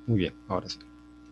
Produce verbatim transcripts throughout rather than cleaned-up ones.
Muy bien, ahora sí.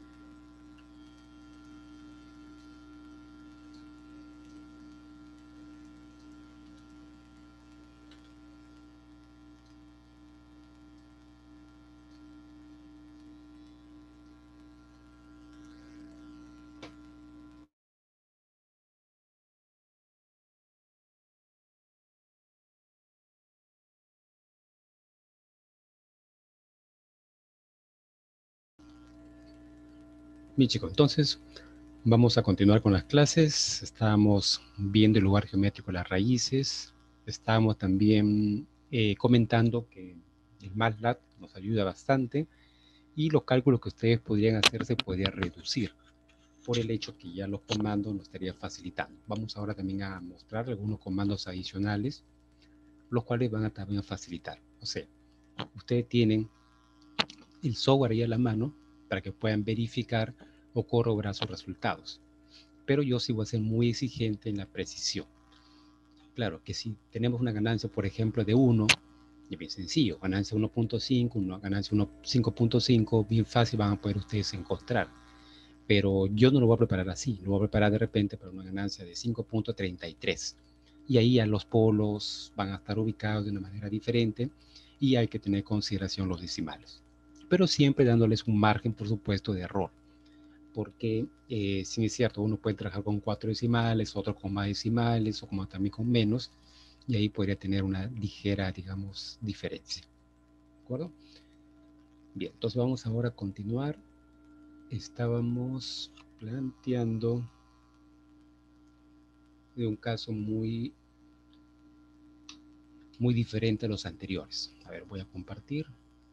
Bien, chicos, entonces vamos a continuar con las clases. Estábamos viendo el lugar geométrico de las raíces. Estábamos también eh, comentando que el MATLAB nos ayuda bastante y los cálculos que ustedes podrían hacer se podrían reducir por el hecho que ya los comandos nos estarían facilitando. Vamos ahora también a mostrar algunos comandos adicionales, los cuales van a también facilitar. O sea, ustedes tienen el software ahí a la mano para que puedan verificar o corroborar sus resultados. Pero yo sí voy a ser muy exigente en la precisión. Claro que si tenemos una ganancia, por ejemplo, de uno, es bien sencillo, ganancia uno punto cinco, una ganancia cinco punto cinco, bien fácil van a poder ustedes encontrar. Pero yo no lo voy a preparar así, lo voy a preparar de repente para una ganancia de cinco punto treinta y tres. Y ahí ya los polos van a estar ubicados de una manera diferente y hay que tener en consideración los decimales. Pero siempre dándoles un margen, por supuesto, de error. Porque eh, si es cierto, uno puede trabajar con cuatro decimales, otro con más decimales o como también con menos, y ahí podría tener una ligera, digamos, diferencia. ¿De acuerdo? Bien, entonces vamos ahora a continuar. Estábamos planteando de un caso muy, muy diferente a los anteriores. A ver, voy a compartir.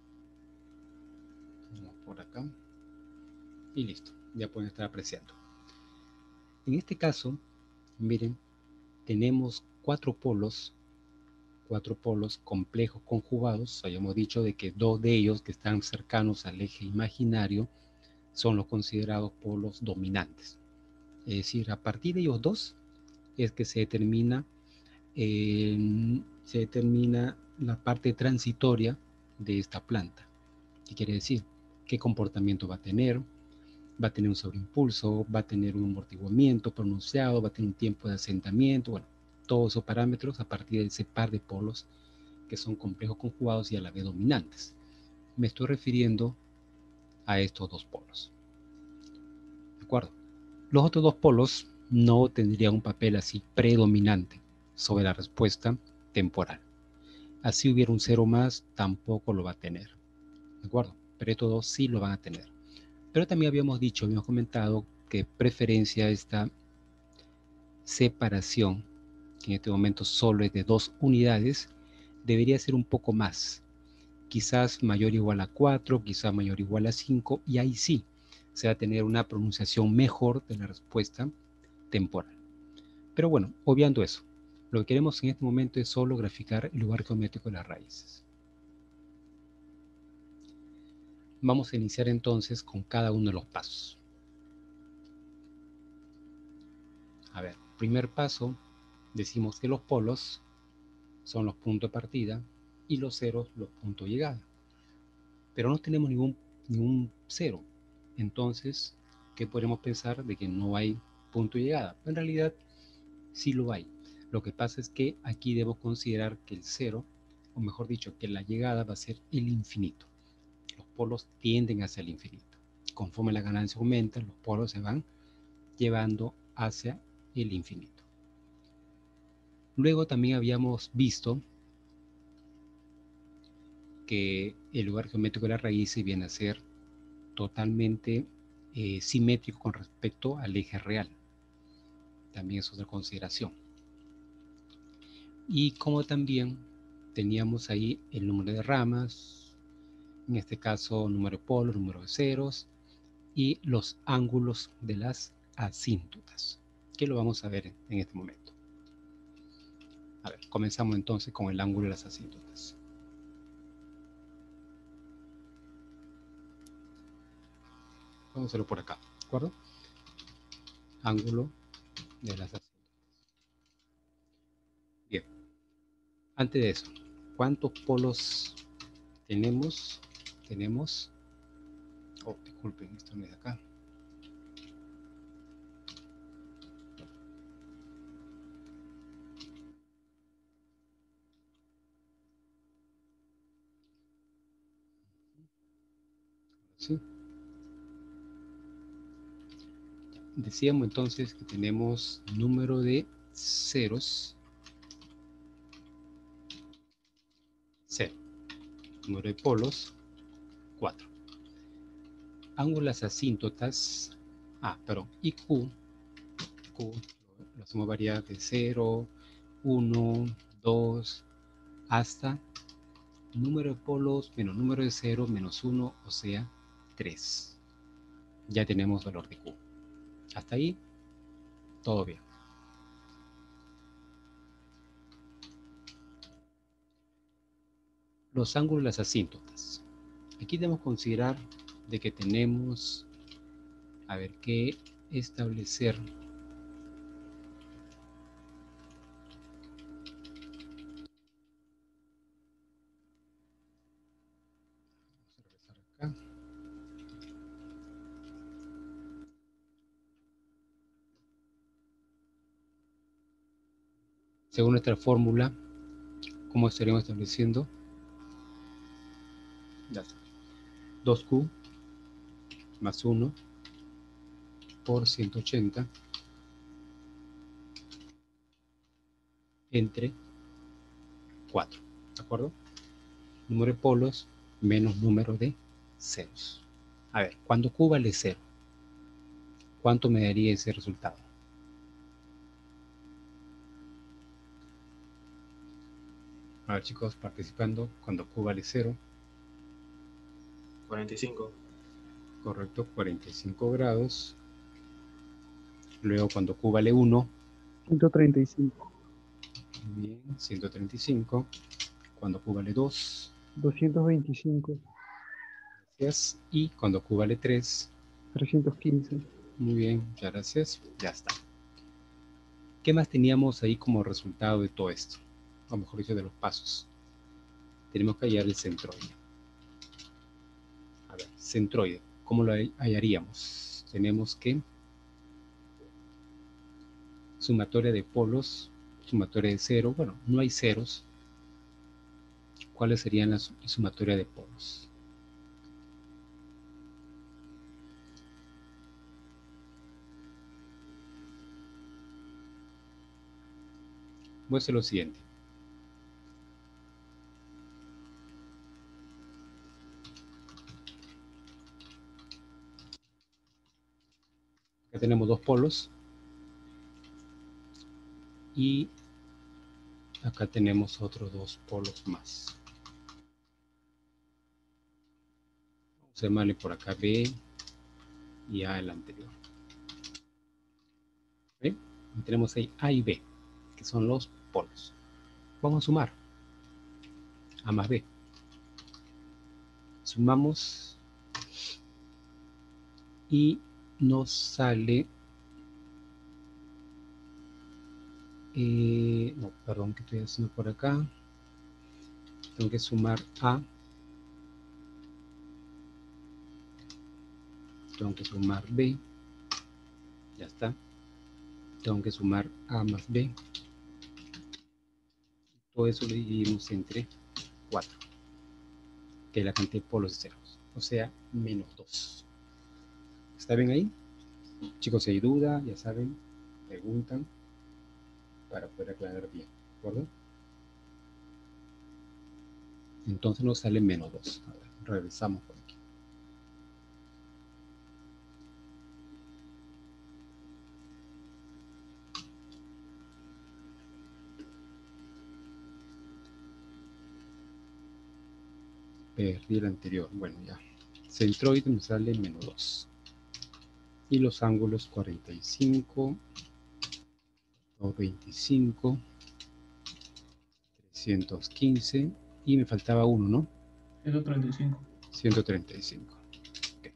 Vamos por acá. Y listo, ya pueden estar apreciando. En este caso, miren, tenemos cuatro polos, cuatro polos complejos conjugados. Habíamos dicho de que dos de ellos que están cercanos al eje imaginario son los considerados polos dominantes. Es decir, a partir de ellos dos es que se determina, eh, se determina la parte transitoria de esta planta. ¿Qué quiere decir? ¿Qué comportamiento va a tener? Va a tener un sobreimpulso, va a tener un amortiguamiento pronunciado, va a tener un tiempo de asentamiento, bueno, todos esos parámetros a partir de ese par de polos que son complejos conjugados y a la vez dominantes. Me estoy refiriendo a estos dos polos. ¿De acuerdo? Los otros dos polos no tendrían un papel así predominante sobre la respuesta temporal. Así hubiera un cero más, tampoco lo va a tener. ¿De acuerdo? Pero estos dos sí lo van a tener. Pero también habíamos dicho, habíamos comentado que preferencia esta separación, que en este momento solo es de dos unidades, debería ser un poco más. Quizás mayor o igual a cuatro, quizás mayor o igual a cinco, y ahí sí se va a tener una pronunciación mejor de la respuesta temporal. Pero bueno, obviando eso, lo que queremos en este momento es solo graficar el lugar geométrico de las raíces. Vamos a iniciar entonces con cada uno de los pasos. A ver, primer paso, decimos que los polos son los puntos de partida y los ceros los puntos de llegada. Pero no tenemos ningún, ningún cero. Entonces, ¿qué podemos pensar de que no hay punto de llegada? En realidad, sí lo hay. Lo que pasa es que aquí debo considerar que el cero, o mejor dicho, que la llegada va a ser el infinito. Los polos tienden hacia el infinito. Conforme la ganancia aumenta, los polos se van llevando hacia el infinito. Luego también habíamos visto que el lugar geométrico de la raíz viene a ser totalmente eh, simétrico con respecto al eje real. También es otra consideración. Y como también teníamos ahí el número de ramas, en este caso número de polos, número de ceros, y los ángulos de las asíntotas, que lo vamos a ver en este momento. A ver, comenzamos entonces con el ángulo de las asíntotas. Vamos a hacerlo por acá, ¿de acuerdo? Ángulo de las asíntotas. Bien, antes de eso, ¿cuántos polos tenemos? Tenemos Oh, disculpen, esto no es de acá. ¿Sí? Decíamos entonces que tenemos número de ceros, cero. Número de polos, cuatro. Ángulos asíntotas, ah, perdón, y Q, Q lo hacemos variar de cero, uno, dos, hasta número de polos menos número de cero menos uno, o sea, tres. Ya tenemos valor de Q. Hasta ahí, todo bien. Los ángulos de las asíntotas. Aquí debemos considerar de que tenemos, a ver, que establecer acá. Según nuestra fórmula, ¿cómo estaríamos estableciendo? dos Q más uno por ciento ochenta entre cuatro, ¿de acuerdo? Número de polos menos número de ceros. A ver, cuando Q vale cero, ¿cuánto me daría ese resultado? A ver, chicos, participando, cuando Q vale cero. cuarenta y cinco. Correcto, cuarenta y cinco grados. Luego, cuando Q vale uno. ciento treinta y cinco. Bien, ciento treinta y cinco. Cuando Q vale dos. doscientos veinticinco. Gracias. Y cuando Q vale tres. trescientos quince. Muy bien, muchas gracias. Ya está. ¿Qué más teníamos ahí como resultado de todo esto? O mejor dicho, de los pasos. Tenemos que hallar el centroide. A ver, centroide. ¿Cómo lo hallaríamos? Tenemos que sumatoria de polos, sumatoria de cero. Bueno, no hay ceros. ¿Cuáles serían las sumatoria de polos? Voy a hacer lo siguiente. Acá tenemos dos polos. Y acá tenemos otros dos polos más. Vamos a llamarle por acá B y A el anterior. ¿Ven? Y tenemos ahí A y B, que son los polos. Vamos a sumar A más B. Sumamos y nos sale, eh, no, perdón, que estoy haciendo por acá. Tengo que sumar A, tengo que sumar B, ya está. Tengo que sumar A más B. Todo eso lo dividimos entre cuatro, que es la cantidad de polos de ceros, o sea, menos dos. ¿Está bien ahí? Chicos, si hay duda, ya saben, preguntan para poder aclarar bien, ¿de acuerdo? Entonces nos sale menos dos. A ver, regresamos por aquí. Perdí el anterior. Bueno, ya. Centroide me sale menos dos. Y los ángulos cuarenta y cinco, doscientos veinticinco, trescientos quince. Y me faltaba uno, ¿no? ciento treinta y cinco. ciento treinta y cinco. Okay.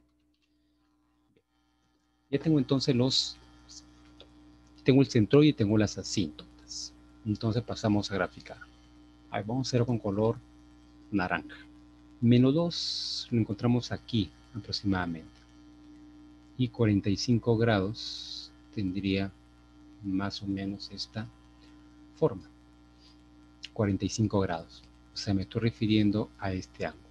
Ya tengo entonces los... Tengo el centroide y tengo las asíntotas. Entonces pasamos a graficar. Ahí vamos a hacer con color naranja. Menos dos lo encontramos aquí, aproximadamente. Y cuarenta y cinco grados tendría más o menos esta forma. cuarenta y cinco grados. O sea, me estoy refiriendo a este ángulo.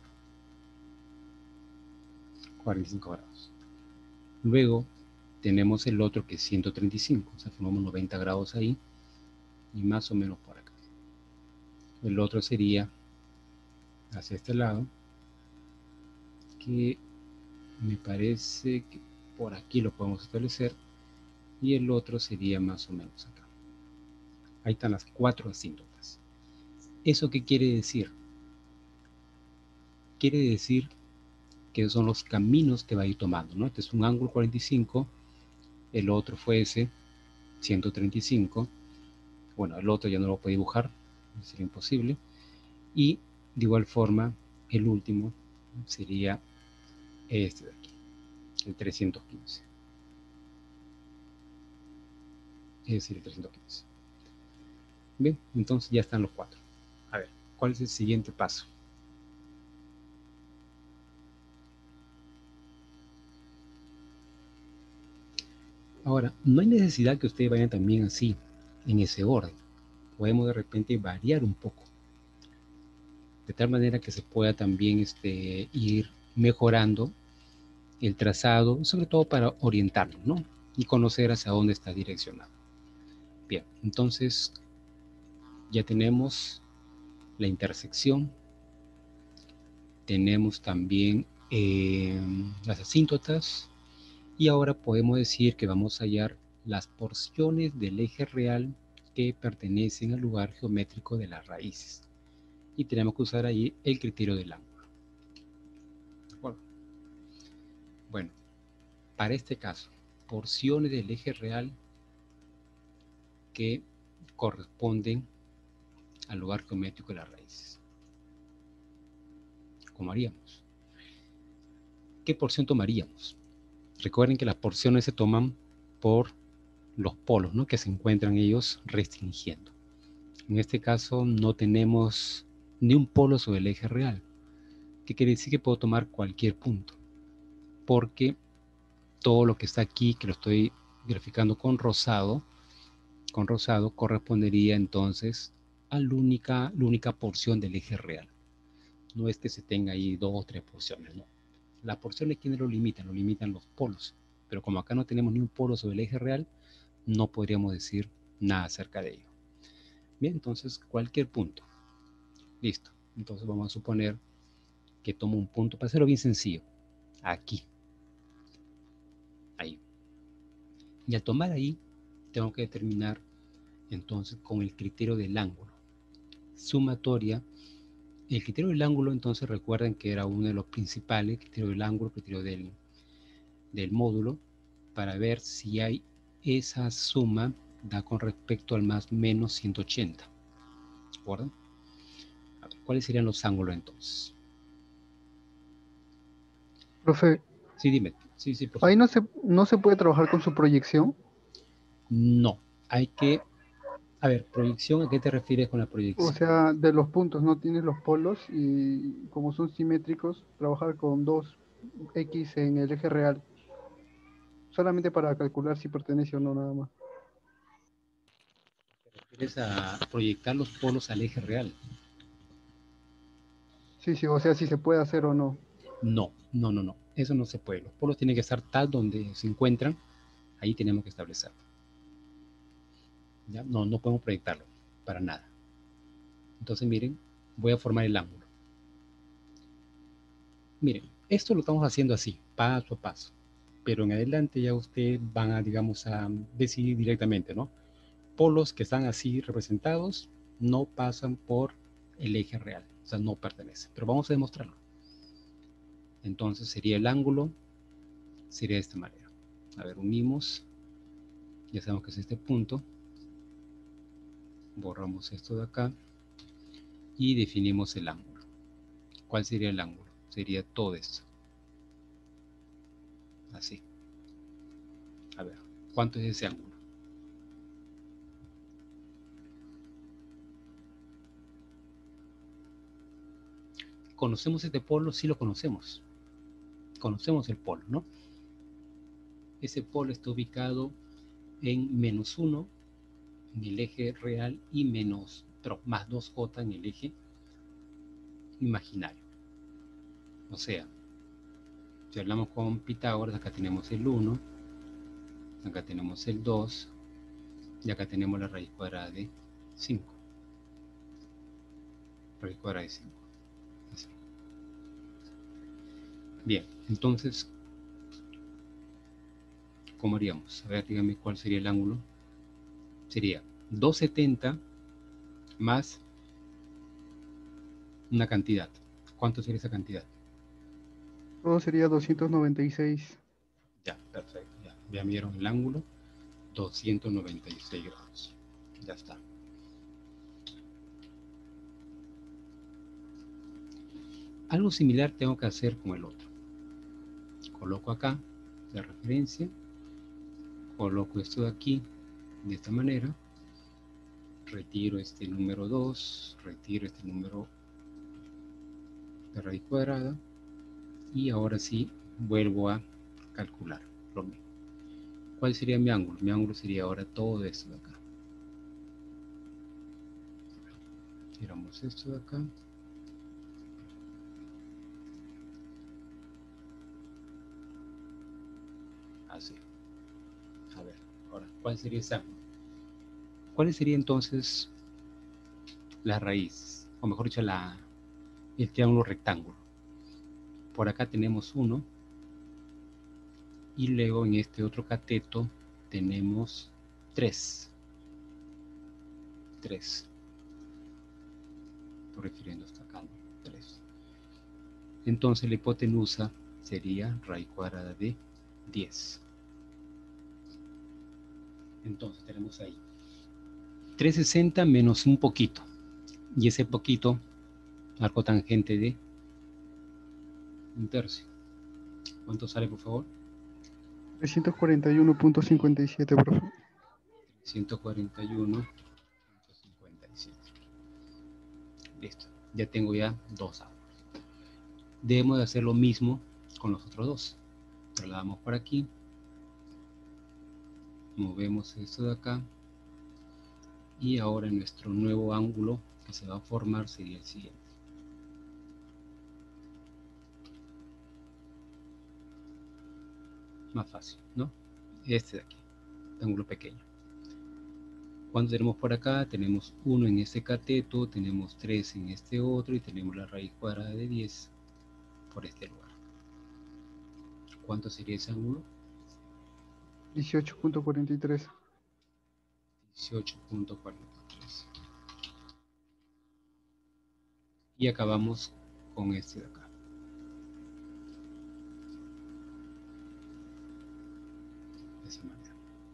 cuarenta y cinco grados. Luego tenemos el otro que es ciento treinta y cinco. O sea, formamos noventa grados ahí. Y más o menos por acá. El otro sería hacia este lado, que me parece que por aquí lo podemos establecer, y el otro sería más o menos acá. Ahí están las cuatro asíntotas. ¿Eso qué quiere decir? Quiere decir que son los caminos que va a ir tomando, ¿no? Este es un ángulo cuarenta y cinco, el otro fue ese, ciento treinta y cinco, bueno, el otro ya no lo puedo dibujar, sería imposible, y de igual forma, el último sería este de aquí, el trescientos quince. Es decir, el trescientos quince. Bien, entonces ya están los cuatro. A ver, ¿cuál es el siguiente paso? Ahora, no hay necesidad que ustedes vayan también así, en ese orden. Podemos de repente variar un poco, de tal manera que se pueda también este, ir mejorando el trazado, sobre todo para orientarnos, ¿no? Y conocer hacia dónde está direccionado. Bien, entonces ya tenemos la intersección, tenemos también eh, las asíntotas, y ahora podemos decir que vamos a hallar las porciones del eje real que pertenecen al lugar geométrico de las raíces. Y tenemos que usar ahí el criterio del ángulo. ¿De acuerdo? Bueno, para este caso, porciones del eje real que corresponden al lugar geométrico de las raíces. ¿Cómo haríamos? ¿Qué porción tomaríamos? Recuerden que las porciones se toman por los polos, ¿no?, que se encuentran ellos restringiendo. En este caso no tenemos ni un polo sobre el eje real, que quiere decir que puedo tomar cualquier punto, porque todo lo que está aquí, que lo estoy graficando con rosado, con rosado correspondería entonces a la única, la única porción del eje real. No es que se tenga ahí dos o tres porciones, no. Las porciones, ¿quiénes lo limitan? Lo limitan los polos. Pero como acá no tenemos ni un polo sobre el eje real, no podríamos decir nada acerca de ello. Bien, entonces cualquier punto. Listo. Entonces vamos a suponer que tomo un punto, para hacerlo bien sencillo, aquí. Ahí. Y al tomar ahí, tengo que determinar entonces con el criterio del ángulo. Sumatoria. El criterio del ángulo, entonces recuerden que era uno de los principales, criterio del ángulo, criterio del, del módulo, para ver si hay esa suma da con respecto al más menos ciento ochenta. ¿De acuerdo? A ver, ¿cuáles serían los ángulos entonces? Profe, Sí, dime. Sí, sí, por ahí supuesto. no se, no se puede trabajar con su proyección. No, hay que... A ver, proyección, ¿a qué te refieres con la O proyección? sea, de los puntos, no tienes los polos y como son simétricos, trabajar con dos X en el eje real, solamente para calcular si pertenece o no nada más. ¿Te refieres a proyectar los polos al eje real? Sí, sí, o sea, si se puede hacer o no. No, no, no, no. Eso no se puede. Los polos tienen que estar tal donde se encuentran. Ahí tenemos que establecerlo. ¿Ya? No, no podemos proyectarlo para nada. Entonces, miren, voy a formar el ángulo. Miren, esto lo estamos haciendo así, paso a paso. Pero en adelante ya ustedes van a, digamos, a decidir directamente, ¿no? Polos que están así representados no pasan por el eje real, o sea, no pertenecen. Pero vamos a demostrarlo. Entonces sería el ángulo, sería de esta manera. A ver, unimos, ya sabemos que es este punto, borramos esto de acá y definimos el ángulo. ¿Cuál sería el ángulo? Sería todo esto. Así. A ver, ¿cuánto es ese ángulo? ¿Conocemos este polo? Sí lo conocemos. conocemos el polo, ¿no? Ese polo está ubicado en menos uno en el eje real y menos pero más dos jota en el eje imaginario. O sea, si hablamos con Pitágoras, acá tenemos el uno, acá tenemos el dos y acá tenemos la raíz cuadrada de cinco. Raíz cuadrada de cinco. Así. Bien, entonces, ¿cómo haríamos? A ver, dígame cuál sería el ángulo. Sería doscientos setenta más una cantidad. ¿Cuánto sería esa cantidad? Todo sería doscientos noventa y seis. Ya, perfecto. Ya, ya vieron el ángulo. doscientos noventa y seis grados. Ya está. Algo similar tengo que hacer con el otro. Coloco acá la referencia. Coloco esto de aquí de esta manera. Retiro este número dos. Retiro este número de raíz cuadrada. Y ahora sí vuelvo a calcular lo mismo. ¿Cuál sería mi ángulo? Mi ángulo sería ahora todo esto de acá. Tiramos esto de acá. Así. A ver, ahora, ¿cuál sería ese ángulo? ¿Cuál sería entonces la raíz? O mejor dicho, la, el triángulo rectángulo. Por acá tenemos uno. Y luego en este otro cateto tenemos tres. tres. Estoy refiriendo hasta acá, ¿no? tres. Entonces la hipotenusa sería raíz cuadrada de diez. Entonces tenemos ahí trescientos sesenta menos un poquito. Y ese poquito, arco tangente de un tercio. ¿Cuánto sale, por favor? trescientos cuarenta y uno punto cincuenta y siete, profe. ciento cuarenta y uno punto cincuenta y siete. Listo. Ya tengo ya dos ángulos. Debemos de hacer lo mismo con los otros dos. Trasladamos por aquí. Movemos esto de acá. Y ahora nuestro nuevo ángulo que se va a formar sería el siguiente. Más fácil, ¿no? Este de aquí. Este ángulo pequeño. ¿Cuánto tenemos por acá? Tenemos uno en este cateto, tenemos tres en este otro y tenemos la raíz cuadrada de diez por este lugar. ¿Cuánto sería ese ángulo? dieciocho punto cuarenta y tres. dieciocho punto cuarenta y tres. Y acabamos con este de acá. De esa manera.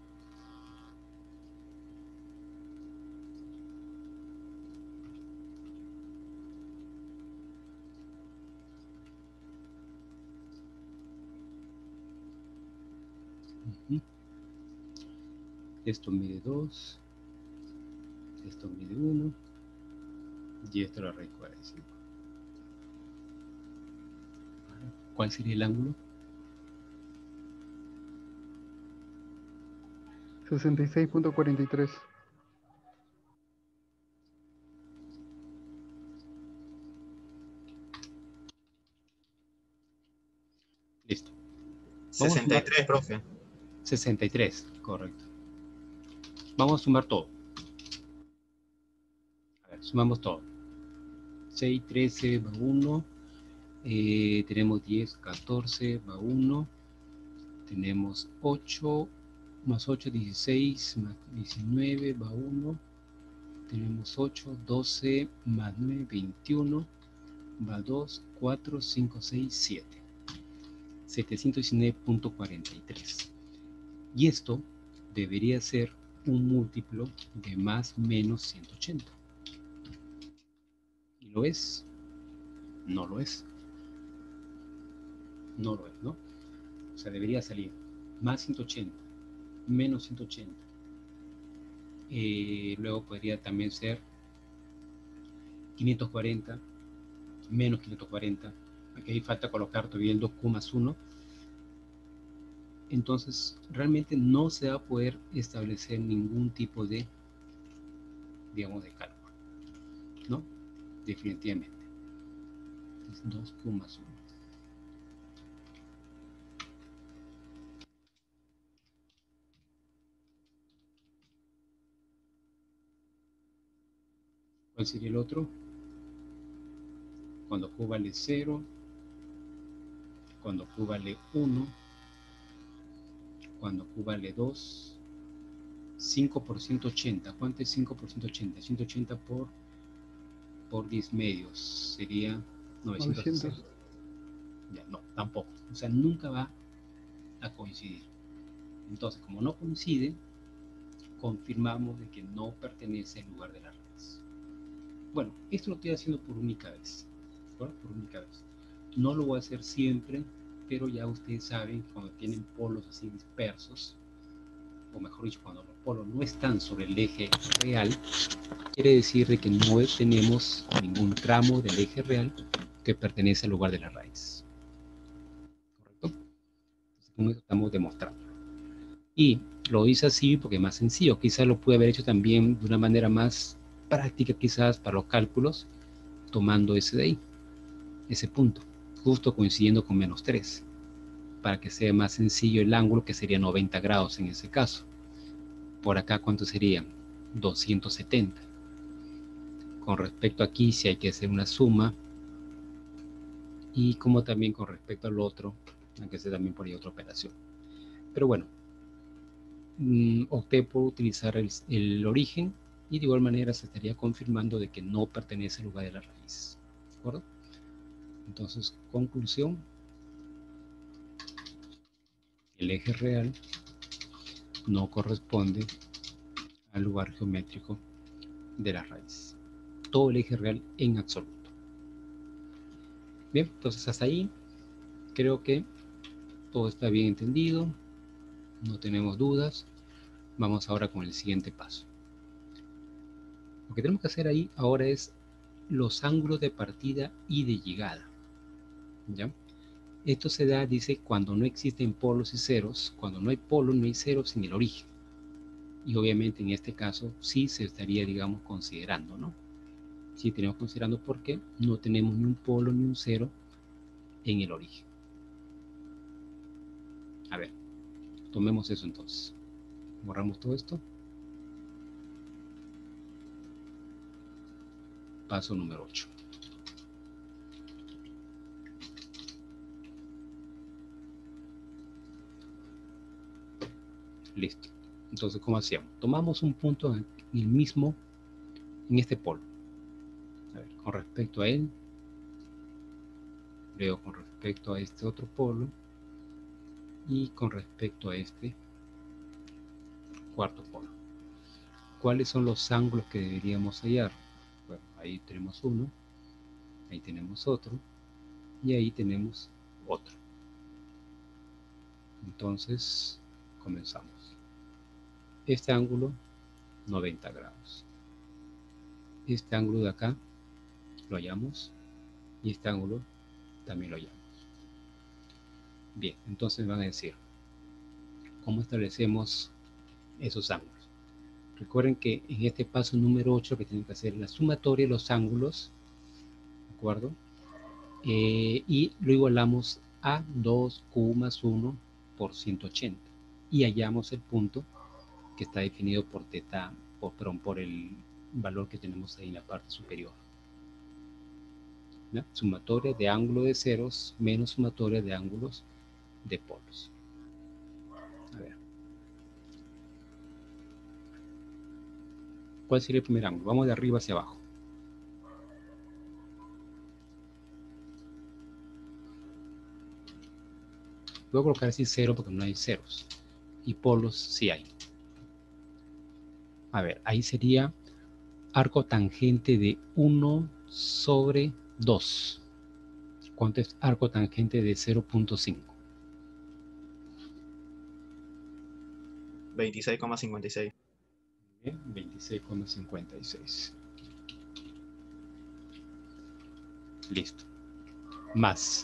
Uh-huh. Esto mide dos. Esto mide uno. Y esto es la raíz cuadrada de cinco. ¿Cuál sería el ángulo? sesenta y seis punto cuarenta y tres. Listo. Vamos a sesenta y sumar tres, profe. sesenta y tres, correcto. Vamos a sumar todo. A ver, sumamos todo. seis, trece, va uno. Eh, tenemos diez, catorce, va uno. Tenemos ocho, más ocho, dieciséis, más diecinueve, va uno. Tenemos ocho, doce, más nueve, veintiuno, va dos, cuatro, cinco, seis, siete. setecientos diecinueve punto cuarenta y tres. Y esto debería ser un múltiplo de más menos ciento ochenta. ¿Y lo es? No lo es. No lo es, ¿no? O sea, debería salir más ciento ochenta, menos ciento ochenta. Eh, luego podría también ser quinientos cuarenta, menos quinientos cuarenta. Aquí falta colocar todavía el dos Q más uno. Entonces, realmente no se va a poder establecer ningún tipo de, digamos, de cálculo, ¿no? Definitivamente. Es dos Q más uno. ¿Cuál sería el otro? Cuando Q vale cero, cuando Q vale uno, cuando Q vale dos, cinco por ciento ochenta. ¿Cuánto es cinco por ciento ochenta? ciento ochenta por, por diez medios. Sería novecientos sesenta. novecientos. Ya, no, tampoco. O sea, nunca va a coincidir. Entonces, como no coincide, confirmamos de que no pertenece al lugar de la raíz. Bueno, esto lo estoy haciendo por única vez. ¿Por? por única vez. No lo voy a hacer siempre, pero ya ustedes saben que cuando tienen polos así dispersos, o mejor dicho, cuando los polos no están sobre el eje real, quiere decir de que no tenemos ningún tramo del eje real que pertenece al lugar de la raíz. ¿Correcto? Entonces, con eso estamos demostrando. Y lo hice así porque es más sencillo. Quizás lo pude haber hecho también de una manera más práctica, quizás para los cálculos, tomando ese de ahí, ese punto, justo coincidiendo con menos tres, para que sea más sencillo el ángulo, que sería noventa grados en ese caso. Por acá, ¿cuánto sería? doscientos setenta. Con respecto aquí, si hay que hacer una suma, y como también con respecto al otro, hay que hacer también por ahí otra operación. Pero bueno, mmm, opté por utilizar el, el origen, y de igual manera se estaría confirmando de que no pertenece al lugar de la raíz. ¿De acuerdo? Entonces, conclusión, el eje real no corresponde al lugar geométrico de la raíz. Todo el eje real en absoluto. Bien, entonces hasta ahí creo que todo está bien entendido, no tenemos dudas. Vamos ahora con el siguiente paso. Lo que tenemos que hacer ahí ahora es los ángulos de partida y de llegada. ¿Ya? Esto se da, dice, cuando no existen polos y ceros. Cuando no hay polos, no hay ceros en el origen. Y obviamente en este caso sí se estaría, digamos, considerando, ¿no? Sí tenemos considerando porque no tenemos ni un polo ni un cero en el origen. A ver, tomemos eso entonces. Borramos todo esto. Paso número ocho. Listo. Entonces, ¿cómo hacíamos? Tomamos un punto en el mismo, en este polo. A ver, con respecto a él, luego con respecto a este otro polo, y con respecto a este cuarto polo. ¿Cuáles son los ángulos que deberíamos hallar? Bueno, ahí tenemos uno, ahí tenemos otro, y ahí tenemos otro. Entonces, comenzamos. Este ángulo, noventa grados. Este ángulo de acá, lo hallamos, y este ángulo también lo hallamos. Bien, entonces van a decir, ¿cómo establecemos esos ángulos? Recuerden que en este paso número ocho que tienen que hacer la sumatoria de los ángulos, ¿de acuerdo? Eh, y lo igualamos a dos Q más uno por ciento ochenta. Y hallamos el punto que está definido por teta, por, perdón, por el valor que tenemos ahí en la parte superior. ¿Ya? Sumatoria de ángulo de ceros menos sumatoria de ángulos de polos. A ver. ¿Cuál sería el primer ángulo? Vamos de arriba hacia abajo. Voy a colocar así cero porque no hay ceros. Y polos sí hay. A ver, ahí sería arco tangente de uno sobre dos. ¿Cuánto es arco tangente de cero punto cinco? veintiséis coma cincuenta y seis. veintiséis coma cincuenta y seis. Listo. más.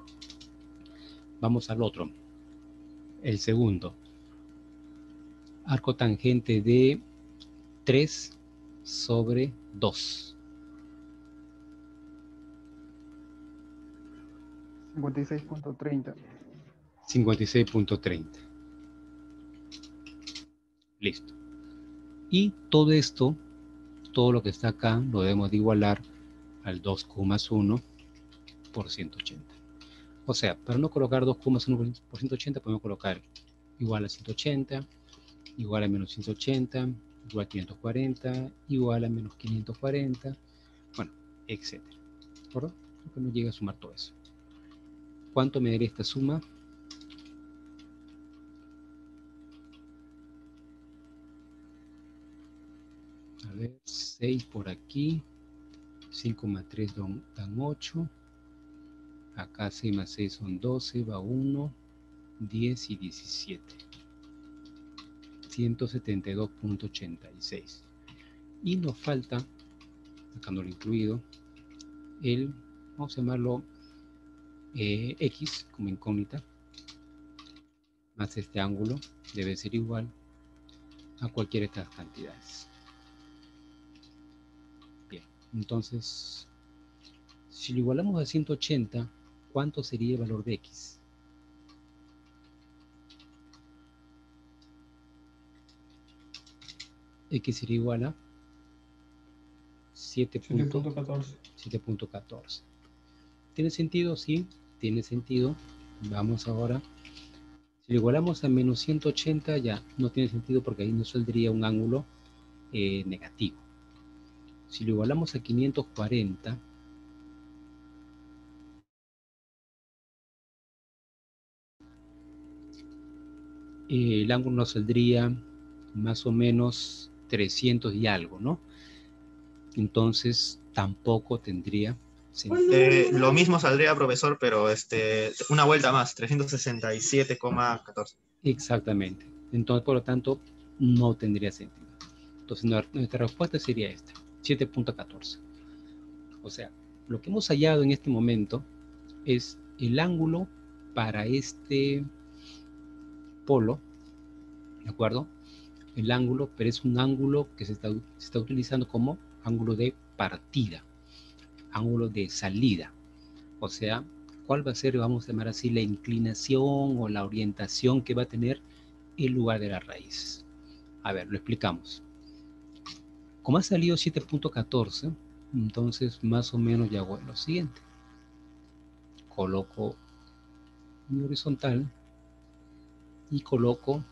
Vamos al otro. El segundo. Arco tangente de tres sobre dos. cincuenta y seis punto treinta. cincuenta y seis punto treinta. Listo. Y todo esto, todo lo que está acá, lo debemos de igualar al dos más uno por ciento ochenta. O sea, para no colocar dos más uno por ciento ochenta, podemos colocar igual a ciento ochenta, igual a menos ciento ochenta, igual a quinientos cuarenta, igual a menos quinientos cuarenta, bueno, etcétera. ¿Verdad? Creo que nos llega a sumar todo eso. ¿Cuánto me daría esta suma? A ver, seis por aquí, cinco más tres dan ocho, acá seis más seis son doce, va uno, diez y diecisiete. ciento setenta y dos punto ochenta y seis. Y nos falta, sacándolo incluido, el, vamos a llamarlo eh, X como incógnita, más este ángulo debe ser igual a cualquiera de estas cantidades. Bien, entonces, si lo igualamos a ciento ochenta, ¿cuánto sería el valor de X? X sería igual a siete punto catorce. ¿Tiene sentido? Sí, tiene sentido. Vamos ahora. Si lo igualamos a menos ciento ochenta, ya no tiene sentido porque ahí nos saldría un ángulo eh, negativo. Si lo igualamos a quinientos cuarenta, eh, el ángulo nos saldría más o menos trescientos y algo, ¿no? Entonces tampoco tendría sentido. Eh, lo mismo saldría, profesor, pero este, una vuelta más, trescientos sesenta y siete coma catorce. Exactamente. Entonces, por lo tanto, no tendría sentido. Entonces, nuestra respuesta sería esta, siete punto catorce. O sea, lo que hemos hallado en este momento es el ángulo para este polo, ¿de acuerdo? El ángulo, pero es un ángulo que se está, se está utilizando como ángulo de partida, ángulo de salida. O sea, ¿cuál va a ser, vamos a llamar así, la inclinación o la orientación que va a tener el lugar de las raíces? A ver, lo explicamos. Como ha salido siete punto catorce, entonces más o menos ya hago lo siguiente. Coloco mi horizontal y coloco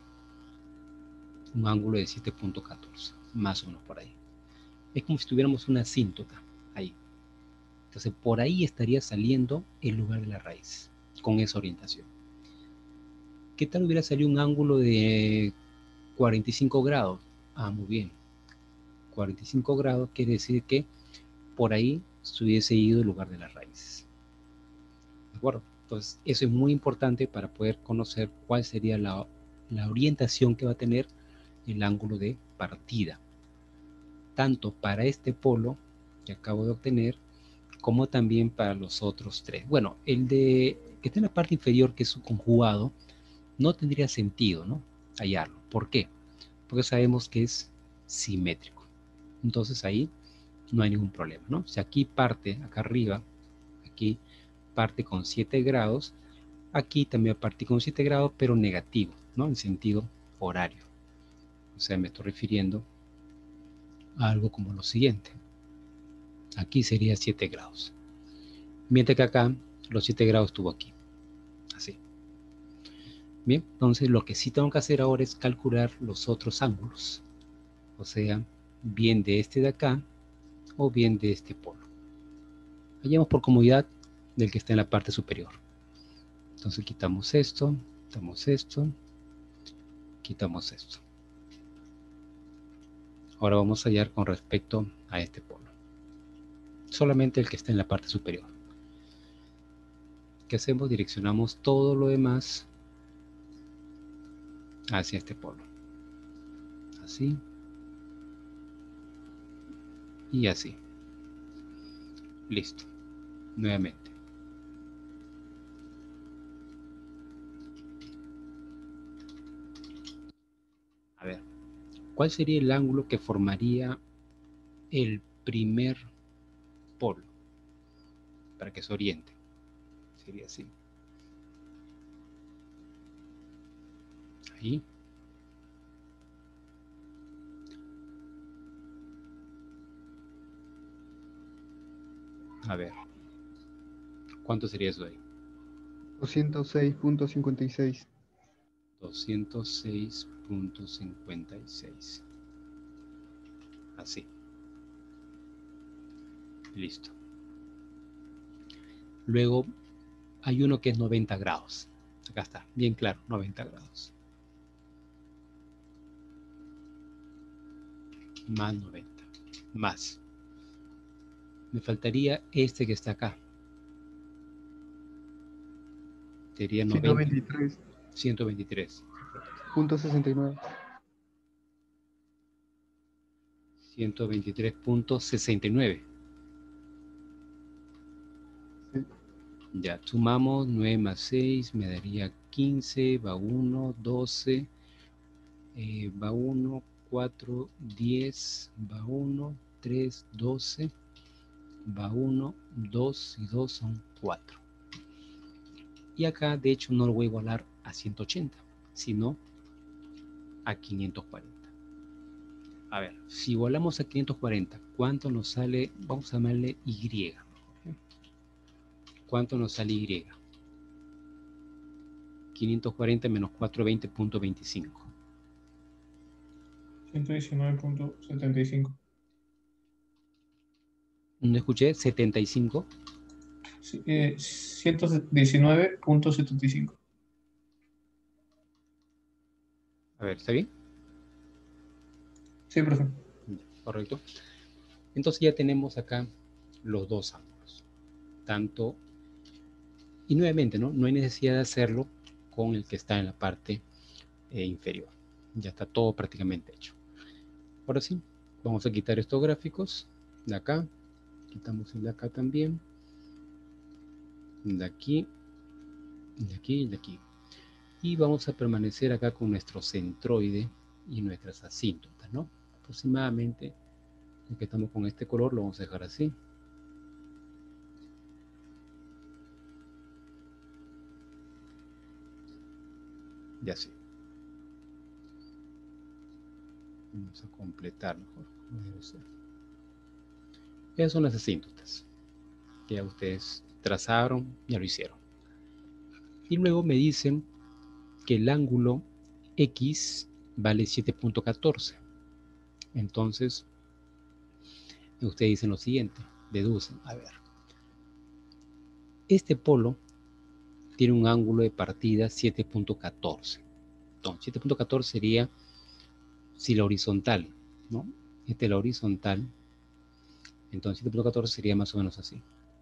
un ángulo de siete punto catorce, más o menos por ahí. Es como si tuviéramos una asíntota ahí. Entonces por ahí estaría saliendo el lugar de la raíz, con esa orientación. ¿Qué tal hubiera salido un ángulo de cuarenta y cinco grados? Ah, muy bien. cuarenta y cinco grados quiere decir que por ahí se hubiese ido el lugar de las raíces. ¿De acuerdo? Entonces, eso es muy importante para poder conocer cuál sería la, la orientación que va a tener el ángulo de partida, tanto para este polo que acabo de obtener, como también para los otros tres. Bueno, el de que está en la parte inferior, que es su conjugado, no tendría sentido, ¿no? Hallarlo. ¿Por qué? Porque sabemos que es simétrico. Entonces ahí no hay ningún problema, ¿no? Si aquí parte, acá arriba, aquí parte con siete grados, aquí también parte con siete grados, pero negativo, ¿no? En sentido horario. O sea, me estoy refiriendo a algo como lo siguiente. Aquí sería siete grados. Mientras que acá los siete grados estuvo aquí. Así. Bien, entonces lo que sí tengo que hacer ahora es calcular los otros ángulos. O sea, bien de este de acá o bien de este polo. Hallamos por comodidad del que está en la parte superior. Entonces quitamos esto, quitamos esto, quitamos esto. Ahora vamos a hallar con respecto a este polo. Solamente el que está en la parte superior. ¿Qué hacemos? Direccionamos todo lo demás hacia este polo. Así. Y así. Listo. Nuevamente. ¿Cuál sería el ángulo que formaría el primer polo? Para que se oriente. Sería así. Ahí. A ver. ¿Cuánto sería eso ahí? doscientos seis punto cincuenta y seis. doscientos seis punto cincuenta y seis. Así. Listo. Luego hay uno que es noventa grados. Acá está, bien claro, noventa grados. Más noventa. Más. Me faltaría este que está acá. Sería noventa. ciento veintitrés. Punto sesenta y nueve. ciento veintitrés punto sesenta y nueve. Sí. Ya, sumamos nueve más seis, me daría quince, va uno, doce, eh, va uno, cuatro, diez, va uno, tres, doce, va uno, dos y dos son cuatro. Y acá, de hecho, no lo voy a igualar a ciento ochenta, sino a quinientos cuarenta. A ver, si igualamos a quinientos cuarenta, ¿cuánto nos sale? Vamos a llamarle Y. ¿Cuánto nos sale Y? quinientos cuarenta menos cuatrocientos veinte punto veinticinco. ciento diecinueve punto setenta y cinco. No escuché, setenta y cinco. Sí, eh, ciento diecinueve punto setenta y cinco. A ver, ¿está bien? Sí, profe. Correcto. Entonces ya tenemos acá los dos ángulos. Tanto, y nuevamente, ¿no? No hay necesidad de hacerlo con el que está en la parte eh, inferior. Ya está todo prácticamente hecho. Ahora sí, vamos a quitar estos gráficos de acá. Quitamos el de acá también. De aquí, de aquí y de aquí. Y vamos a permanecer acá con nuestro centroide y nuestras asíntotas, ¿no? Aproximadamente, ya que estamos con este color, lo vamos a dejar así. Y así. Vamos a completar mejor. Debe ser. Esas son las asíntotas que ya ustedes trazaron, ya lo hicieron. Y luego me dicen que el ángulo X vale siete punto catorce. Entonces, ustedes dicen lo siguiente, deducen, a ver. Este polo tiene un ángulo de partida siete punto catorce. Entonces, siete punto catorce sería si la horizontal, ¿no? Esta es la horizontal. Entonces, siete punto catorce sería más o menos así.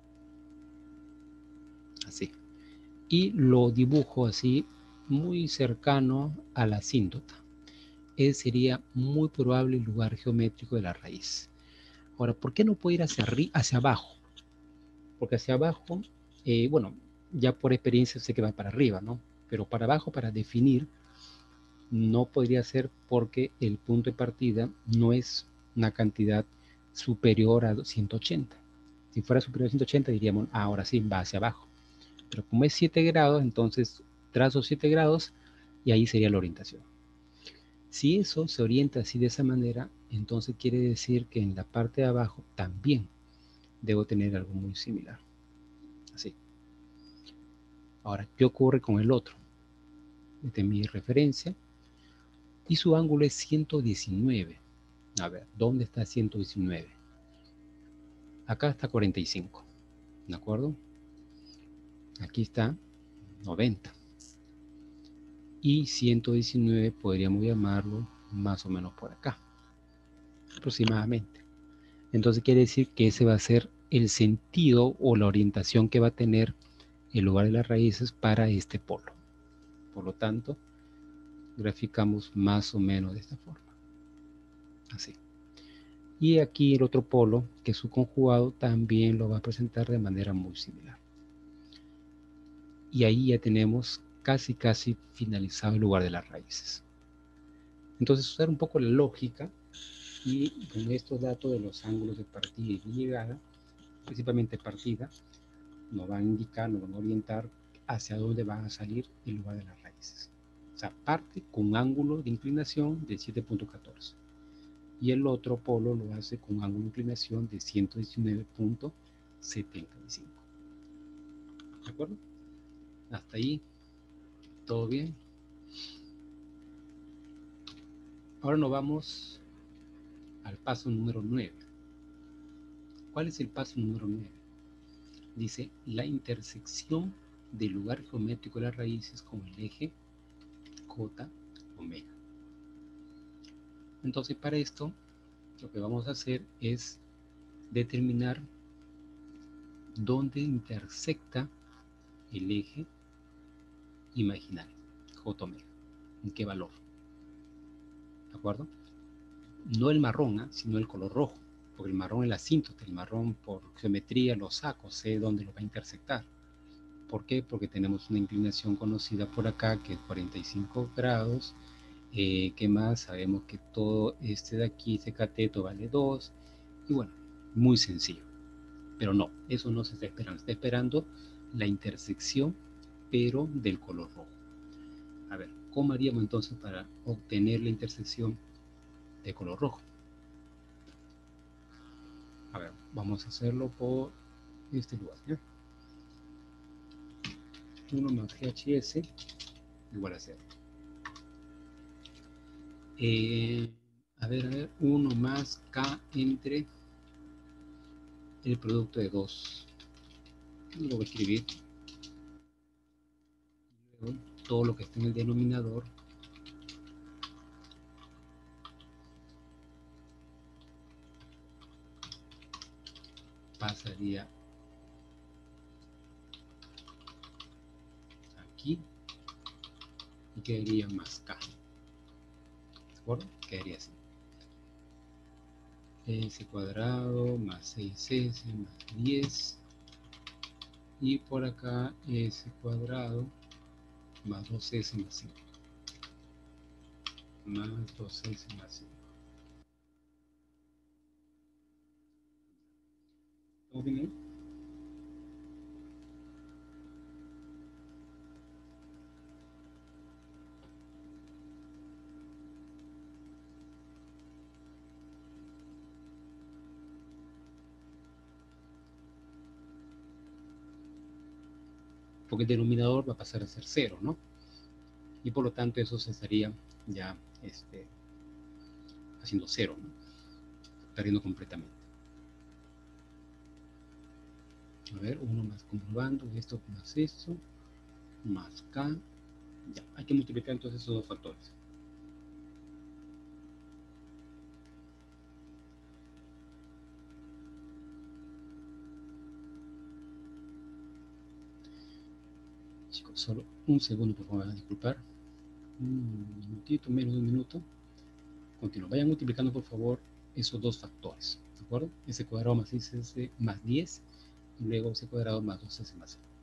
Así. Y lo dibujo así, muy cercano a la asíntota. Ese sería muy probable el lugar geométrico de la raíz. Ahora, ¿por qué no puede ir hacia, hacia abajo? Porque hacia abajo, eh, bueno, ya por experiencia sé que va para arriba, ¿no? Pero para abajo, para definir, no podría ser porque el punto de partida no es una cantidad superior a ciento ochenta. Si fuera superior a ciento ochenta diríamos, ah, ahora sí, va hacia abajo. Pero como es siete grados, entonces trazo siete grados y ahí sería la orientación. Si eso se orienta así de esa manera, entonces quiere decir que en la parte de abajo también debo tener algo muy similar. Así. Ahora, ¿qué ocurre con el otro? Esta es mi referencia. Y su ángulo es ciento diecinueve. A ver, ¿dónde está ciento diecinueve? Acá está cuarenta y cinco. ¿De acuerdo? Aquí está noventa. Y ciento diecinueve podríamos llamarlo más o menos por acá. Aproximadamente. Entonces quiere decir que ese va a ser el sentido o la orientación que va a tener el lugar de las raíces para este polo. Por lo tanto, graficamos más o menos de esta forma. Así. Y aquí el otro polo, que es su conjugado, también lo va a presentar de manera muy similar. Y ahí ya tenemos casi casi finalizado el lugar de las raíces. Entonces, usar un poco la lógica y con estos datos de los ángulos de partida y de llegada, principalmente partida, nos van a indicar, nos van a orientar hacia dónde van a salir en lugar de las raíces. O sea, parte con un ángulo de inclinación de siete punto catorce. Y el otro polo lo hace con un ángulo de inclinación de ciento diecinueve punto setenta y cinco. ¿De acuerdo? Hasta ahí, ¿todo bien? Ahora nos vamos al paso número nueve. ¿Cuál es el paso número nueve? Dice la intersección del lugar geométrico de las raíces con el eje J omega. Entonces, para esto, lo que vamos a hacer es determinar dónde intersecta el eje imaginario, J omega, en qué valor. ¿De acuerdo? No el marrón, ¿eh? Sino el color rojo, porque el marrón es la asíntota, el marrón por geometría lo saco, sé dónde lo va a intersectar. ¿Por qué? Porque tenemos una inclinación conocida por acá que es cuarenta y cinco grados. Eh, ¿Qué más? Sabemos que todo este de aquí, ese cateto, vale dos. Y bueno, muy sencillo. Pero no, eso no se está esperando. Está esperando la intersección, pero del color rojo. A ver, ¿cómo haríamos entonces para obtener la intersección de color rojo? A ver, vamos a hacerlo por este lugar, ¿ya? uno más G H S igual a cero. Eh, a ver, a ver, uno más K entre el producto de dos. Lo voy a escribir. Luego, todo lo que está en el denominador pasaría aquí y quedaría más K. ¿De acuerdo? Quedaría así. S cuadrado más seis S más diez. Y por acá S cuadrado más dos S más cinco. Más dos S más cinco. ¿Estamos bien ahí? Porque el denominador va a pasar a ser cero, ¿no? Y por lo tanto eso se estaría ya este, haciendo cero, ¿no? Perdiendo completamente. A ver, uno más comprobando, esto más esto, más K. Ya, hay que multiplicar entonces esos dos factores. Chicos, solo un segundo, por favor, a disculpar. Un minutito, menos de un minuto. Continúo. Vayan multiplicando, por favor, esos dos factores. ¿De acuerdo? S cuadrado más seis S más diez. Y luego S cuadrado más dos S más cero.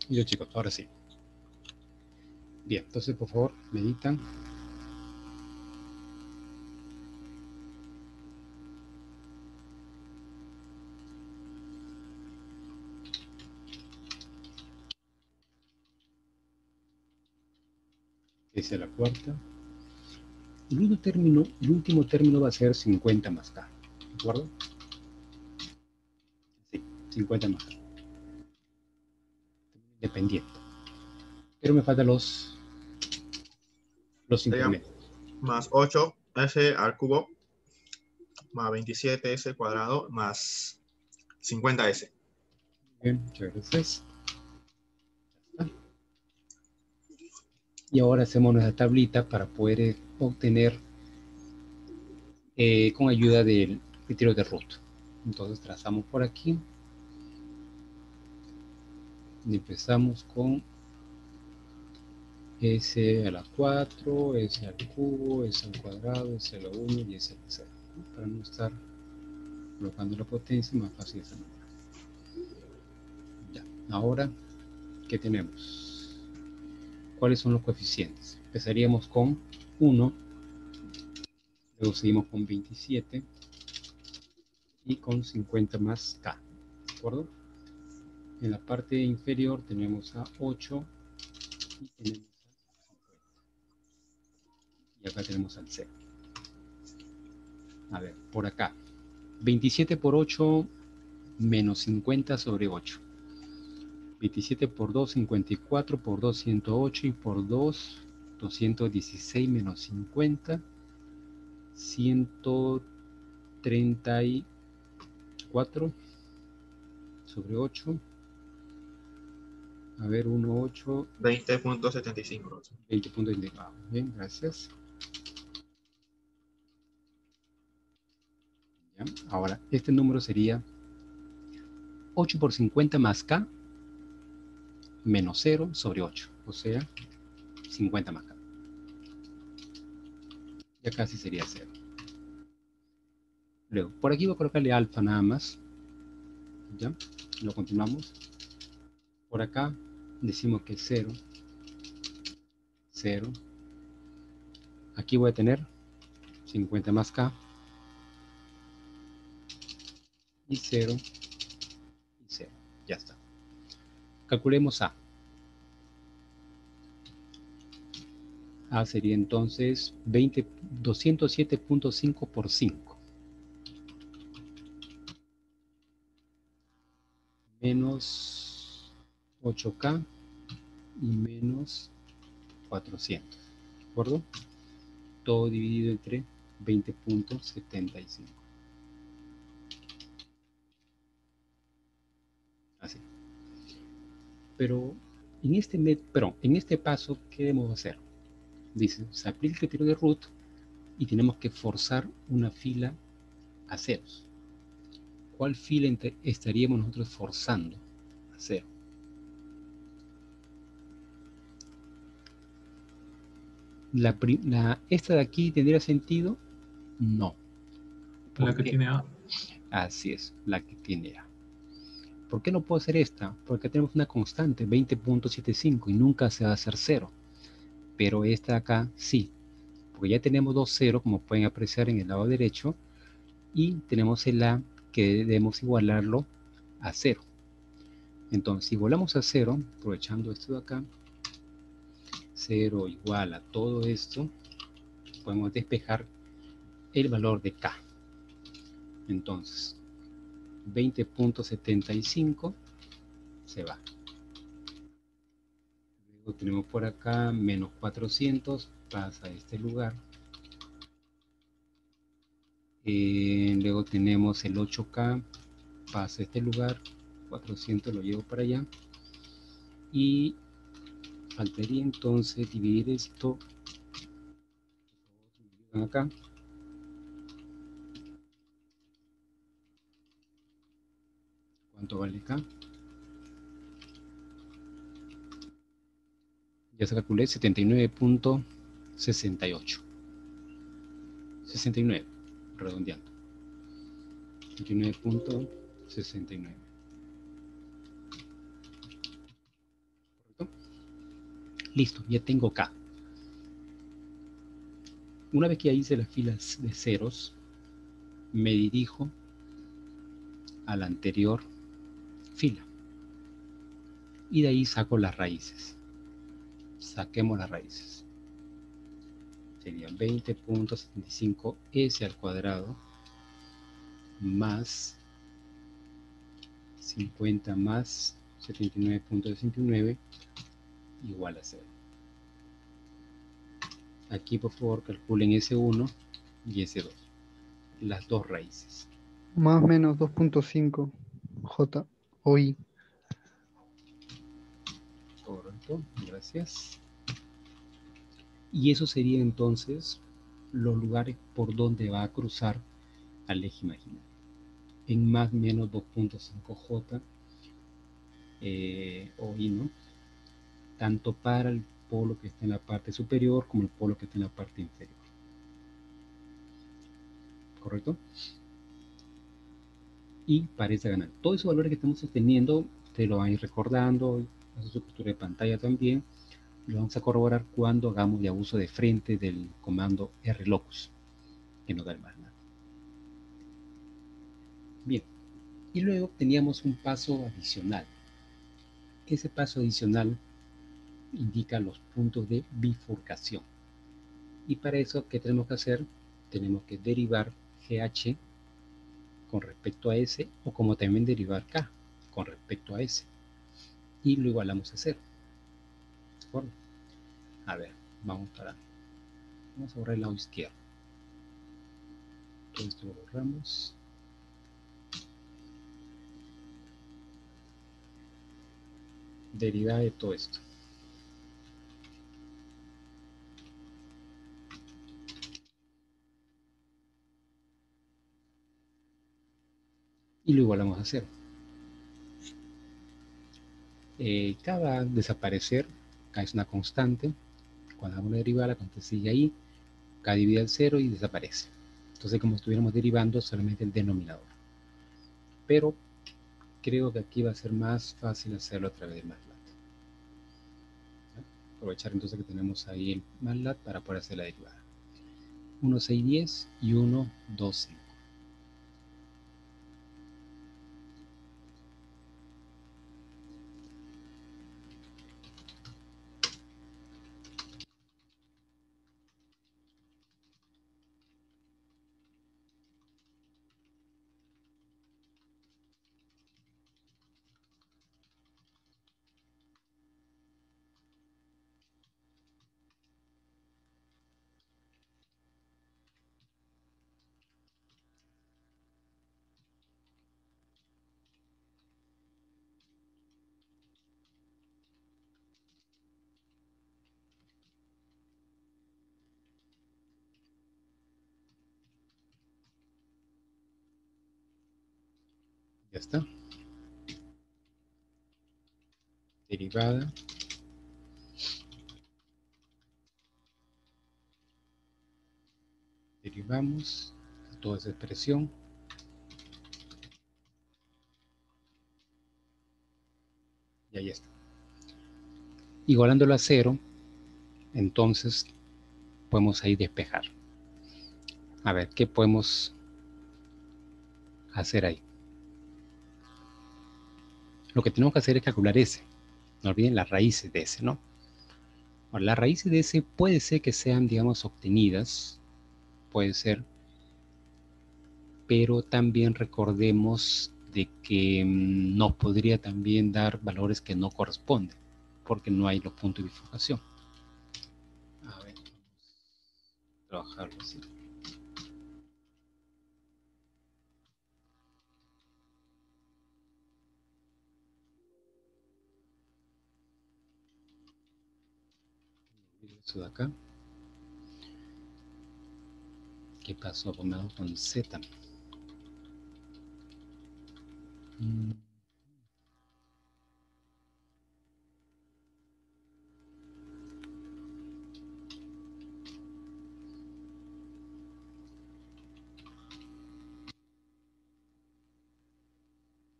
Y los chicos, ahora sí. Bien, entonces por favor, meditan. Esa es la cuarta. El último término, el último término va a ser cincuenta más K. ¿De acuerdo? Sí, cincuenta más K. Independiente. Pero me faltan los, los Sería intermedios. más ocho S al cubo, más veintisiete S al cuadrado, más cincuenta S. Bien, muchas gracias. Y ahora hacemos nuestra tablita para poder eh, obtener eh, con ayuda del criterio de root. Entonces trazamos por aquí. Y empezamos con S a la cuatro, S al cubo, S al cuadrado, S a la uno y S a la cero. ¿No? Para no estar colocando la potencia, más fácil de esta manera. Ya. Ahora, ¿qué tenemos? ¿Cuáles son los coeficientes? Empezaríamos con uno, luego seguimos con veintisiete y con cincuenta más K. ¿De acuerdo? En la parte inferior tenemos a ocho y tenemos a cincuenta. Y acá tenemos al cero. A ver, por acá. veintisiete por ocho menos cincuenta sobre ocho. veintisiete por dos, cincuenta y cuatro, por dos, ciento ocho y por dos, doscientos dieciséis menos cincuenta, ciento treinta y cuatro sobre ocho. A ver, uno, ocho, veinte punto setenta y cinco. veinte punto veinte. Bien, gracias. ¿Ya? Ahora, este número sería ocho por cincuenta más K menos cero sobre ocho, o sea, cincuenta más K. Ya casi sería cero. Luego, por aquí voy a colocarle alfa nada más. ¿Ya? Lo continuamos. Por acá decimos que es cero, cero. Aquí voy a tener cincuenta más K y cero y cero. Ya está. Calculemos A. A sería entonces veinte, doscientos siete punto cinco por cinco. Menos ocho K y menos cuatrocientos. ¿De acuerdo? Todo dividido entre veinte punto setenta y cinco. Así. Pero en este, pero en este paso, ¿qué debemos hacer? Dice, se aplica el criterio de root y tenemos que forzar una fila a ceros. ¿Cuál fila entre, estaríamos nosotros forzando a cero? La, la, ¿Esta de aquí tendría sentido? No. La que qué? tiene A. Así es, la que tiene A. ¿Por qué no puedo hacer esta? Porque tenemos una constante, veinte punto setenta y cinco, y nunca se va a hacer cero. Pero esta de acá sí, porque ya tenemos dos ceros, como pueden apreciar en el lado derecho, y tenemos el A que debemos igualarlo a cero. Entonces, si igualamos a cero, aprovechando esto de acá, cero igual a todo esto, podemos despejar el valor de K. Entonces, veinte punto setenta y cinco se va. Luego tenemos por acá menos cuatrocientos, pasa a este lugar. Eh, luego tenemos el ocho K, pasa a este lugar, cuatrocientos lo llevo para allá. Y faltaría entonces dividir esto acá. ¿Cuánto vale acá? Ya se calculé, setenta y nueve punto sesenta y ocho. sesenta y nueve, redondeando. setenta y nueve punto sesenta y nueve. Listo, ya tengo K. Una vez que ya hice las filas de ceros, me dirijo a la anterior fila. Y de ahí saco las raíces. Saquemos las raíces. Serían veinte punto setenta y cinco ese al cuadrado más cincuenta más setenta y nueve punto sesenta y nueve igual a cero. Aquí por favor calculen ese uno y ese dos. Las dos raíces. Más o menos dos punto cinco J o I. Correcto, gracias. Y eso sería entonces los lugares por donde va a cruzar al eje imaginario. En más o menos dos punto cinco J eh, o I, ¿no? Tanto para el polo que está en la parte superior como el polo que está en la parte inferior. ¿Correcto? Y para esa ganar. Todos esos valores que estamos obteniendo, ustedes lo van a ir recordando, hacer su captura de pantalla también. Lo vamos a corroborar cuando hagamos ya uso de frente del comando rlocus, que nos da el más nada. Bien, y luego teníamos un paso adicional. Ese paso adicional indica los puntos de bifurcación. Y para eso, ¿qué tenemos que hacer? Tenemos que derivar GH con respecto a S, o como también derivar K con respecto a S. Y lo igualamos a cero. ¿De acuerdo? A ver, vamos para... Vamos a borrar el lado izquierdo. Todo esto lo borramos. Derivada de todo esto. Y lo igualamos a cero. Eh, K va a desaparecer. K es una constante. Cuando hagamos la derivada, la constante sigue ahí. K divide al cero y desaparece. Entonces, como estuviéramos derivando solamente el denominador. Pero creo que aquí va a ser más fácil hacerlo a través de MATLAB. Aprovechar entonces que tenemos ahí el MATLAB para poder hacer la derivada. uno, seis, diez y uno, dos, cinco. Ya está. Derivada. Derivamos toda esa expresión. Y ahí está. Igualándolo a cero, entonces podemos ahí despejar. A ver, ¿qué podemos hacer ahí? Lo que tenemos que hacer es calcular S. No olviden las raíces de S, ¿no? Ahora, las raíces de S puede ser que sean, digamos, obtenidas. Puede ser. Pero también recordemos de que mmm, nos podría también dar valores que no corresponden, porque no hay los puntos de bifurcación. A ver, vamos a trabajarlo así. Esto de acá. ¿Qué pasó con Z? Mm.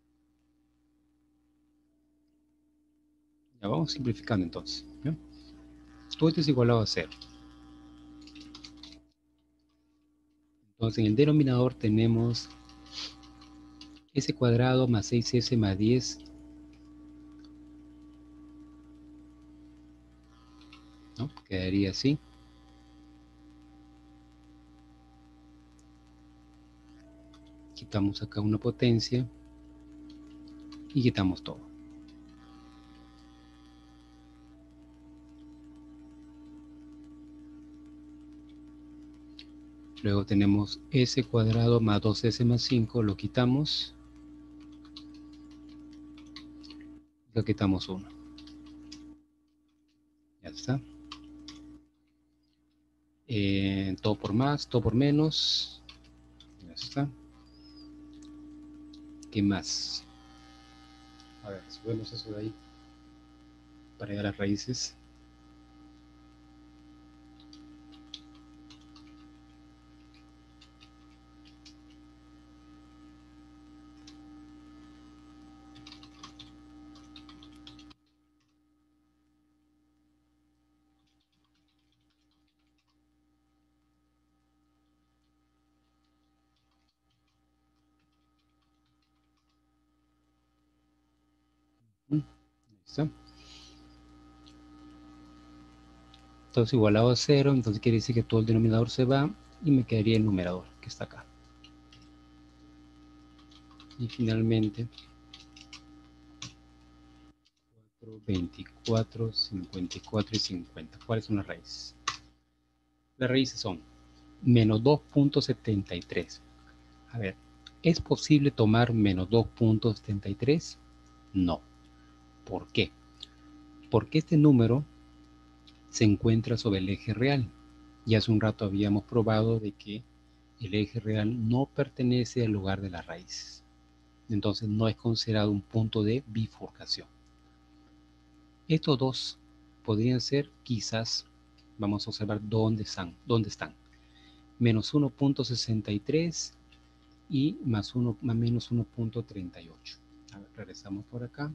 Ya vamos simplificando entonces, ¿no? Todo esto es igualado a cero. Entonces en el denominador tenemos s cuadrado más seis s más diez, ¿no? Quedaría así. Quitamos acá una potencia y quitamos todo. Luego tenemos s cuadrado más dos s más cinco, lo quitamos. Lo quitamos uno. Ya está. Eh, todo por más, todo por menos. Ya está. ¿Qué más? A ver, subimos eso de ahí para llegar a las raíces. Ahí está. Entonces igualado a cero, entonces quiere decir que todo el denominador se va y me quedaría el numerador que está acá. Y finalmente veinticuatro, cincuenta y cuatro y cincuenta. ¿Cuáles son las raíces? Las raíces son menos dos punto setenta y tres. A ver, ¿es posible tomar menos dos punto setenta y tres? No. ¿Por qué? Porque este número se encuentra sobre el eje real. Y hace un rato habíamos probado de que el eje real no pertenece al lugar de las raíces. Entonces no es considerado un punto de bifurcación. Estos dos podrían ser quizás, vamos a observar dónde están, dónde están. Menos uno punto sesenta y tres y más, uno, más menos uno punto treinta y ocho. A ver, regresamos por acá.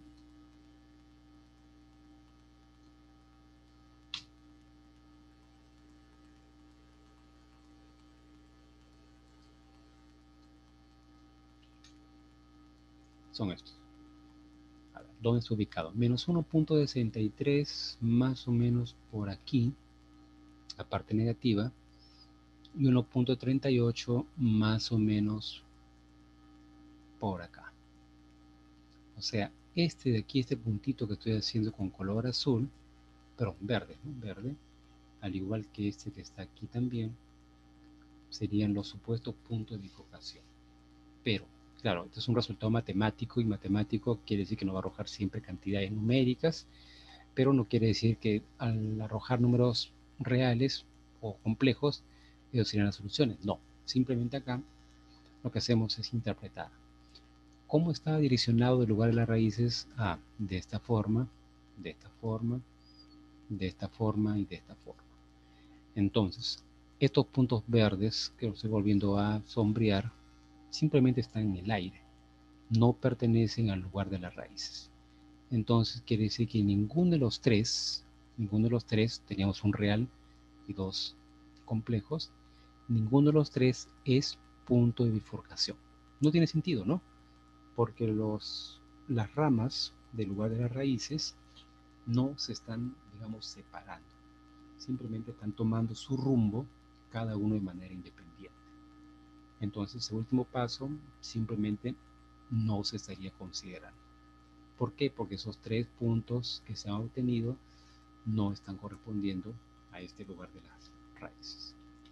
Son estos. A ver, ¿dónde está ubicado? Menos uno punto sesenta y tres más o menos por aquí, la parte negativa, y uno punto treinta y ocho más o menos por acá. O sea, este de aquí, este puntito que estoy haciendo con color azul, pero verde, ¿no? Verde, al igual que este que está aquí también, serían los supuestos puntos de bifurcación. Pero, claro, este es un resultado matemático y matemático quiere decir que nos va a arrojar siempre cantidades numéricas, pero no quiere decir que al arrojar números reales o complejos, ellos serían las soluciones. No, simplemente acá lo que hacemos es interpretar cómo está direccionado el lugar de las raíces a de esta forma, de esta forma, de esta forma y de esta forma. Entonces, estos puntos verdes que estoy volviendo a sombrear simplemente están en el aire, no pertenecen al lugar de las raíces. Entonces quiere decir que ninguno de los tres, ninguno de los tres, teníamos un real y dos complejos, ninguno de los tres es punto de bifurcación. No tiene sentido, ¿no? Porque los, las ramas del lugar de las raíces no se están, digamos, separando. Simplemente están tomando su rumbo, cada uno de manera independiente. Entonces, ese último paso simplemente no se estaría considerando. ¿Por qué? Porque esos tres puntos que se han obtenido no están correspondiendo a este lugar de las raíces.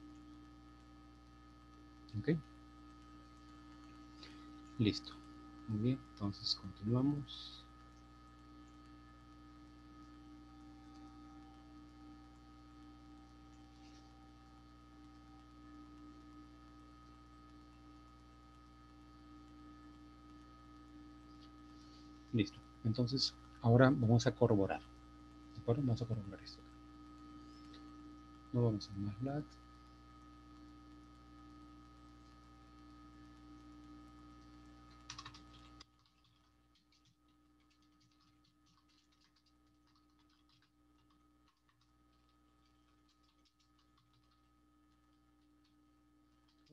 ¿Ok? Listo. Muy bien, entonces continuamos. Listo. Entonces, ahora vamos a corroborar. ¿De acuerdo? Vamos a corroborar esto. No vamos a más lat.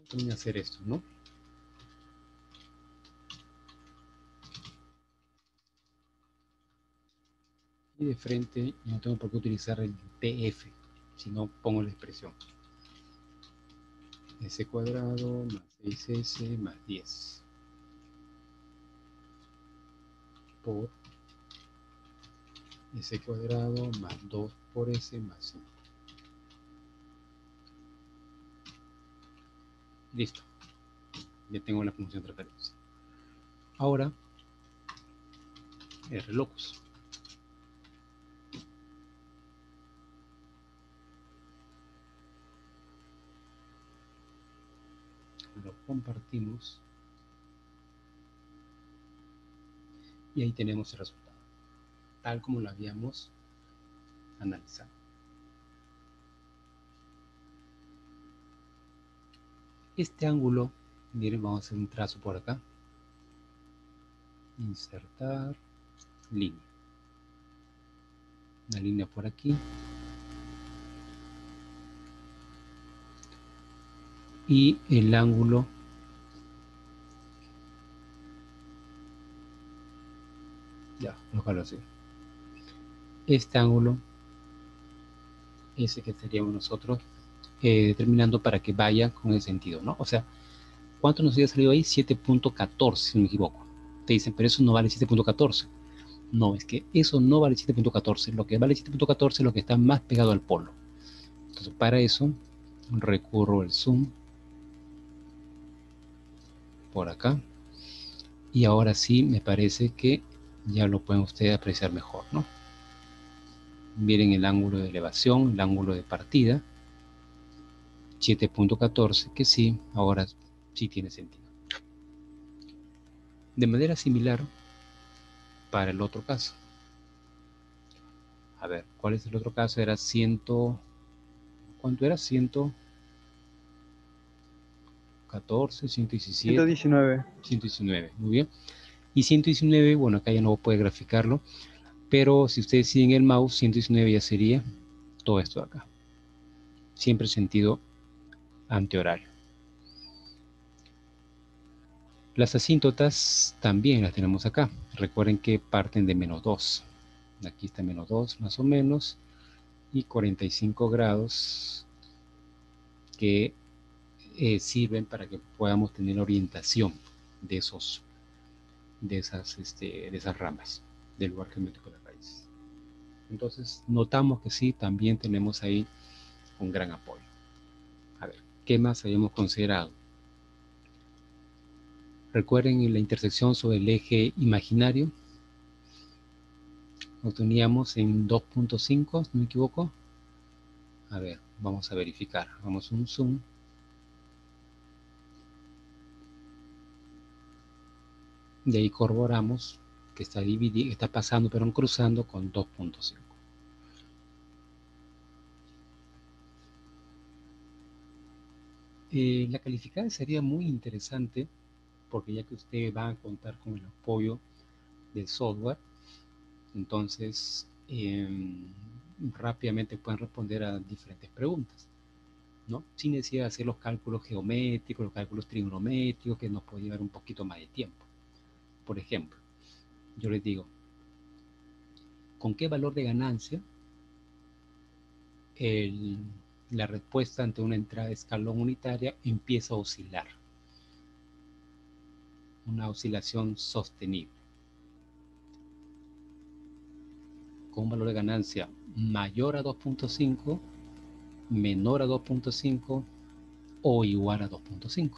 Voy a hacer esto, ¿no? Y de frente no tengo por qué utilizar el T F, si no pongo la expresión. S cuadrado más seis S más diez. Por S cuadrado más dos por S más cinco. Listo. Ya tengo la función de referencia. Ahora, R locus. Lo compartimos. Y ahí tenemos el resultado, tal como lo habíamos analizado. Este ángulo, miren, vamos a hacer un trazo por acá. Insertar línea. Una línea por aquí. Y el ángulo ya, colocarlo así. Este ángulo ese que estaríamos nosotros eh, determinando para que vaya con el sentido, ¿no? O sea, ¿cuánto nos había salido ahí? siete punto catorce, si no me equivoco. Te dicen, pero eso no vale siete punto catorce. No, es que eso no vale siete punto catorce. Lo que vale siete punto catorce es lo que está más pegado al polo. Entonces, para eso, recurro al zoom por acá. Y ahora sí, me parece que ya lo pueden ustedes apreciar mejor, ¿no? Miren el ángulo de elevación, el ángulo de partida. siete punto catorce, que sí, ahora sí tiene sentido. De manera similar, para el otro caso. A ver, ¿cuál es el otro caso? Era cien... ¿Cuánto era? ciento catorce, ciento diecisiete. ciento diecinueve. ciento diecinueve, muy bien. Y ciento diecinueve, bueno, acá ya no puede graficarlo, pero si ustedes siguen el mouse, ciento diecinueve ya sería todo esto de acá. Siempre sentido antihorario. Las asíntotas también las tenemos acá. Recuerden que parten de menos dos. Aquí está menos dos más o menos. Y cuarenta y cinco grados que eh, sirven para que podamos tener orientación de esos de esas, este, de esas ramas del lugar geométrico de la raíz. Entonces notamos que sí, también tenemos ahí un gran apoyo. A ver, ¿qué más habíamos considerado? Recuerden la intersección sobre el eje imaginario. Lo teníamos en dos punto cinco, si no me equivoco. A ver, vamos a verificar. Vamos a un zoom. De ahí corroboramos que está dividido, está pasando, pero cruzando con dos punto cinco. Eh, la calificada sería muy interesante porque ya que ustedes van a contar con el apoyo del software, entonces eh, rápidamente pueden responder a diferentes preguntas, ¿no? Sin necesidad de hacer los cálculos geométricos, los cálculos trigonométricos, que nos puede llevar un poquito más de tiempo. Por ejemplo, yo les digo, ¿con qué valor de ganancia el, la respuesta ante una entrada de escalón unitaria empieza a oscilar? Una oscilación sostenible. Con un valor de ganancia mayor a dos punto cinco, menor a dos punto cinco o igual a dos punto cinco.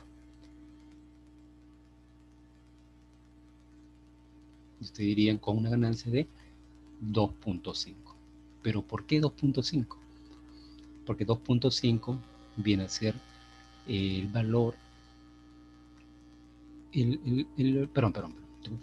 Ustedes dirían con una ganancia de dos punto cinco. ¿Pero por qué dos punto cinco? Porque dos punto cinco viene a ser el valor, el, el, el perdón, perdón,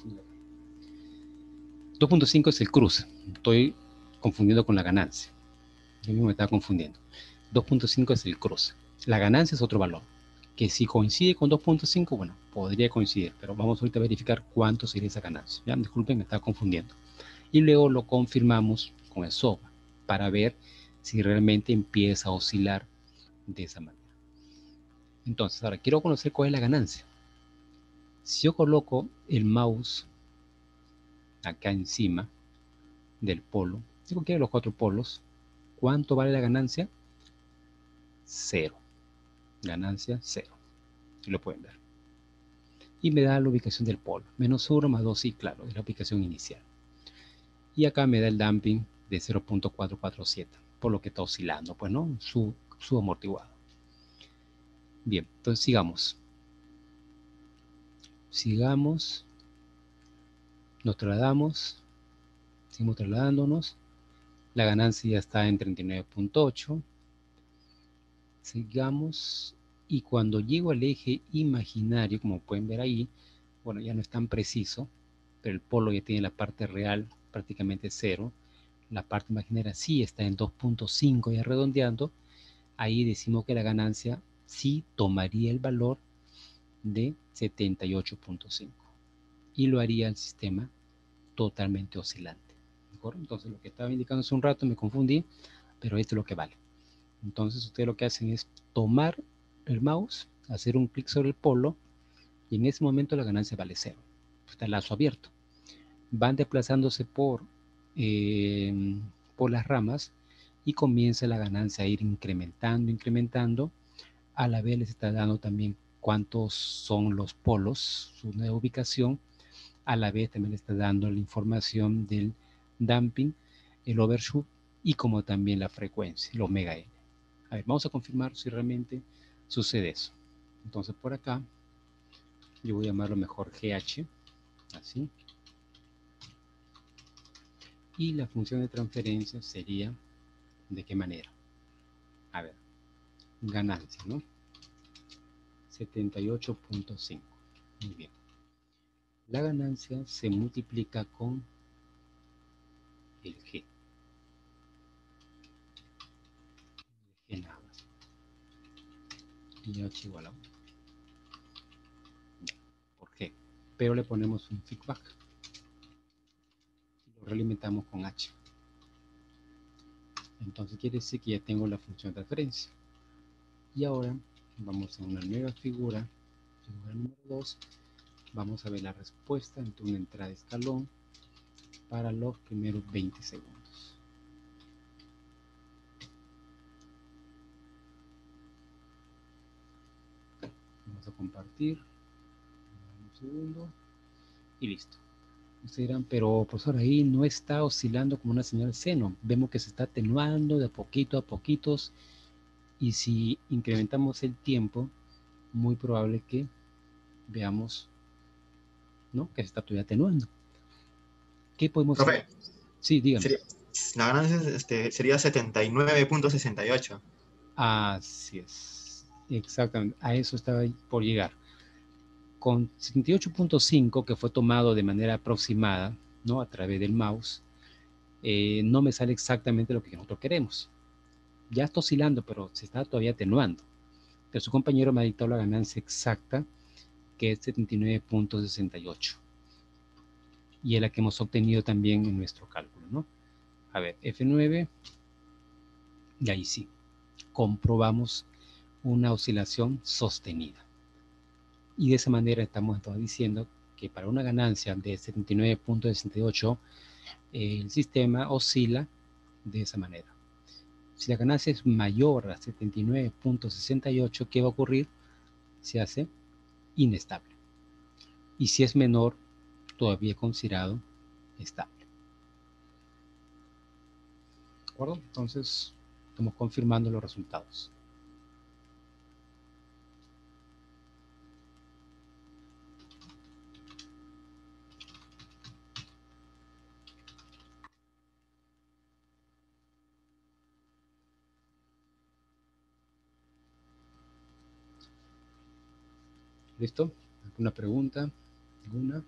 dos punto cinco es el cruce, estoy confundiendo con la ganancia, yo mismo me estaba confundiendo. dos punto cinco es el cruce, la ganancia es otro valor, que si coincide con dos punto cinco, bueno, podría coincidir, pero vamos ahorita a verificar cuánto sería esa ganancia. Ya, disculpen, me estaba confundiendo. Y luego lo confirmamos con el software para ver si realmente empieza a oscilar de esa manera. Entonces, ahora quiero conocer cuál es la ganancia. Si yo coloco el mouse acá encima del polo, si cualquiera de los cuatro polos, ¿cuánto vale la ganancia? Cero. Ganancia cero. Lo pueden ver. Y me da la ubicación del polo. Menos uno más dos, sí, claro, es la ubicación inicial. Y acá me da el damping de cero punto cuatrocientos cuarenta y siete, por lo que está oscilando, pues, ¿no? Su, su amortiguado. Bien, entonces sigamos. Sigamos. Nos trasladamos. Seguimos trasladándonos. La ganancia ya está en treinta y nueve punto ocho. Sigamos. Y cuando llego al eje imaginario, como pueden ver ahí, bueno, ya no es tan preciso, pero el polo ya tiene la parte real prácticamente cero. La parte imaginaria sí está en dos punto cinco, ya redondeando. Ahí decimos que la ganancia sí tomaría el valor de setenta y ocho punto cinco y lo haría el sistema totalmente oscilante. ¿Mejor? Entonces lo que estaba indicando hace un rato me confundí, pero esto es lo que vale. Entonces ustedes lo que hacen es tomar el mouse, hacer un clic sobre el polo y en ese momento la ganancia vale cero. Está el lazo abierto. Van desplazándose por, eh, por las ramas y comienza la ganancia a ir incrementando, incrementando. A la vez les está dando también cuántos son los polos, su nueva ubicación. A la vez también le está dando la información del damping, el overshoot y como también la frecuencia, el omega n. A ver, vamos a confirmar si realmente sucede eso. Entonces por acá, yo voy a llamarlo mejor G H, así. Y la función de transferencia sería, ¿de qué manera? A ver, ganancia, ¿no? setenta y ocho punto cinco. Muy bien. La ganancia se multiplica con el G. El G nada más. Y H igual a uno. Por G. Pero le ponemos un feedback. Y lo realimentamos con H. Entonces quiere decir que ya tengo la función de transferencia. Y ahora vamos a una nueva figura, figura número dos. Vamos a ver la respuesta entre una entrada de escalón para los primeros veinte segundos. Vamos a compartir. Un segundo. Y listo. Ustedes dirán, pero profesor, ahí no está oscilando como una señal seno. Vemos que se está atenuando de poquito a poquitos. Y si incrementamos el tiempo, muy probable que veamos, ¿no?, que se está todavía atenuando. ¿Qué podemos hacer? Profe, Sí, dígame. sería, la ganancia este, sería setenta y nueve punto sesenta y ocho. Así es. Exactamente. A eso estaba por llegar. Con setenta y ocho punto cinco, que fue tomado de manera aproximada, ¿no?, a través del mouse, eh, no me sale exactamente lo que nosotros queremos. Ya está oscilando, pero se está todavía atenuando. Pero su compañero me ha dictado la ganancia exacta, que es setenta y nueve punto sesenta y ocho. Y es la que hemos obtenido también en nuestro cálculo, ¿no? A ver, F nueve, y ahí sí, comprobamos una oscilación sostenida. Y de esa manera estamos entonces diciendo que para una ganancia de setenta y nueve punto sesenta y ocho, eh, el sistema oscila de esa manera. Si la ganancia es mayor a setenta y nueve punto sesenta y ocho, ¿qué va a ocurrir? Se hace inestable. Y si es menor, todavía considerado estable. ¿De acuerdo? Entonces, estamos confirmando los resultados. ¿Listo? ¿Alguna pregunta? ¿Alguna?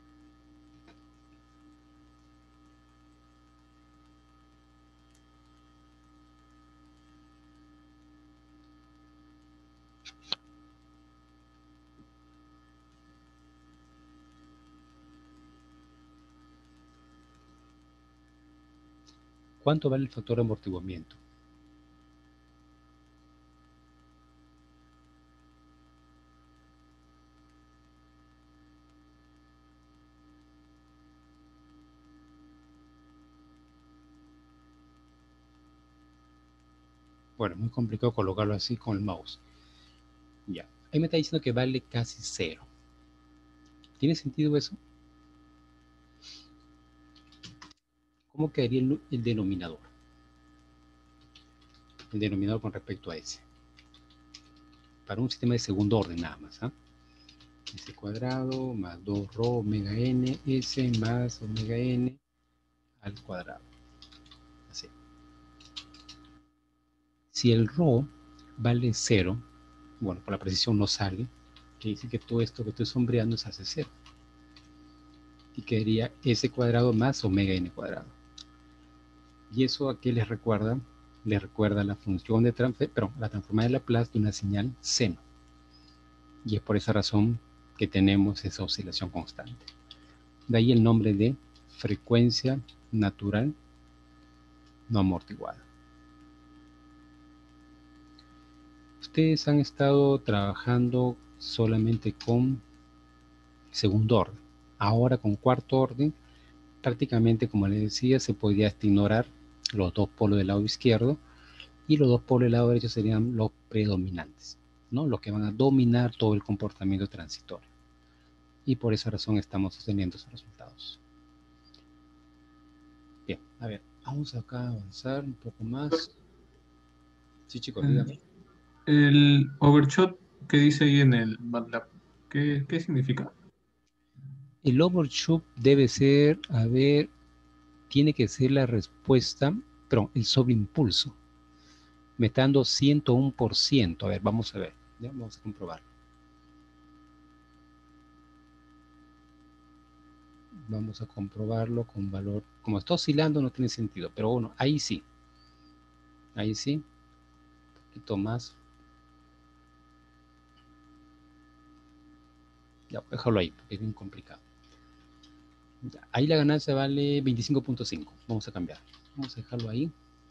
¿Cuánto vale el factor de amortiguamiento? Bueno, es muy complicado colocarlo así con el mouse. Ya. Ahí me está diciendo que vale casi cero. ¿Tiene sentido eso? ¿Cómo quedaría el, el denominador? El denominador con respecto a ese. Para un sistema de segundo orden nada más. ¿eh? S cuadrado más dos rho omega n s más omega n al cuadrado. Así. Si el rho vale cero, bueno, por la precisión no sale, que dice que todo esto que estoy sombreando se hace cero. Y quedaría s cuadrado más omega n cuadrado. ¿Y eso a qué les recuerda? Les recuerda la función de transfer, perdón, la transformada de Laplace de una señal seno. Y es por esa razón que tenemos esa oscilación constante. De ahí el nombre de frecuencia natural no amortiguada. Ustedes han estado trabajando solamente con segundo orden. Ahora con cuarto orden, prácticamente como les decía, se podría ignorar los dos polos del lado izquierdo y los dos polos del lado derecho serían los predominantes, ¿no? Los que van a dominar todo el comportamiento transitorio. Y por esa razón estamos sosteniendo esos resultados. Bien, a ver, vamos acá a avanzar un poco más. Sí, chicos, díganme. El overshot que dice ahí en el MATLAB, ¿qué, qué significa? El overshoot debe ser, a ver, tiene que ser la respuesta, perdón, el sobreimpulso. Me está dando ciento uno por ciento. A ver, vamos a ver, ya vamos a comprobarlo. Vamos a comprobarlo con valor. Como está oscilando no tiene sentido, pero bueno, ahí sí. Ahí sí. Un poquito más. Ya, déjalo ahí, porque es bien complicado. Ya, ahí la ganancia vale veinticinco punto cinco. Vamos a cambiar. Vamos a dejarlo ahí.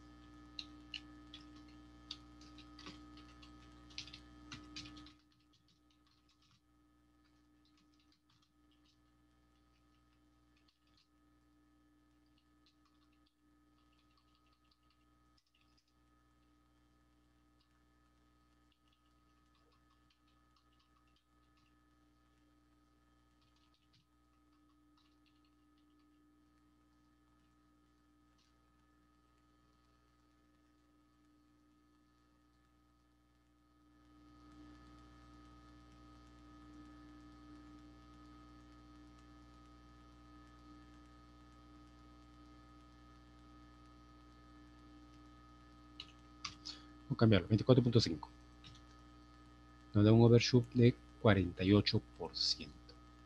Vamos a cambiarlo, veinticuatro punto cinco. Nos da un overshoot de cuarenta y ocho por ciento.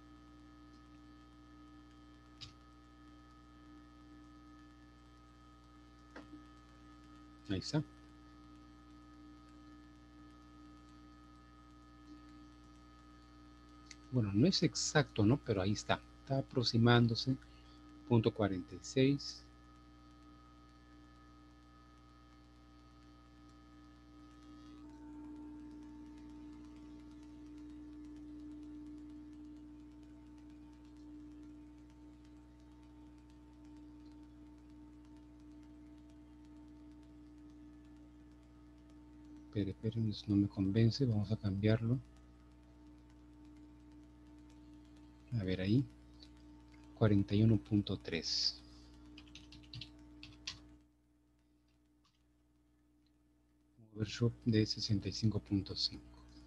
Ahí está. Bueno, no es exacto, ¿no? Pero ahí está. Está aproximándose. Punto cuarenta y seis. Espere, espere, no me convence. Vamos a cambiarlo. A ver ahí. cuarenta y uno punto tres. Overshoot de sesenta y cinco punto cinco.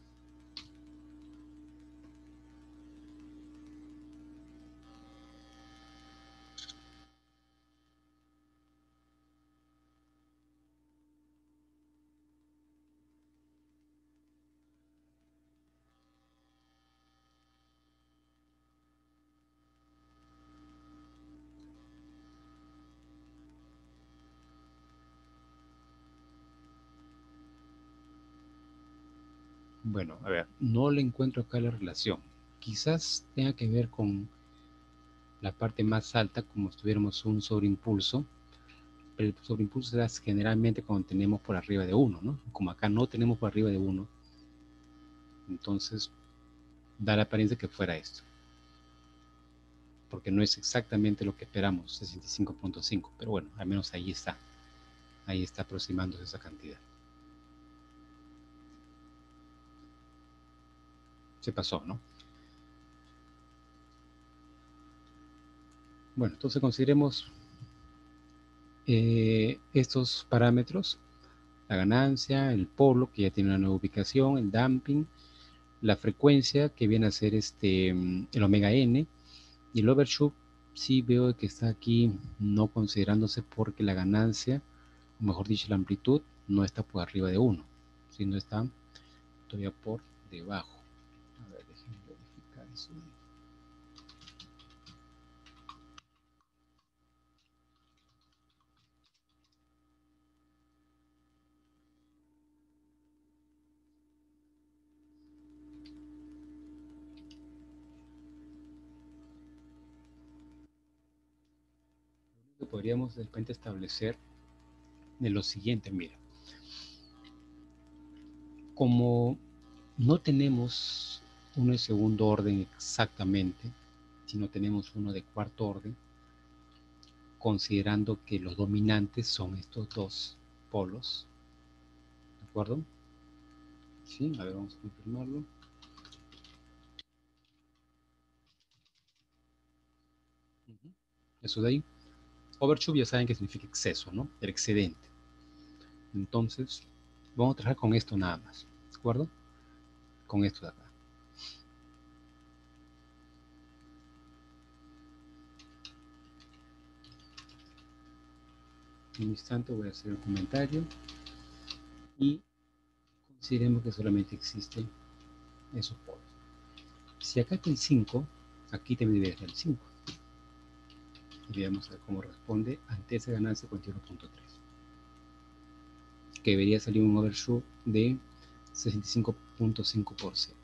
Bueno, a ver, no le encuentro acá la relación. Quizás tenga que ver con la parte más alta, como si tuviéramos un sobreimpulso. Pero el sobreimpulso se da generalmente cuando tenemos por arriba de uno, ¿no? Como acá no tenemos por arriba de uno, entonces da la apariencia que fuera esto. Porque no es exactamente lo que esperamos, sesenta y cinco punto cinco. Pero bueno, al menos ahí está. Ahí está aproximándose esa cantidad. se pasó, ¿no? Bueno, entonces consideremos eh, estos parámetros: la ganancia, el polo, que ya tiene una nueva ubicación, el damping, la frecuencia, que viene a ser este, el omega n, y el overshoot. Sí veo que está aquí no considerándose porque la ganancia, o mejor dicho, la amplitud, no está por arriba de uno, sino está todavía por debajo. A ver, déjenme verificar eso. Podríamos de repente establecer de lo siguiente: mira, como no tenemos uno de segundo orden exactamente, sino tenemos uno de cuarto orden, considerando que los dominantes son estos dos polos, ¿de acuerdo? Sí, a ver, vamos a confirmarlo. Uh-huh. Eso de ahí. Overshoot ya saben que significa exceso, ¿no? El excedente. Entonces, vamos a trabajar con esto nada más, ¿de acuerdo? Con esto de acá. En un instante voy a hacer un comentario y consideremos que solamente existen esos polos. Si acá está el cinco, aquí también debería estar el cinco. Y vamos a ver cómo responde ante esa ganancia cuarenta y uno punto tres. Que debería salir un overshoot de sesenta y cinco punto cinco por ciento.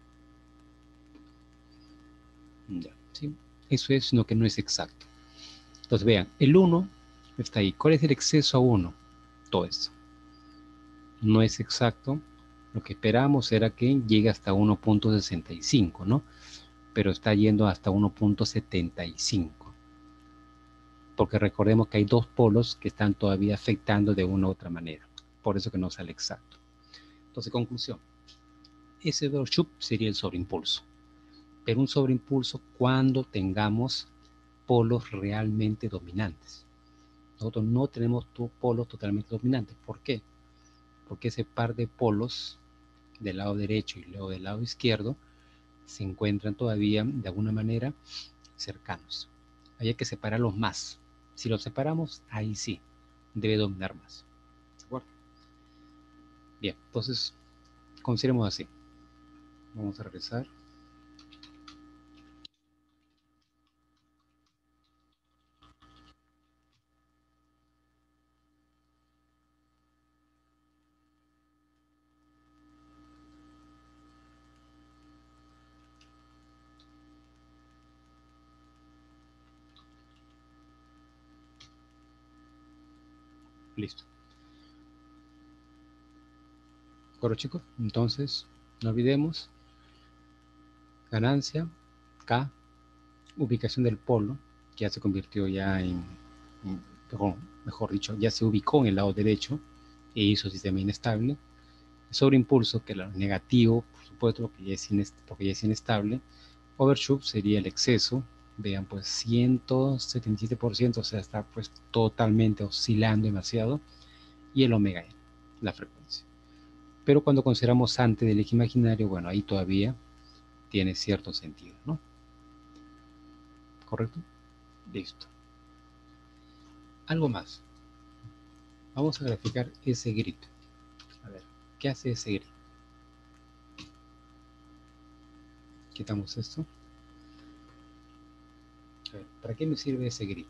Ya, ¿sí? Eso es lo que no es exacto. Entonces vean, el uno está ahí. ¿Cuál es el exceso a uno? Todo esto. No es exacto. Lo que esperamos era que llegue hasta uno punto sesenta y cinco, ¿no? Pero está yendo hasta uno punto setenta y cinco. Porque recordemos que hay dos polos que están todavía afectando de una u otra manera. Por eso que no sale exacto. Entonces, conclusión. Ese overshoot sería el sobreimpulso. Pero un sobreimpulso cuando tengamos polos realmente dominantes. Nosotros no tenemos polos totalmente dominantes. ¿Por qué? Porque ese par de polos del lado derecho y luego del lado izquierdo se encuentran todavía de alguna manera cercanos. Ahí hay que separarlos más. Si los separamos, ahí sí, debe dominar más. ¿De acuerdo? Bien, entonces consideremos así. Vamos a regresar. Listo. ¿De acuerdo, chicos? Entonces, no olvidemos ganancia, K, ubicación del polo, que ya se convirtió ya en, mejor, mejor dicho, ya se ubicó en el lado derecho e hizo sistema inestable. Sobreimpulso, que es lo negativo, por supuesto, porque ya es, inest porque ya es inestable. Overshoot sería el exceso, vean, pues ciento setenta y siete por ciento, o sea, está pues totalmente oscilando demasiado. Y el omega n, la frecuencia. Pero cuando consideramos antes del eje imaginario, bueno, ahí todavía tiene cierto sentido, ¿no? ¿Correcto? Listo. Algo más. Vamos a graficar ese grid. A ver, ¿qué hace ese grid? Quitamos esto. A ver, ¿para qué me sirve ese grid?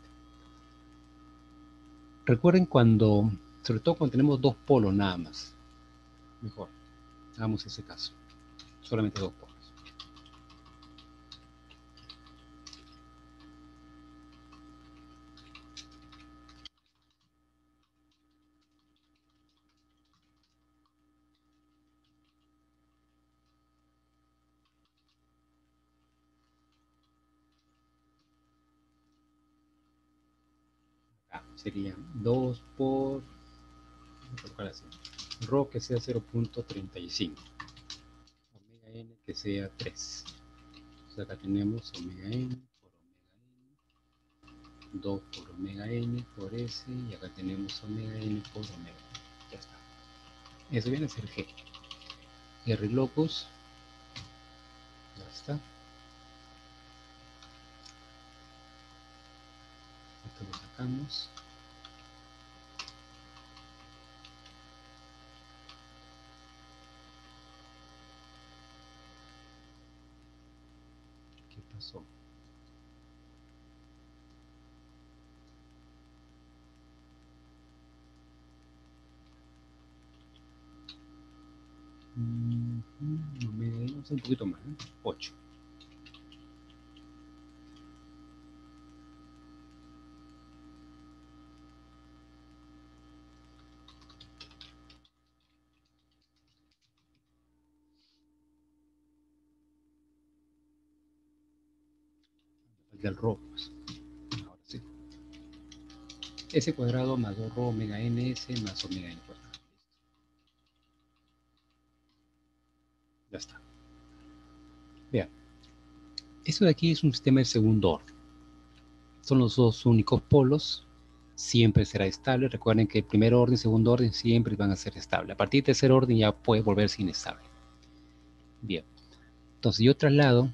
Recuerden cuando, sobre todo cuando tenemos dos polos nada más. Mejor, hagamos ese caso. Solamente dos polos. Sería dos por, voy a colocar así, rho que sea cero punto treinta y cinco, omega n que sea tres. Entonces acá tenemos omega n por omega n, dos por omega n por s, y acá tenemos omega n por omega n. Ya está. Eso viene a ser G. R locus. Ya está. Esto lo sacamos. ¿Qué pasó? Mm, mm, omega n, vamos a un poquito más, ¿eh? ocho. Del rho, pues. Ahora sí. S cuadrado más dos rho omega ns más omega n cuadrado. Ya está. Vean. Esto de aquí es un sistema de segundo orden. Son los dos únicos polos. Siempre será estable. Recuerden que el primer orden y segundo orden siempre van a ser estables. A partir del tercer orden ya puede volverse inestable. Bien. Entonces yo traslado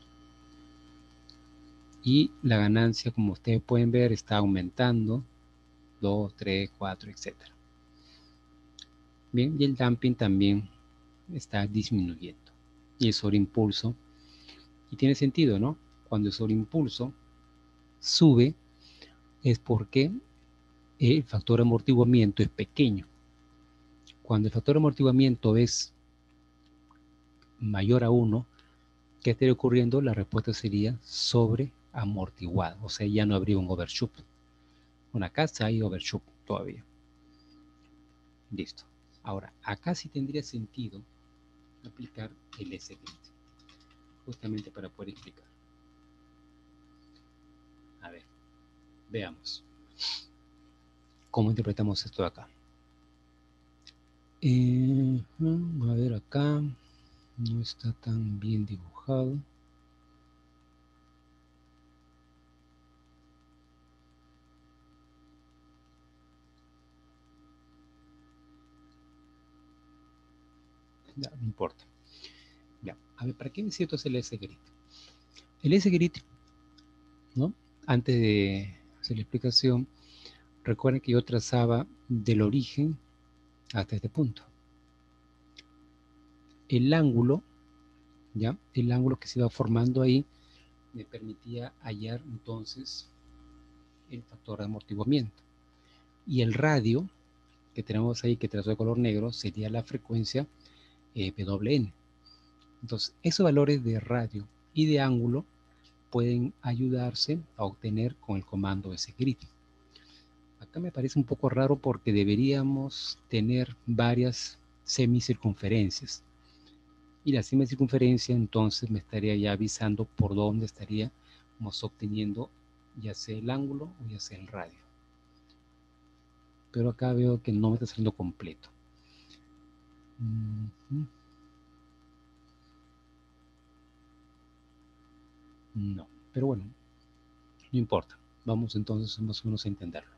y la ganancia, como ustedes pueden ver, está aumentando. dos, tres, cuatro, etcétera. Bien, y el damping también está disminuyendo. Y el sobreimpulso, y tiene sentido, ¿no? Cuando el sobreimpulso sube es porque el factor de amortiguamiento es pequeño. Cuando el factor de amortiguamiento es mayor a uno, ¿qué estaría ocurriendo? La respuesta sería sobreamortiguado, o sea, ya no habría un overshoot. Bueno, acá hay overshoot todavía. Listo. Ahora, acá sí tendría sentido aplicar el S-grid, justamente para poder explicar. A ver, veamos cómo interpretamos esto de acá. Eh, a ver, acá no está tan bien dibujado. Ya, no importa. Ya, a ver, ¿para qué necesito hacer el S-grid? El S-grid, ¿no? Antes de hacer la explicación, recuerden que yo trazaba del origen hasta este punto. El ángulo, ¿ya? El ángulo que se iba formando ahí me permitía hallar entonces el factor de amortiguamiento. Y el radio que tenemos ahí, que trazo de color negro, sería la frecuencia eh, W N. Entonces, esos valores de radio y de ángulo pueden ayudarse a obtener con el comando S-grid. Acá me parece un poco raro porque deberíamos tener varias semicircunferencias. Y la semicircunferencia entonces me estaría ya avisando por dónde estaríamos obteniendo ya sea el ángulo o ya sea el radio. Pero acá veo que no me está saliendo completo. Uh-huh. No, pero bueno, no importa. Vamos entonces más o menos a entenderlo.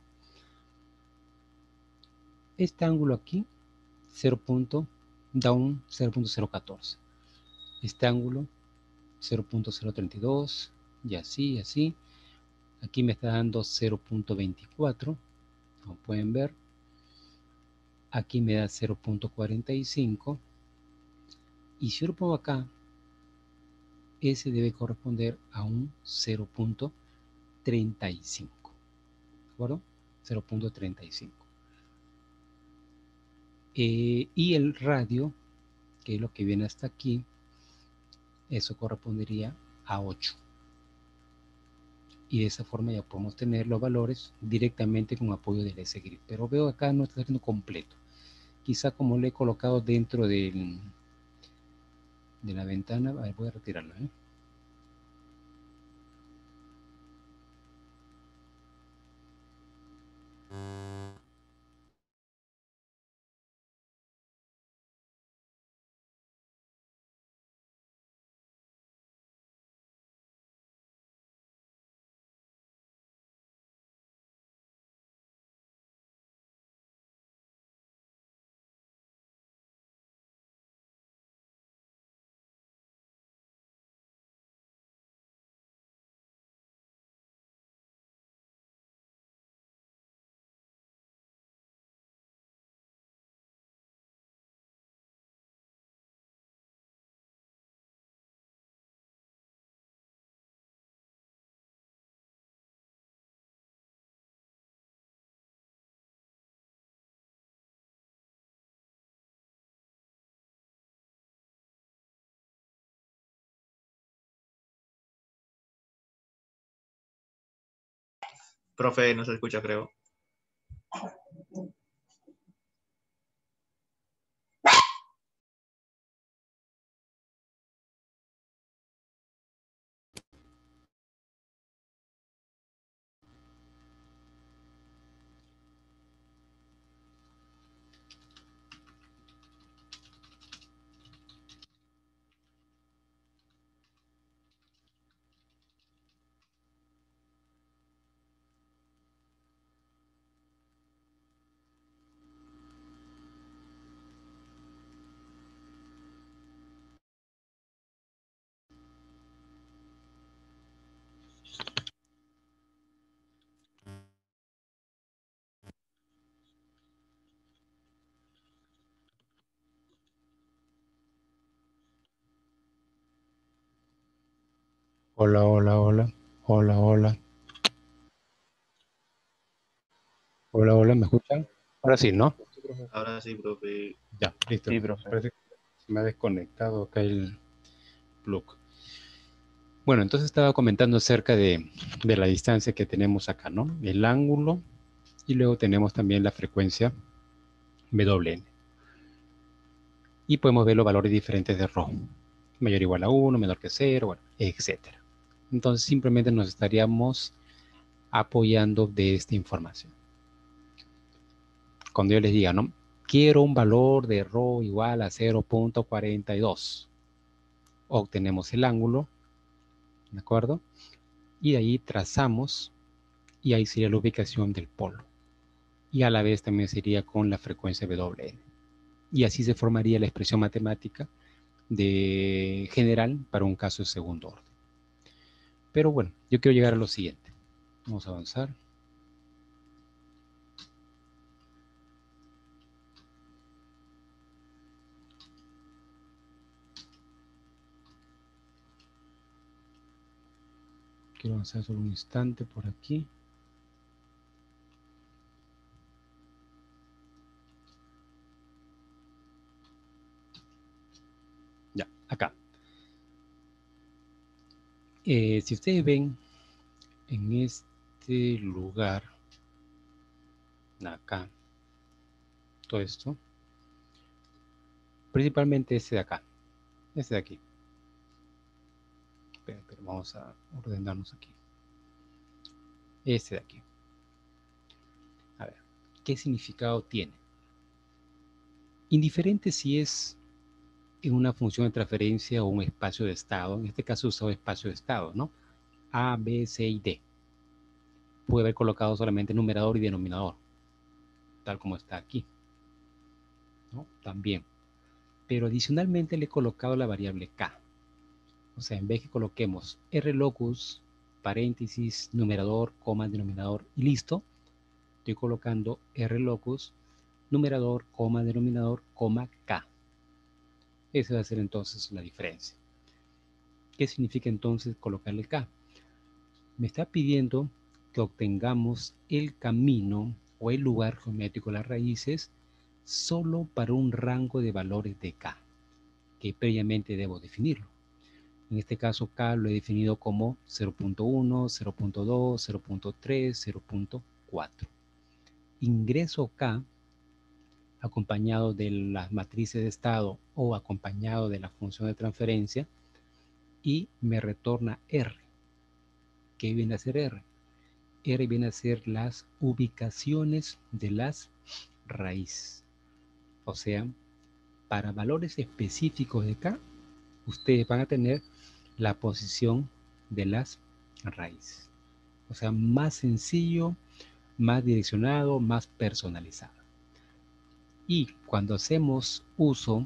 Este ángulo aquí, cero. Da un cero punto cero catorce. Este ángulo, cero punto cero treinta y dos, y así, y así. Aquí me está dando cero punto veinticuatro, como pueden ver. Aquí me da cero punto cuarenta y cinco. Y si yo lo pongo acá, ese debe corresponder a un cero punto treinta y cinco. ¿De acuerdo? cero punto treinta y cinco. Eh, y el radio, que es lo que viene hasta aquí, eso correspondería a ocho. Y de esa forma ya podemos tener los valores directamente con apoyo del S-grid. Pero veo acá no está saliendo completo. Quizá como lo he colocado dentro del, de la ventana, a ver, voy a retirarlo, ¿eh? Profe, no se escucha, creo. Hola, hola, hola. Hola, hola. Hola, hola, ¿me escuchan? Ahora sí, ¿no? Sí, profe. Ahora sí, profe. Ya, listo. Sí, profe. Parece que se me ha desconectado acá el plug. Bueno, entonces estaba comentando acerca de, de la distancia que tenemos acá, ¿no? El ángulo y luego tenemos también la frecuencia W N. Y podemos ver los valores diferentes de ρ. Mayor o igual a uno, menor que cero, bueno, etcétera. Entonces simplemente nos estaríamos apoyando de esta información. Cuando yo les diga, ¿no? Quiero un valor de ρ igual a cero punto cuarenta y dos. Obtenemos el ángulo, ¿de acuerdo? Y de ahí trazamos y ahí sería la ubicación del polo. Y a la vez también sería con la frecuencia W N. Y así se formaría la expresión matemática de general para un caso de segundo orden. Pero bueno, yo quiero llegar a lo siguiente. Vamos a avanzar. Quiero avanzar solo un instante por aquí. Ya, acá. Eh, si ustedes ven en este lugar, acá, todo esto, principalmente este de acá, este de aquí. Pero, pero vamos a ordenarnos aquí. Este de aquí. A ver, ¿qué significado tiene? Indiferente si es en una función de transferencia o un espacio de estado, en este caso usado espacio de estado, ¿no? A, B, C y D. Puede haber colocado solamente numerador y denominador, tal como está aquí, ¿no? También. Pero adicionalmente le he colocado la variable K. O sea, en vez que coloquemos R locus, paréntesis, numerador, coma, denominador y listo, estoy colocando R locus, numerador, coma, denominador, coma, K. Esa va a ser entonces la diferencia. ¿Qué significa entonces colocarle K? Me está pidiendo que obtengamos el camino o el lugar geométrico de las raíces solo para un rango de valores de K, que previamente debo definirlo. En este caso K lo he definido como cero punto uno, cero punto dos, cero punto tres, cero punto cuatro. Ingreso K acompañado de las matrices de estado o acompañado de la función de transferencia y me retorna R. ¿Qué viene a ser R? R viene a ser las ubicaciones de las raíces. O sea, para valores específicos de K, ustedes van a tener la posición de las raíces. O sea, más sencillo, más direccionado, más personalizado. Y cuando hacemos uso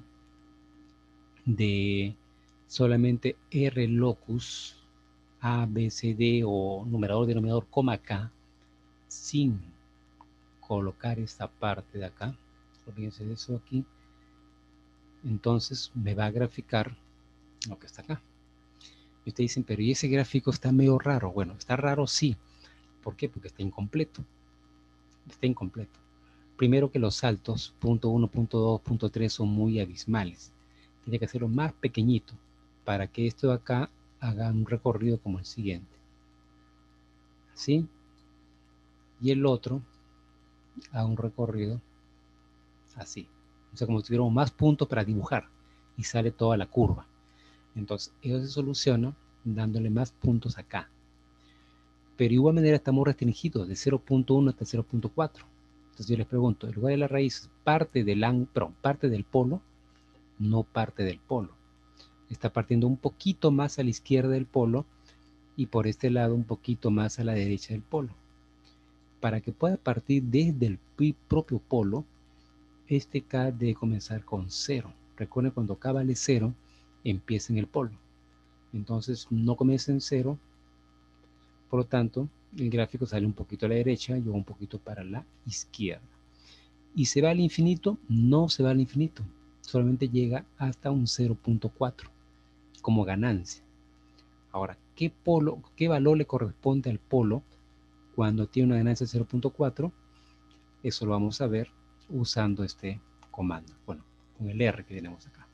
de solamente R locus, A, B, C, D o numerador, denominador, coma K, sin colocar esta parte de acá, olvídense de eso aquí, entonces me va a graficar lo que está acá. Y ustedes dicen, pero ¿y ese gráfico está medio raro? Bueno, está raro sí. ¿Por qué? Porque está incompleto. Está incompleto. Primero que los saltos, punto uno, punto dos, punto tres, son muy abismales. Tiene que hacerlo más pequeñito para que esto de acá haga un recorrido como el siguiente. ¿Sí? y el otro a un recorrido así. O sea, como si tuviéramos más puntos para dibujar y sale toda la curva. Entonces, eso se soluciona dándole más puntos acá. Pero de igual manera estamos restringidos de cero punto uno hasta cero punto cuatro. Entonces yo les pregunto, ¿el lugar de la raíz parte del, perdón, parte del polo? No parte del polo. Está partiendo un poquito más a la izquierda del polo y por este lado un poquito más a la derecha del polo. Para que pueda partir desde el propio polo, este K debe comenzar con cero. Recuerden, cuando K vale cero, empieza en el polo. Entonces no comienza en cero, por lo tanto, el gráfico sale un poquito a la derecha y un poquito para la izquierda. ¿Y se va al infinito? No se va al infinito, solamente llega hasta un cero punto cuatro como ganancia. Ahora, ¿qué, polo, ¿qué valor le corresponde al polo cuando tiene una ganancia de cero punto cuatro? Eso lo vamos a ver usando este comando, bueno, con el R que tenemos acá.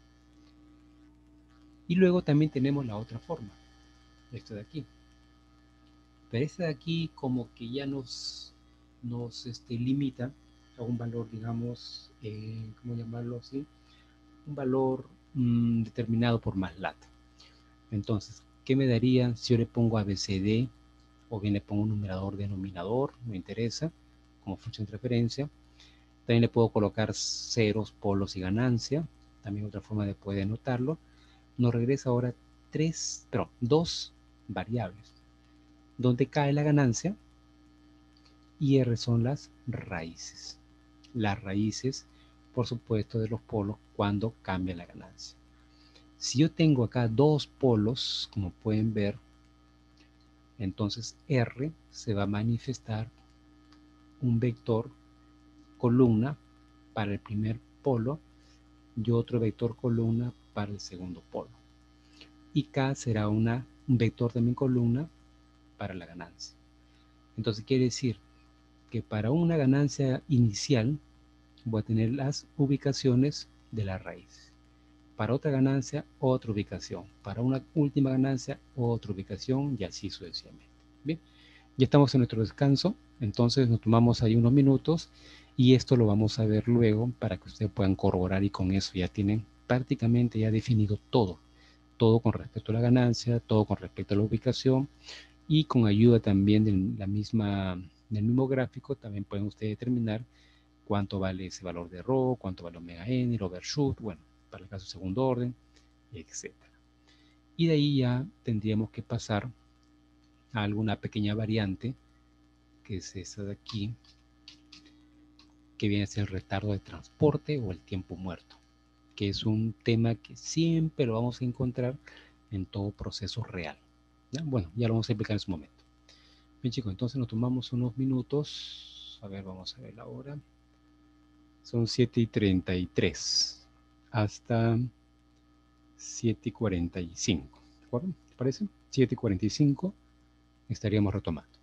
Y luego también tenemos la otra forma, esto de aquí. Pero esta de aquí como que ya nos, nos este, limita a un valor, digamos, eh, ¿cómo llamarlo así? Un valor mmm, determinado por más lata. Entonces, ¿qué me daría si yo le pongo A B C D o bien le pongo un numerador denominador? Me interesa como función de referencia. También le puedo colocar ceros, polos y ganancia. También otra forma de poder anotarlo. Nos regresa ahora tres, perdón, dos variables, donde cae la ganancia y R son las raíces. Las raíces, por supuesto, de los polos cuando cambia la ganancia. Si yo tengo acá dos polos, como pueden ver, entonces R se va a manifestar un vector columna para el primer polo y otro vector columna para el segundo polo. Y K será una, un vector también columna para la ganancia. Entonces quiere decir que para una ganancia inicial voy a tener las ubicaciones de la raíz. Para otra ganancia, otra ubicación. Para una última ganancia, otra ubicación y así sucesivamente. Bien, ya estamos en nuestro descanso, entonces nos tomamos ahí unos minutos y esto lo vamos a ver luego para que ustedes puedan corroborar y con eso ya tienen prácticamente ya definido todo. Todo con respecto a la ganancia, todo con respecto a la ubicación y con ayuda también de la misma, del mismo gráfico también pueden ustedes determinar cuánto vale ese valor de rho, cuánto vale omega n, el overshoot, bueno, para el caso de segundo orden, etcétera. Y de ahí ya tendríamos que pasar a alguna pequeña variante, que es esta de aquí, que viene a ser el retardo de transporte o el tiempo muerto, que es un tema que siempre lo vamos a encontrar en todo proceso real. ¿Ya? Bueno, ya lo vamos a explicar en su momento. Bien chicos, entonces nos tomamos unos minutos, a ver, vamos a ver la hora. Son siete y treinta y tres hasta siete y cuarenta y cinco. ¿De acuerdo? ¿Te parece? siete y cuarenta y cinco estaríamos retomando.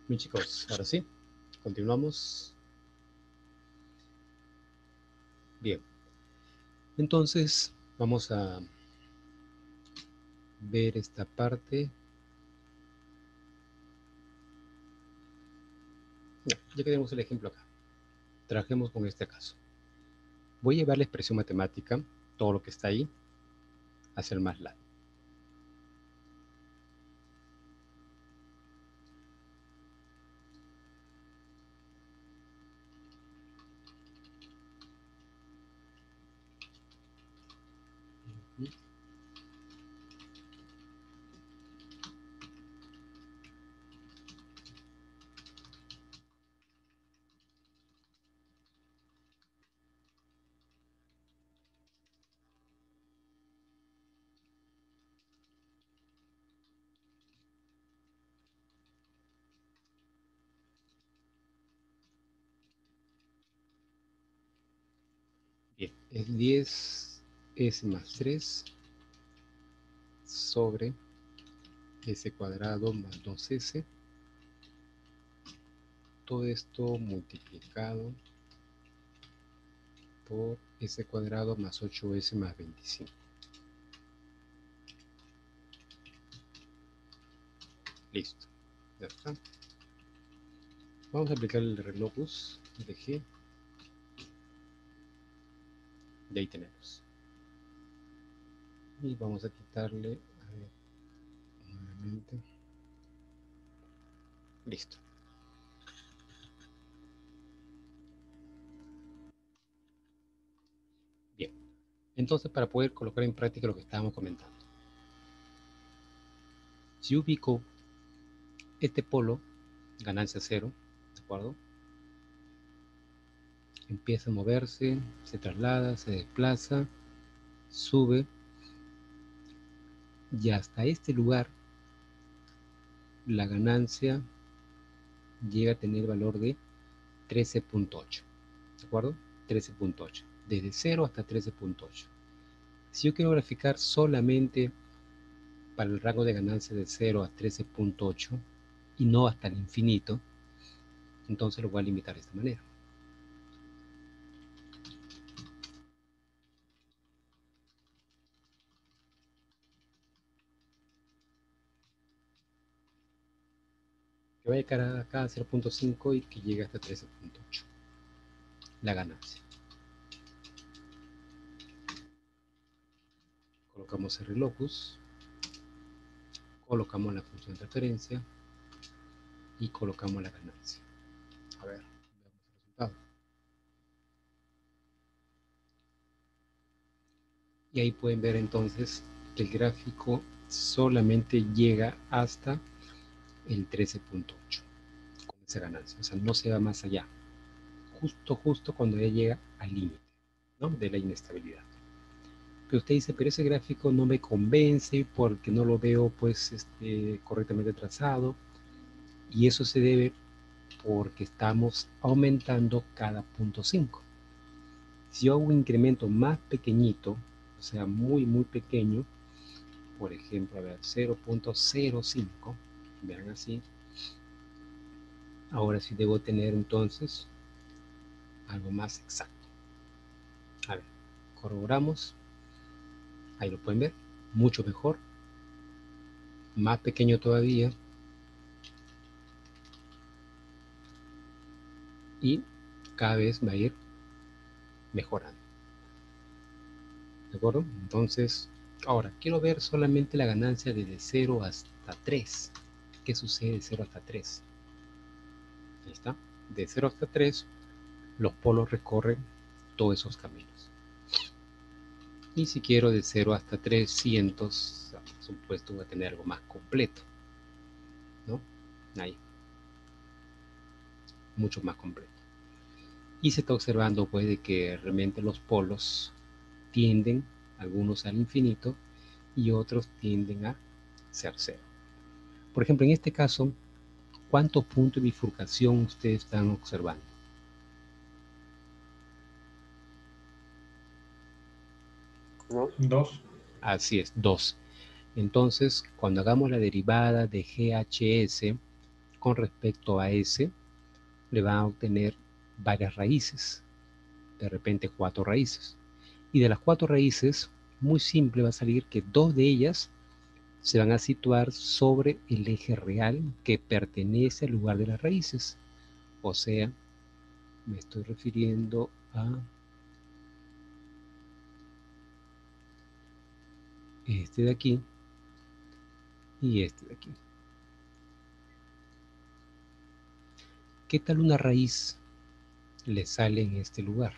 Bien, chicos, ahora sí, continuamos. Bien, entonces vamos a ver esta parte. Ya, ya que tenemos el ejemplo acá, trabajemos con este caso. Voy a llevar la expresión matemática, todo lo que está ahí, hacia el más lado. Bien, es diez ese más tres sobre s cuadrado más dos ese. Todo esto multiplicado por s cuadrado más ocho ese más veinticinco. Listo, ya está. Vamos a aplicar el relojus de G. Y ahí tenemos. Y vamos a quitarle, a ver, nuevamente. Listo. Bien. Entonces, para poder colocar en práctica lo que estábamos comentando. Si ubico este polo, ganancia cero, ¿de acuerdo? Empieza a moverse, se traslada, se desplaza, sube. Y hasta este lugar, la ganancia llega a tener valor de trece punto ocho. ¿De acuerdo? trece punto ocho. Desde cero hasta trece punto ocho. Si yo quiero graficar solamente para el rango de ganancia de cero a trece punto ocho y no hasta el infinito, entonces lo voy a limitar de esta manera. Que vaya acá, acá a cero punto cinco y que llegue hasta trece punto ocho. La ganancia. Colocamos el relojus, colocamos la función de referencia y colocamos la ganancia. A ver, veamos el resultado. Y ahí pueden ver entonces que el gráfico solamente llega hasta el trece punto ocho con esa ganancia. O sea, no se va más allá. Justo, justo cuando ya llega al límite, ¿no?, de la inestabilidad. Pero usted dice, pero ese gráfico no me convence porque no lo veo pues este, correctamente trazado. Y eso se debe porque estamos aumentando cada punto cinco. Si yo hago un incremento más pequeñito, o sea, muy, muy pequeño, por ejemplo, a ver, cero punto cero cinco, vean así, ahora sí debo tener entonces algo más exacto. A ver, corroboramos, ahí lo pueden ver, mucho mejor, más pequeño todavía, y cada vez va a ir mejorando. ¿De acuerdo? Entonces, ahora quiero ver solamente la ganancia desde cero hasta tres. ¿Qué sucede de cero hasta tres? Ahí está. De cero hasta tres, los polos recorren todos esos caminos. Y si quiero de cero hasta trescientos, por supuesto voy a tener algo más completo, ¿no? Ahí. Mucho más completo. Y se está observando pues de que realmente los polos tienden, algunos al infinito y otros tienden a ser cero. Por ejemplo, en este caso, ¿cuántos puntos de bifurcación ustedes están observando? Dos. Así es, dos. Entonces, cuando hagamos la derivada de G H S, con respecto a ese, le van a obtener varias raíces, de repente cuatro raíces. Y de las cuatro raíces, muy simple va a salir que dos de ellas se van a situar sobre el eje real que pertenece al lugar de las raíces. O sea, me estoy refiriendo a este de aquí y este de aquí. ¿Qué tal una raíz le sale en este lugar?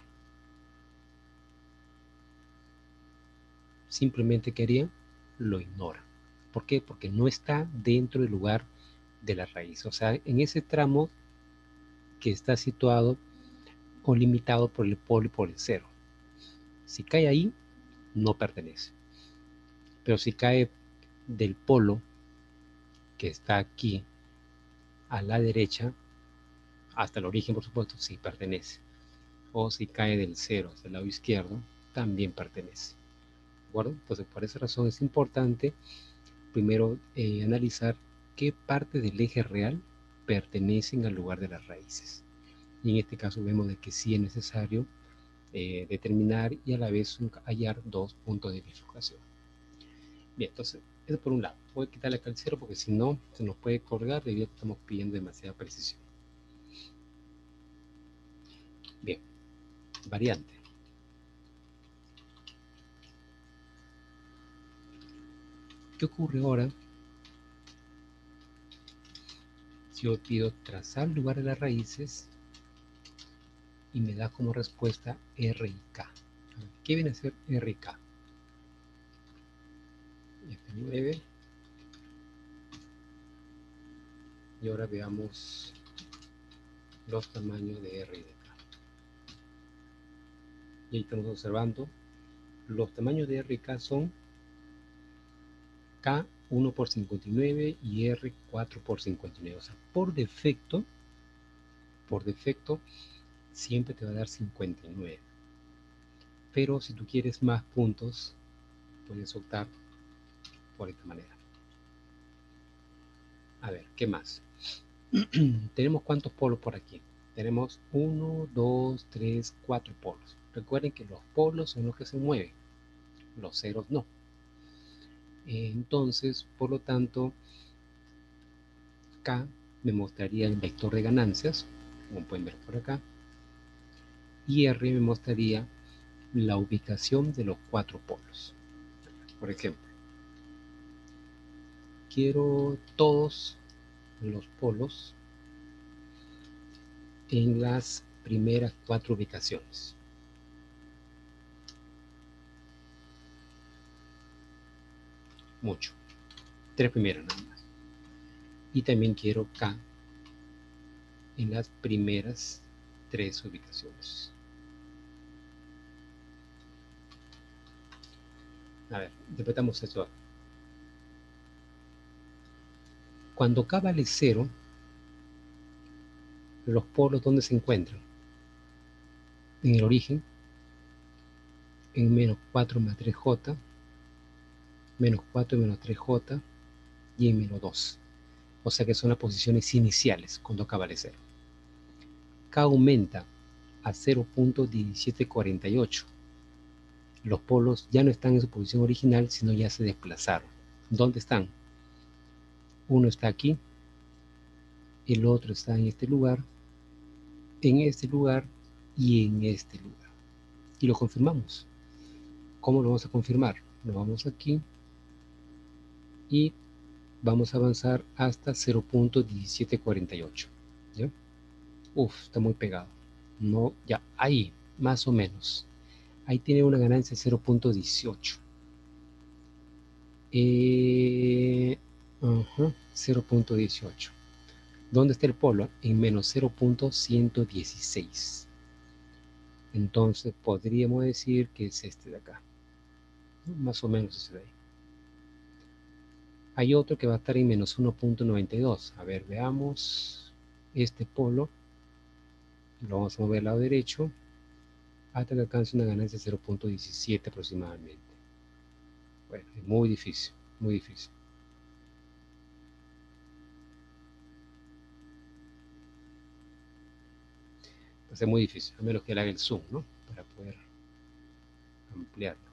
Simplemente, ¿qué haría? Lo ignora. ¿Por qué? Porque no está dentro del lugar de la raíz. O sea, en ese tramo que está situado o limitado por el polo y por el cero. Si cae ahí, no pertenece. Pero si cae del polo que está aquí a la derecha, hasta el origen, por supuesto, sí pertenece. O si cae del cero hacia el lado izquierdo, también pertenece. ¿De acuerdo? Entonces, por esa razón es importante primero eh, analizar qué parte del eje real pertenecen al lugar de las raíces. Y en este caso vemos de que sí es necesario eh, determinar y a la vez hallar dos puntos de bifurcación. Bien, entonces, eso por un lado. Voy a quitarle acá el cero porque si no, se nos puede colgar debido a que estamos pidiendo demasiada precisión. Bien, variante. ¿Qué ocurre ahora si yo pido trazar el lugar de las raíces y me da como respuesta R y K? ¿Qué viene a ser R y K? F nueve. Y ahora veamos los tamaños de R y de K. Y ahí estamos observando los tamaños de R y K son K uno por cincuenta y nueve y R cuatro por cincuenta y nueve. O sea, por defecto, por defecto, siempre te va a dar cincuenta y nueve. Pero si tú quieres más puntos, puedes optar por esta manera. A ver, ¿qué más? Tenemos cuántos polos por aquí. Tenemos uno, dos, tres, cuatro polos. Recuerden que los polos son los que se mueven, los ceros no. Entonces, por lo tanto, K me mostraría el vector de ganancias, como pueden ver por acá, y R me mostraría la ubicación de los cuatro polos. Por ejemplo, quiero todos los polos en las primeras cuatro ubicaciones. Mucho. Tres primeras nada más. Y también quiero K en las primeras tres ubicaciones. A ver, interpretamos esto. Cuando K vale cero, los polos ¿dónde se encuentran? En el origen, en menos cuatro más tres J, menos cuatro y menos tres J, y en menos dos. O sea que son las posiciones iniciales cuando K vale cero. K aumenta a cero punto diecisiete cuarenta y ocho. Los polos ya no están en su posición original, sino ya se desplazaron. ¿Dónde están? Uno está aquí, el otro está en este lugar, en este lugar y en este lugar. Y lo confirmamos. ¿Cómo lo vamos a confirmar? Nos vamos aquí y vamos a avanzar hasta cero punto diecisiete cuarenta y ocho. ¿Ya? Uf, está muy pegado. No, ya, ahí, más o menos. Ahí tiene una ganancia de cero punto dieciocho. Eh, uh-huh, cero punto dieciocho. ¿Dónde está el polo? En menos cero punto ciento dieciséis. Entonces podríamos decir que es este de acá. Más o menos ese de ahí. Hay otro que va a estar en menos uno punto noventa y dos. A ver, veamos. Este polo lo vamos a mover al lado derecho hasta que alcance una ganancia de cero punto diecisiete aproximadamente. Bueno, es muy difícil, muy difícil. Va a ser muy difícil, a menos que le haga el zoom, ¿no? Para poder ampliarlo.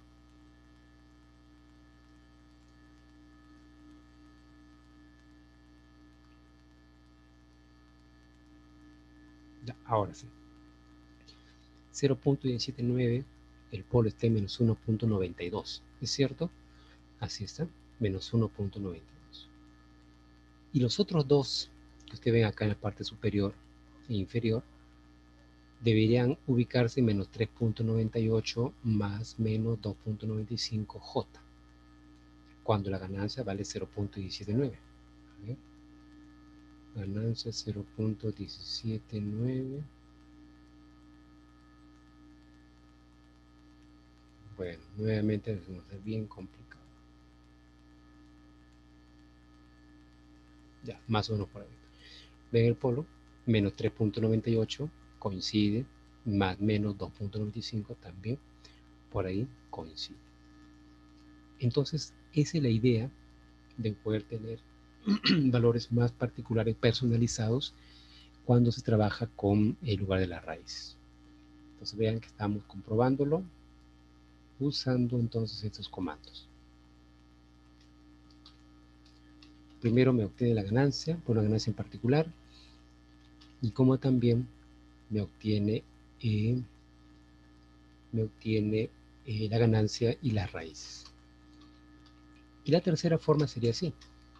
Ya, ahora sí. cero punto diecisiete nueve, el polo está en menos uno punto noventa y dos, ¿es cierto? Así está, menos uno punto noventa y dos. Y los otros dos que ustedes ven acá en la parte superior e inferior deberían ubicarse en menos tres punto noventa y ocho más menos dos punto noventa y cinco J, cuando la ganancia vale cero punto diecisiete nueve. A ver. Ganancia cero punto diecisiete nueve. Bueno, nuevamente va a ser bien complicado. Ya, más o menos por ahí. Ven el polo, menos tres punto noventa y ocho coincide, más menos dos punto noventa y cinco también, por ahí coincide. Entonces, esa es la idea de poder tener valores más particulares, personalizados, cuando se trabaja con el lugar de la raíz. Entonces vean que estamos comprobándolo usando entonces estos comandos. Primero me obtiene la ganancia, por una ganancia en particular, y como también me obtiene, eh, me obtiene eh, la ganancia y las raíces. Y la tercera forma sería así.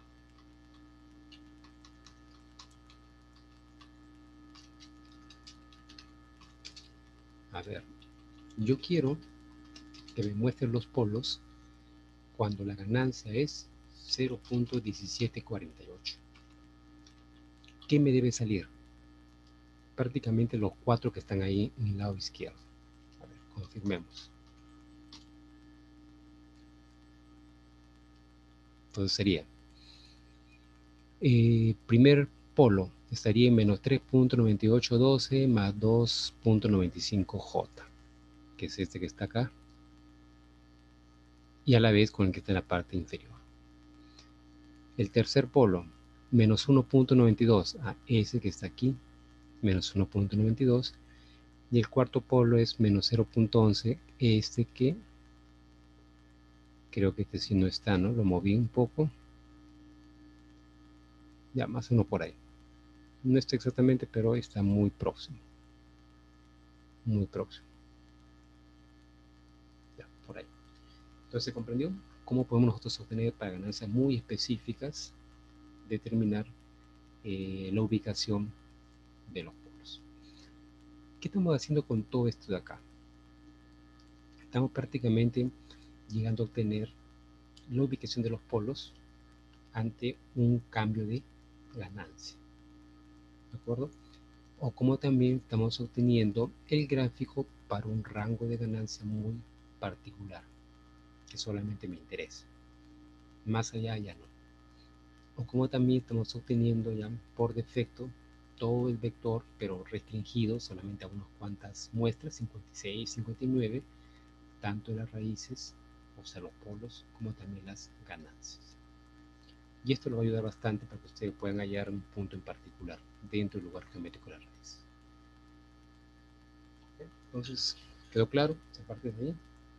A ver, yo quiero que me muestren los polos cuando la ganancia es cero punto diecisiete cuarenta y ocho. ¿Qué me debe salir? Prácticamente los cuatro que están ahí en el lado izquierdo. A ver, confirmemos. Entonces sería, eh, primer polo estaría en menos tres punto noventa y ocho doce más dos punto noventa y cinco J, que es este que está acá, y a la vez con el que está en la parte inferior. El tercer polo, menos uno punto noventa y dos a ese que está aquí, menos uno punto noventa y dos, y el cuarto polo es menos cero punto once, este que creo que este sí no está, ¿no? Lo moví un poco, ya más o menos por ahí. No está exactamente, pero está muy próximo. Muy próximo. Ya, por ahí. Entonces, ¿se comprendió cómo podemos nosotros obtener para ganancias muy específicas determinar eh, la ubicación de los polos? ¿Qué estamos haciendo con todo esto de acá? Estamos prácticamente llegando a obtener la ubicación de los polos ante un cambio de ganancia. ¿De acuerdo? O como también estamos obteniendo el gráfico para un rango de ganancia muy particular, que solamente me interesa. Más allá ya no. O como también estamos obteniendo ya por defecto todo el vector, pero restringido solamente a unas cuantas muestras, cincuenta y seis, cincuenta y nueve, tanto las raíces, o sea los polos, como también las ganancias. Y esto lo va a ayudar bastante para que ustedes puedan hallar un punto en particular dentro del lugar geométrico de la raíz. Entonces, ¿quedó claro esa parte de ahí?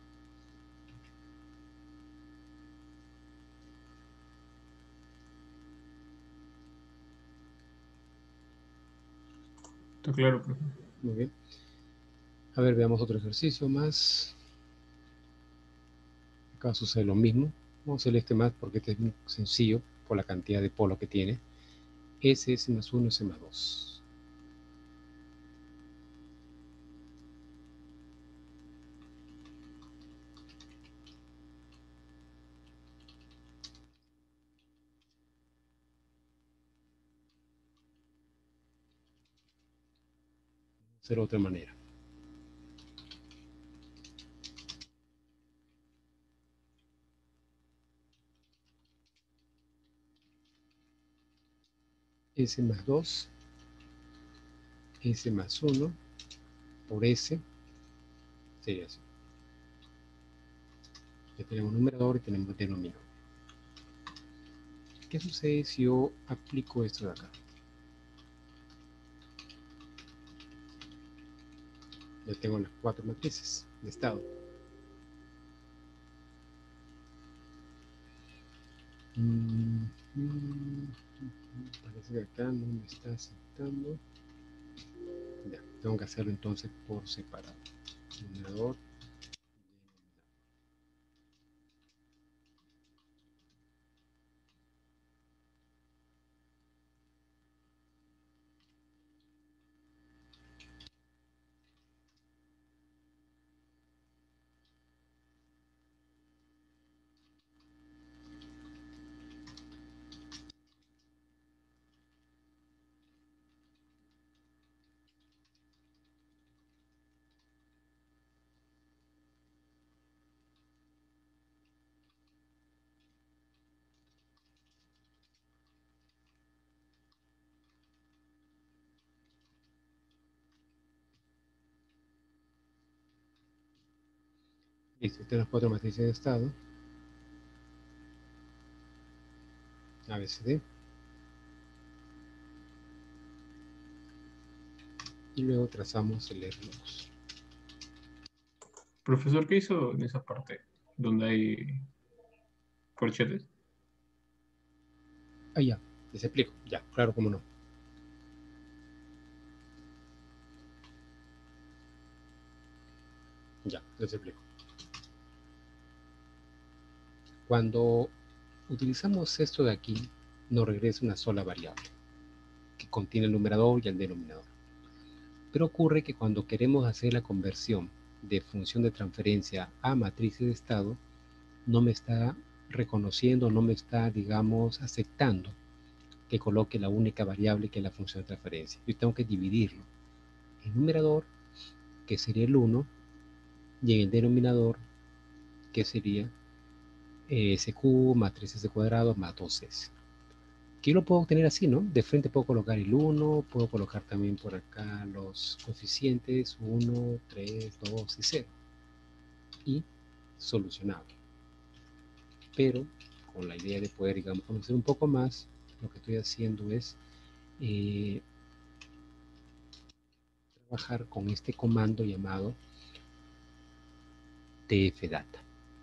Está claro, profe. Muy bien. A ver, veamos otro ejercicio más. Acá sucede lo mismo. Vamos a hacer este más porque este es muy sencillo por la cantidad de polos que tiene. S, S más uno, S más dos. Hacer de otra manera. S más dos, S más uno, por S, sería así. Ya tenemos numerador y tenemos denominador. ¿Qué sucede si yo aplico esto de acá? Ya tengo las cuatro matrices de estado. Mm, mm, parece que acá no me está aceptando. Ya, tengo que hacerlo entonces por separado. Numerador. Listo, tengo las cuatro matrices de estado. A B C D. Y luego trazamos el R dos. Profesor, ¿qué hizo en esa parte donde hay corchetes? Ah, ya, les explico. Ya, claro, cómo no. Ya, les explico. Cuando utilizamos esto de aquí, nos regresa una sola variable que contiene el numerador y el denominador. Pero ocurre que cuando queremos hacer la conversión de función de transferencia a matrices de estado, no me está reconociendo, no me está, digamos, aceptando que coloque la única variable que es la función de transferencia. Yo tengo que dividirlo en numerador, que sería el uno, y en el denominador, que sería eh, S Q más tres S cuadrado más dos S. Que yo lo puedo obtener así, ¿no? De frente puedo colocar el uno, puedo colocar también por acá los coeficientes uno, tres, dos y cero. Y solucionable. Pero con la idea de poder, digamos, conocer un poco más, lo que estoy haciendo es eh, trabajar con este comando llamado tfdata.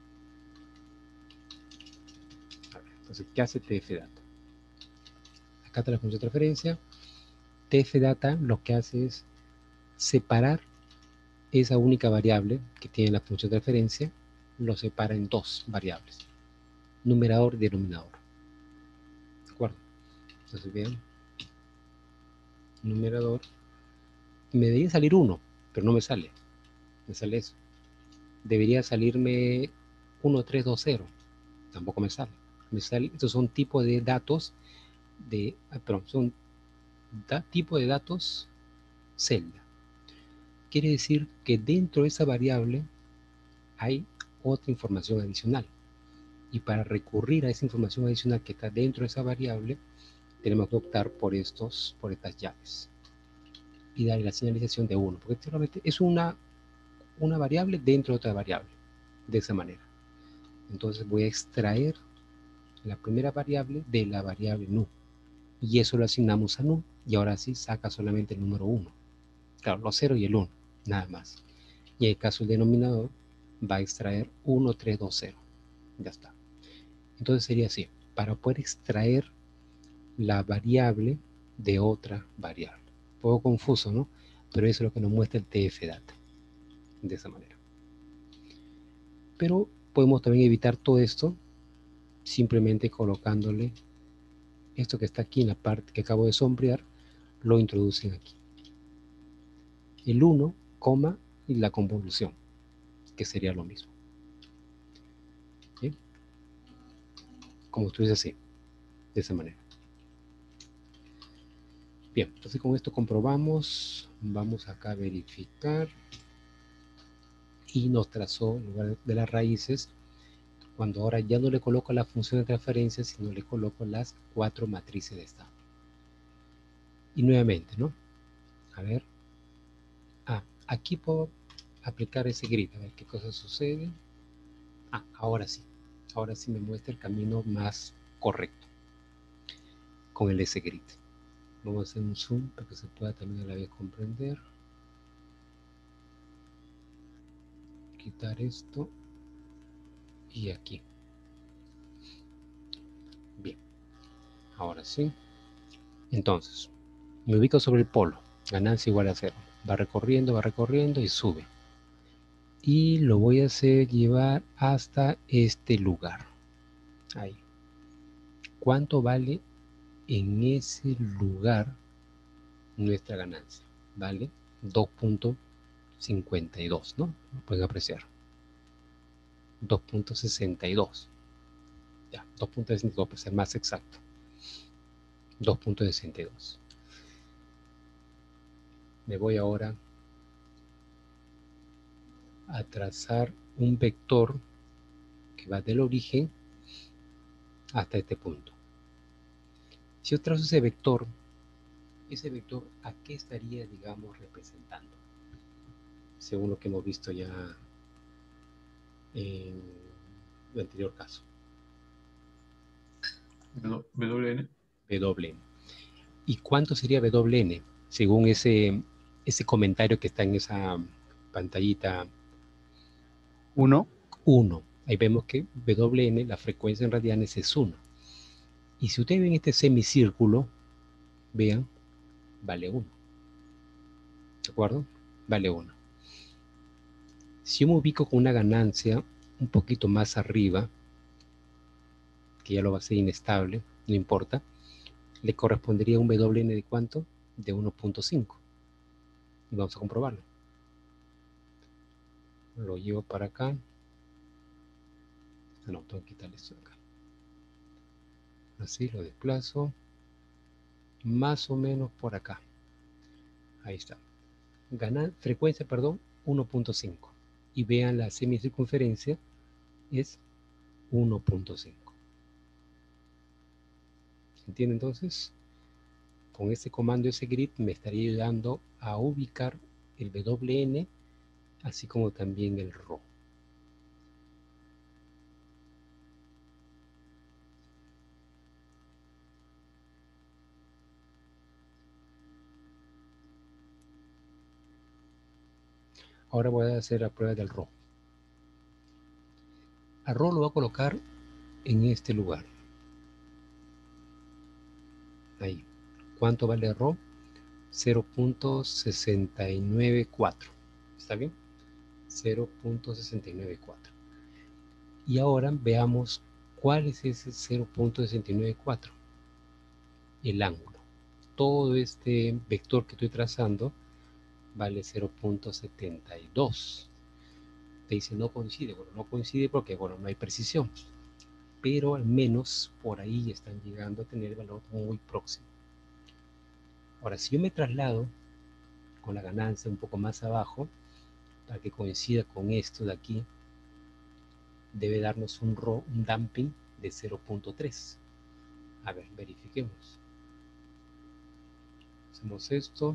A ver, entonces, ¿qué hace tfdata? Acá está la función de transferencia. tfdata lo que hace es separar esa única variable que tiene la función de transferencia, lo separa en dos variables, numerador y denominador. ¿De acuerdo? Entonces vean, numerador, me debería salir uno, pero no me sale, me sale eso. Debería salirme uno tres dos cero, tampoco me sale. Me sale, estos son tipos de datos de, ah, perdón, son da, tipo de datos celda. Quiere decir que dentro de esa variable hay otra información adicional. Y para recurrir a esa información adicional que está dentro de esa variable, tenemos que optar por, estos, por estas llaves y darle la señalización de uno, porque solamente es una, una variable dentro de otra variable, de esa manera. Entonces voy a extraer la primera variable de la variable nu, y eso lo asignamos a nu, y ahora sí saca solamente el número uno. Claro, los cero y el uno, nada más. Y en el caso del denominador, va a extraer uno, tres, dos, cero. Ya está. Entonces sería así, para poder extraer la variable de otra variable. Un poco confuso, ¿no? Pero eso es lo que nos muestra el tfdata, de esa manera. Pero podemos también evitar todo esto simplemente colocándole esto que está aquí en la parte que acabo de sombrear, lo introducen aquí. El uno, coma, y la convolución, que sería lo mismo. ¿Bien? Como estuviese así, de esa manera. Bien, entonces con esto comprobamos, vamos acá a verificar, y nos trazó en lugar de las raíces, cuando ahora ya no le coloco la función de transferencia, sino le coloco las cuatro matrices de estado. Y nuevamente, ¿no? A ver. Ah, aquí puedo aplicar ese grid, a ver qué cosa sucede. Ah, ahora sí. Ahora sí me muestra el camino más correcto con el S grid. Vamos a hacer un zoom para que se pueda también a la vez comprender. quitar esto y aquí. Bien, ahora sí. Entonces, me ubico sobre el polo. Ganancia igual a cero. Va recorriendo, va recorriendo y sube. Y lo voy a hacer llevar hasta este lugar. Ahí. ¿Cuánto vale en ese lugar nuestra ganancia? Vale dos punto cincuenta y dos, ¿no? Lo pueden apreciar. dos punto sesenta y dos. Ya, dos punto sesenta y dos para ser más exacto. dos punto sesenta y dos. Me voy ahora a trazar un vector que va del origen hasta este punto. Si yo trazo ese vector, ese vector, ¿a qué estaría, digamos, representando? Según lo que hemos visto ya en el anterior caso. W N. W N. ¿Y cuánto sería W N? Según ese, ese comentario que está en esa pantallita. uno. uno. Ahí vemos que W N, la frecuencia en radianes, es uno. Y si ustedes ven este semicírculo, vean, vale uno. ¿De acuerdo? Vale uno. Si yo me ubico con una ganancia un poquito más arriba, que ya lo va a ser inestable, no importa, le correspondería un W N de ¿cuánto? De uno punto cinco. Y vamos a comprobarlo. Lo llevo para acá. No, tengo que quitar esto de acá. Así lo desplazo. Más o menos por acá. Ahí está. Ganar, frecuencia, perdón, uno punto cinco. Y vean la semicircunferencia es uno punto cinco. ¿Se entiende entonces? Con ese comando, ese grid, me estaría ayudando a ubicar el W N, así como también el Rho. Ahora voy a hacer la prueba del Rho. Al Rho lo voy a colocar en este lugar. Ahí. ¿Cuánto vale Rho? cero punto sesenta y nueve cuatro. ¿Está bien? cero punto sesenta y nueve cuatro. Y ahora veamos cuál es ese cero punto sesenta y nueve cuatro. El ángulo. Todo este vector que estoy trazando vale cero punto setenta y dos. Te dice no coincide. Bueno, no coincide porque, bueno, no hay precisión. Pero al menos por ahí están llegando a tener el valor muy próximo. Ahora, si yo me traslado con la ganancia un poco más abajo, para que coincida con esto de aquí, debe darnos un Rho, un damping de cero punto tres. A ver, verifiquemos. Hacemos esto.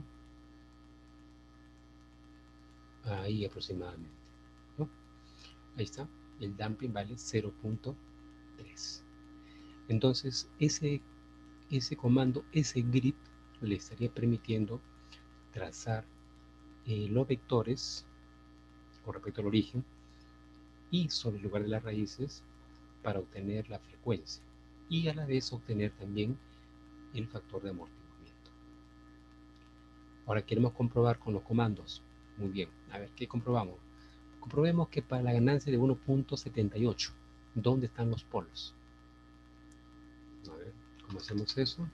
Ahí aproximadamente, ¿no? Ahí está. El damping vale cero punto tres. Entonces, ese, ese comando, ese grid, le estaría permitiendo trazar eh, los vectores con respecto al origen y sobre el lugar de las raíces para obtener la frecuencia y a la vez obtener también el factor de amortiguamiento. Ahora queremos comprobar con los comandos. Muy bien, a ver, ¿qué comprobamos? Comprobemos que para la ganancia de uno punto setenta y ocho, ¿dónde están los polos? A ver, ¿cómo hacemos eso?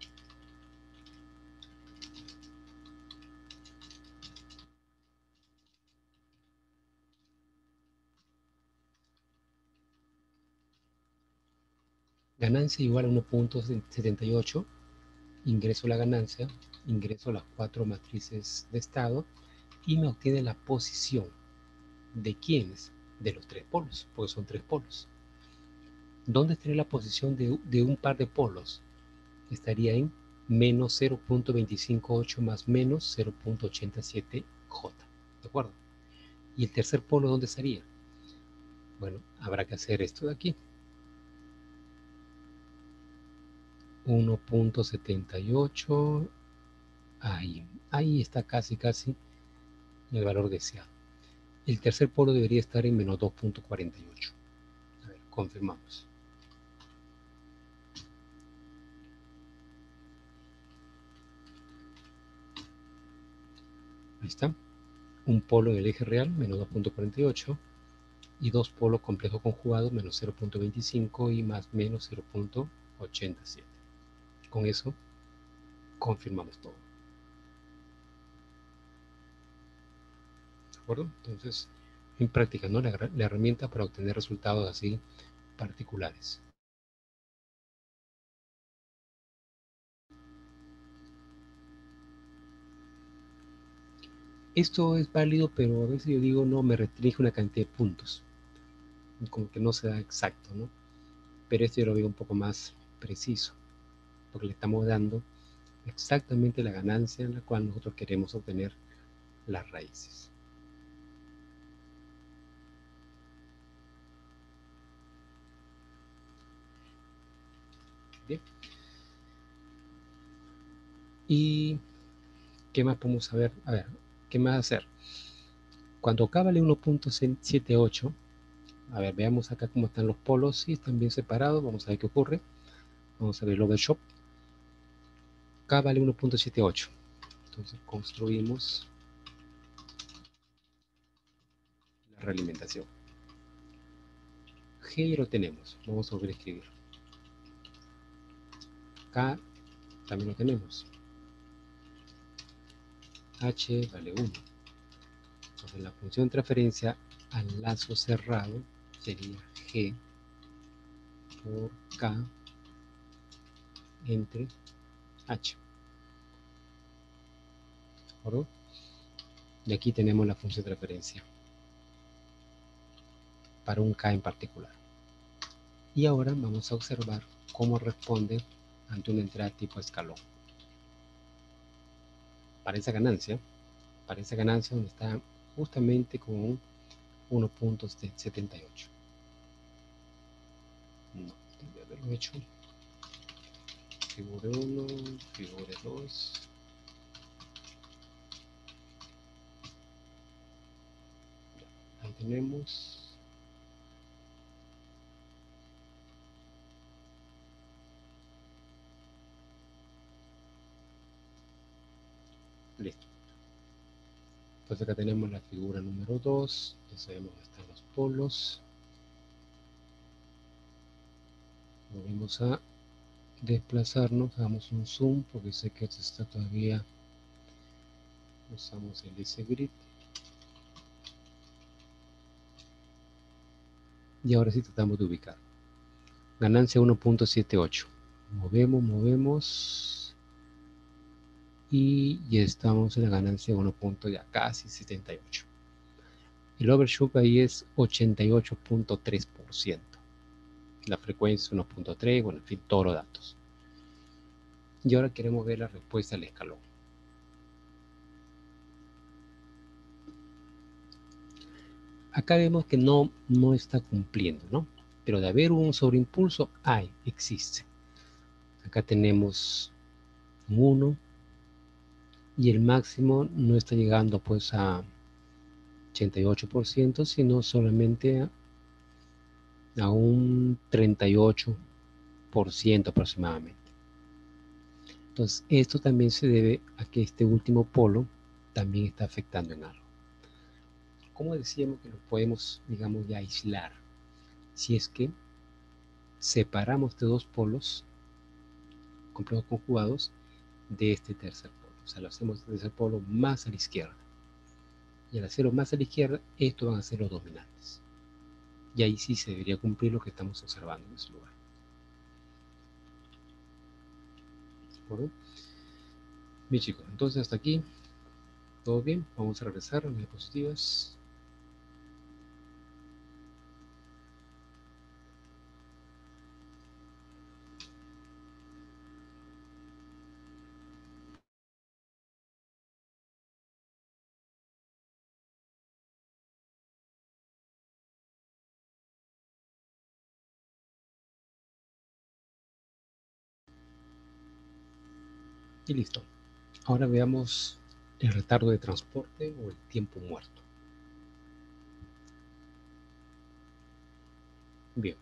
Ganancia igual a uno punto setenta y ocho, ingreso la ganancia, ingreso las cuatro matrices de estado y me obtiene la posición de quiénes, de los tres polos, porque son tres polos. ¿Dónde estaría la posición de, de un par de polos? Estaría en menos cero punto veinticinco ocho más menos cero punto ochenta y siete J. ¿De acuerdo? ¿Y el tercer polo dónde estaría? Bueno, habrá que hacer esto de aquí. uno punto setenta y ocho. Ahí, ahí está casi, casi el valor deseado. El tercer polo debería estar en menos dos punto cuarenta y ocho. A ver, confirmamos. Ahí está. Un polo del eje real, menos dos punto cuarenta y ocho. Y dos polos complejos conjugados, menos cero punto veinticinco y más menos cero punto ochenta y siete. Con eso confirmamos todo. ¿De acuerdo? Entonces, en práctica, ¿no? La, la herramienta para obtener resultados así particulares. Esto es válido, pero a veces yo digo, no, me restringe una cantidad de puntos. Como que no se da exacto, ¿no? Pero esto yo lo veo un poco más preciso, porque le estamos dando exactamente la ganancia en la cual nosotros queremos obtener las raíces. Bien. ¿Y qué más podemos saber? A ver, ¿qué más hacer? Cuando K vale uno punto setenta y ocho, a ver, veamos acá cómo están los polos. Sí, están bien separados. Vamos a ver qué ocurre. Vamos a ver el overshot. K vale uno punto setenta y ocho. Entonces construimos la realimentación. G ya lo tenemos. Vamos a volver a escribir. K también lo tenemos. H vale uno. Entonces la función de transferencia al lazo cerrado sería G por K entre H. ¿De acuerdo? Y aquí tenemos la función de transferencia para un K en particular. Y ahora vamos a observar cómo responde ante una entrada tipo escalón. Para esa ganancia, para esa ganancia donde está justamente con uno punto setenta y ocho. No, debe haberlo hecho. Figura uno, figura dos. Ahí tenemos. Listo. Entonces acá tenemos la figura número dos. Ya sabemos dónde están los polos. Volvemos a desplazarnos. Hagamos un zoom porque sé que esto está todavía. Usamos el S grid. Y ahora sí tratamos de ubicar. Ganancia uno punto setenta y ocho. Movemos, movemos. Y ya estamos en la ganancia uno. Ya casi setenta y ocho. El overshoot ahí es ochenta y ocho punto tres por ciento. La frecuencia uno punto tres, bueno, en fin, todos los datos. Y ahora queremos ver la respuesta al escalón. Acá vemos que no, no está cumpliendo, ¿no? Pero de haber un sobreimpulso, hay, existe. Acá tenemos un uno y el máximo no está llegando pues a ochenta y ocho por ciento, sino solamente a, a un treinta y ocho por ciento aproximadamente. Entonces, esto también se debe a que este último polo también está afectando en algo. ¿Cómo decíamos que lo podemos, digamos, ya aislar? Si es que separamos estos dos polos complejos conjugados de este tercer polo. O sea, lo hacemos este tercer polo más a la izquierda. Y al hacerlo más a la izquierda, estos van a ser los dominantes. Y ahí sí se debería cumplir lo que estamos observando en ese lugar. ¿De acuerdo? Bien, chicos, entonces hasta aquí. ¿Todo bien? Vamos a regresar a las diapositivas. Y listo. Ahora veamos el retardo de transporte o el tiempo muerto. Bien.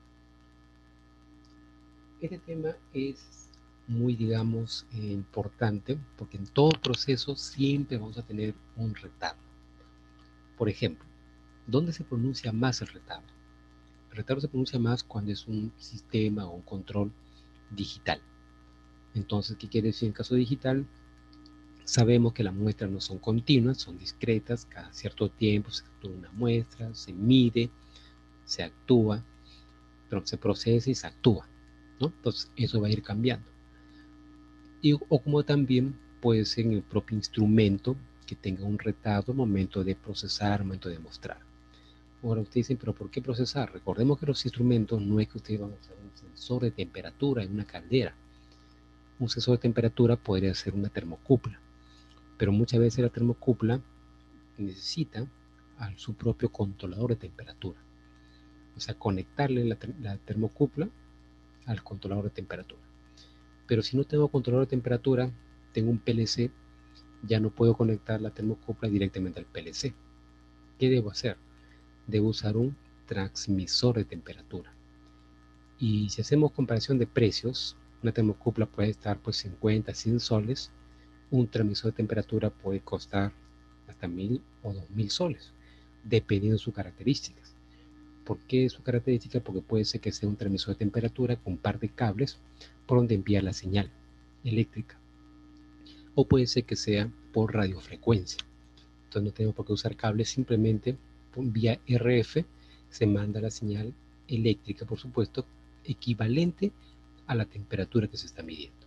Este tema es muy, digamos, eh, importante porque en todo proceso siempre vamos a tener un retardo. Por ejemplo, ¿dónde se pronuncia más el retardo? El retardo se pronuncia más cuando es un sistema o un control digital. Entonces, ¿qué quiere decir en caso digital? Sabemos que las muestras no son continuas, son discretas, cada cierto tiempo se captura una muestra, se mide, se actúa, pero se procesa y se actúa, ¿no? Entonces, eso va a ir cambiando. Y, o como también puede ser en el propio instrumento que tenga un retardo al momento de procesar, al momento de mostrar. Ahora ustedes dicen, pero ¿por qué procesar? Recordemos que los instrumentos no es que ustedes van a usar un sensor de temperatura en una caldera. Un sensor de temperatura podría ser una termocupla, pero muchas veces la termocupla necesita a su propio controlador de temperatura. O sea, conectarle la, la termocupla al controlador de temperatura. Pero si no tengo controlador de temperatura, tengo un P L C, ya no puedo conectar la termocupla directamente al P L C. ¿Qué debo hacer? Debo usar un transmisor de temperatura. Y si hacemos comparación de precios, una termocupla puede estar pues cincuenta, cien soles. Un transmisor de temperatura puede costar hasta mil o dos mil soles, dependiendo de sus características. ¿Por qué su característica? Porque puede ser que sea un transmisor de temperatura con un par de cables por donde enviar la señal eléctrica. O puede ser que sea por radiofrecuencia. Entonces no tenemos por qué usar cables, simplemente vía R F se manda la señal eléctrica, por supuesto, equivalente a la temperatura que se está midiendo,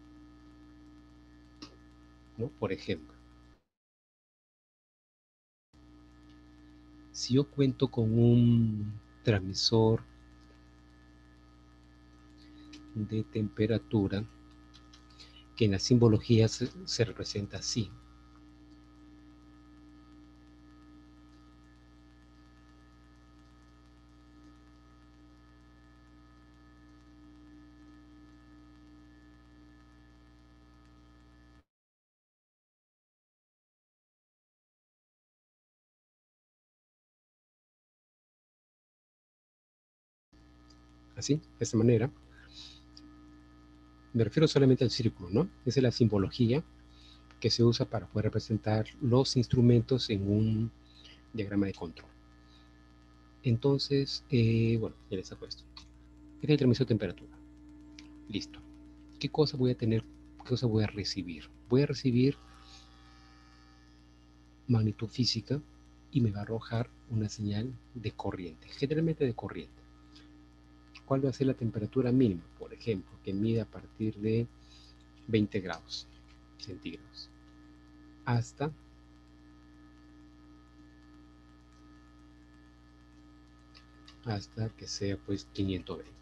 ¿no? Por ejemplo, si yo cuento con un transmisor de temperatura que en la simbología se, se representa así. Así, de esta manera. Me refiero solamente al círculo, ¿no? Esa es la simbología que se usa para poder representar los instrumentos en un diagrama de control. Entonces, eh, bueno, ya les he puesto. Este es el transmisor de temperatura. Listo. ¿Qué cosa voy a tener? ¿Qué cosa voy a recibir? Voy a recibir magnitud física y me va a arrojar una señal de corriente, generalmente de corriente. ¿Cuál va a ser la temperatura mínima? Por ejemplo, que mide a partir de veinte grados centígrados hasta hasta que sea pues quinientos veinte.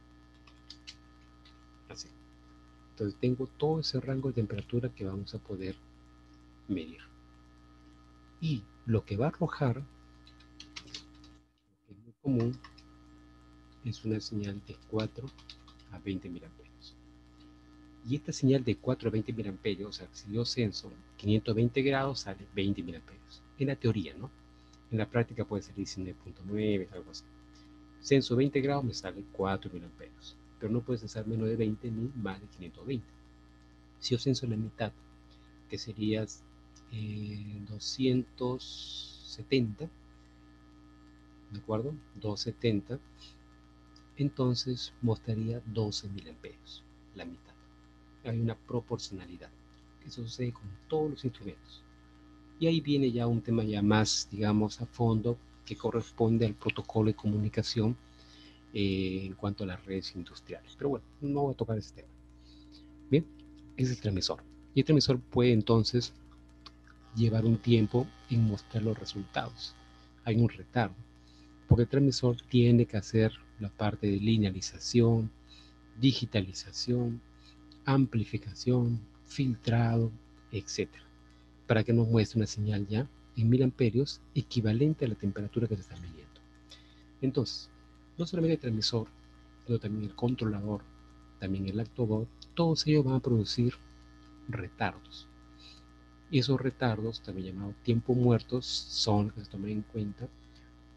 Así. Entonces tengo todo ese rango de temperatura que vamos a poder medir. Y lo que va a arrojar, que es muy común, es una señal de cuatro a veinte miliamperios. Y esta señal de cuatro a veinte miliamperios, o sea, si yo censo quinientos veinte grados, sale veinte miliamperios. En la teoría, ¿no? En la práctica puede ser diecinueve punto nueve, algo así. Censo veinte grados, me sale cuatro miliamperios. Pero no puede censar menos de veinte ni más de quinientos veinte. Si yo censo la mitad, que sería eh, doscientos setenta, ¿de acuerdo? doscientos setenta, entonces mostraría doce miliamperios, la mitad. Hay una proporcionalidad. Eso sucede con todos los instrumentos. Y ahí viene ya un tema ya más, digamos, a fondo, que corresponde al protocolo de comunicación eh, en cuanto a las redes industriales. Pero bueno, no voy a tocar ese tema. Bien, ese es el transmisor. Y el transmisor puede entonces llevar un tiempo en mostrar los resultados. Hay un retardo, porque el transmisor tiene que hacer la parte de linealización, digitalización, amplificación, filtrado, etcétera, para que nos muestre una señal ya en mil amperios equivalente a la temperatura que se está midiendo. Entonces, no solamente el transmisor, sino también el controlador, también el actuador, todos ellos van a producir retardos. Y esos retardos, también llamados tiempos muertos, son los que se toman en cuenta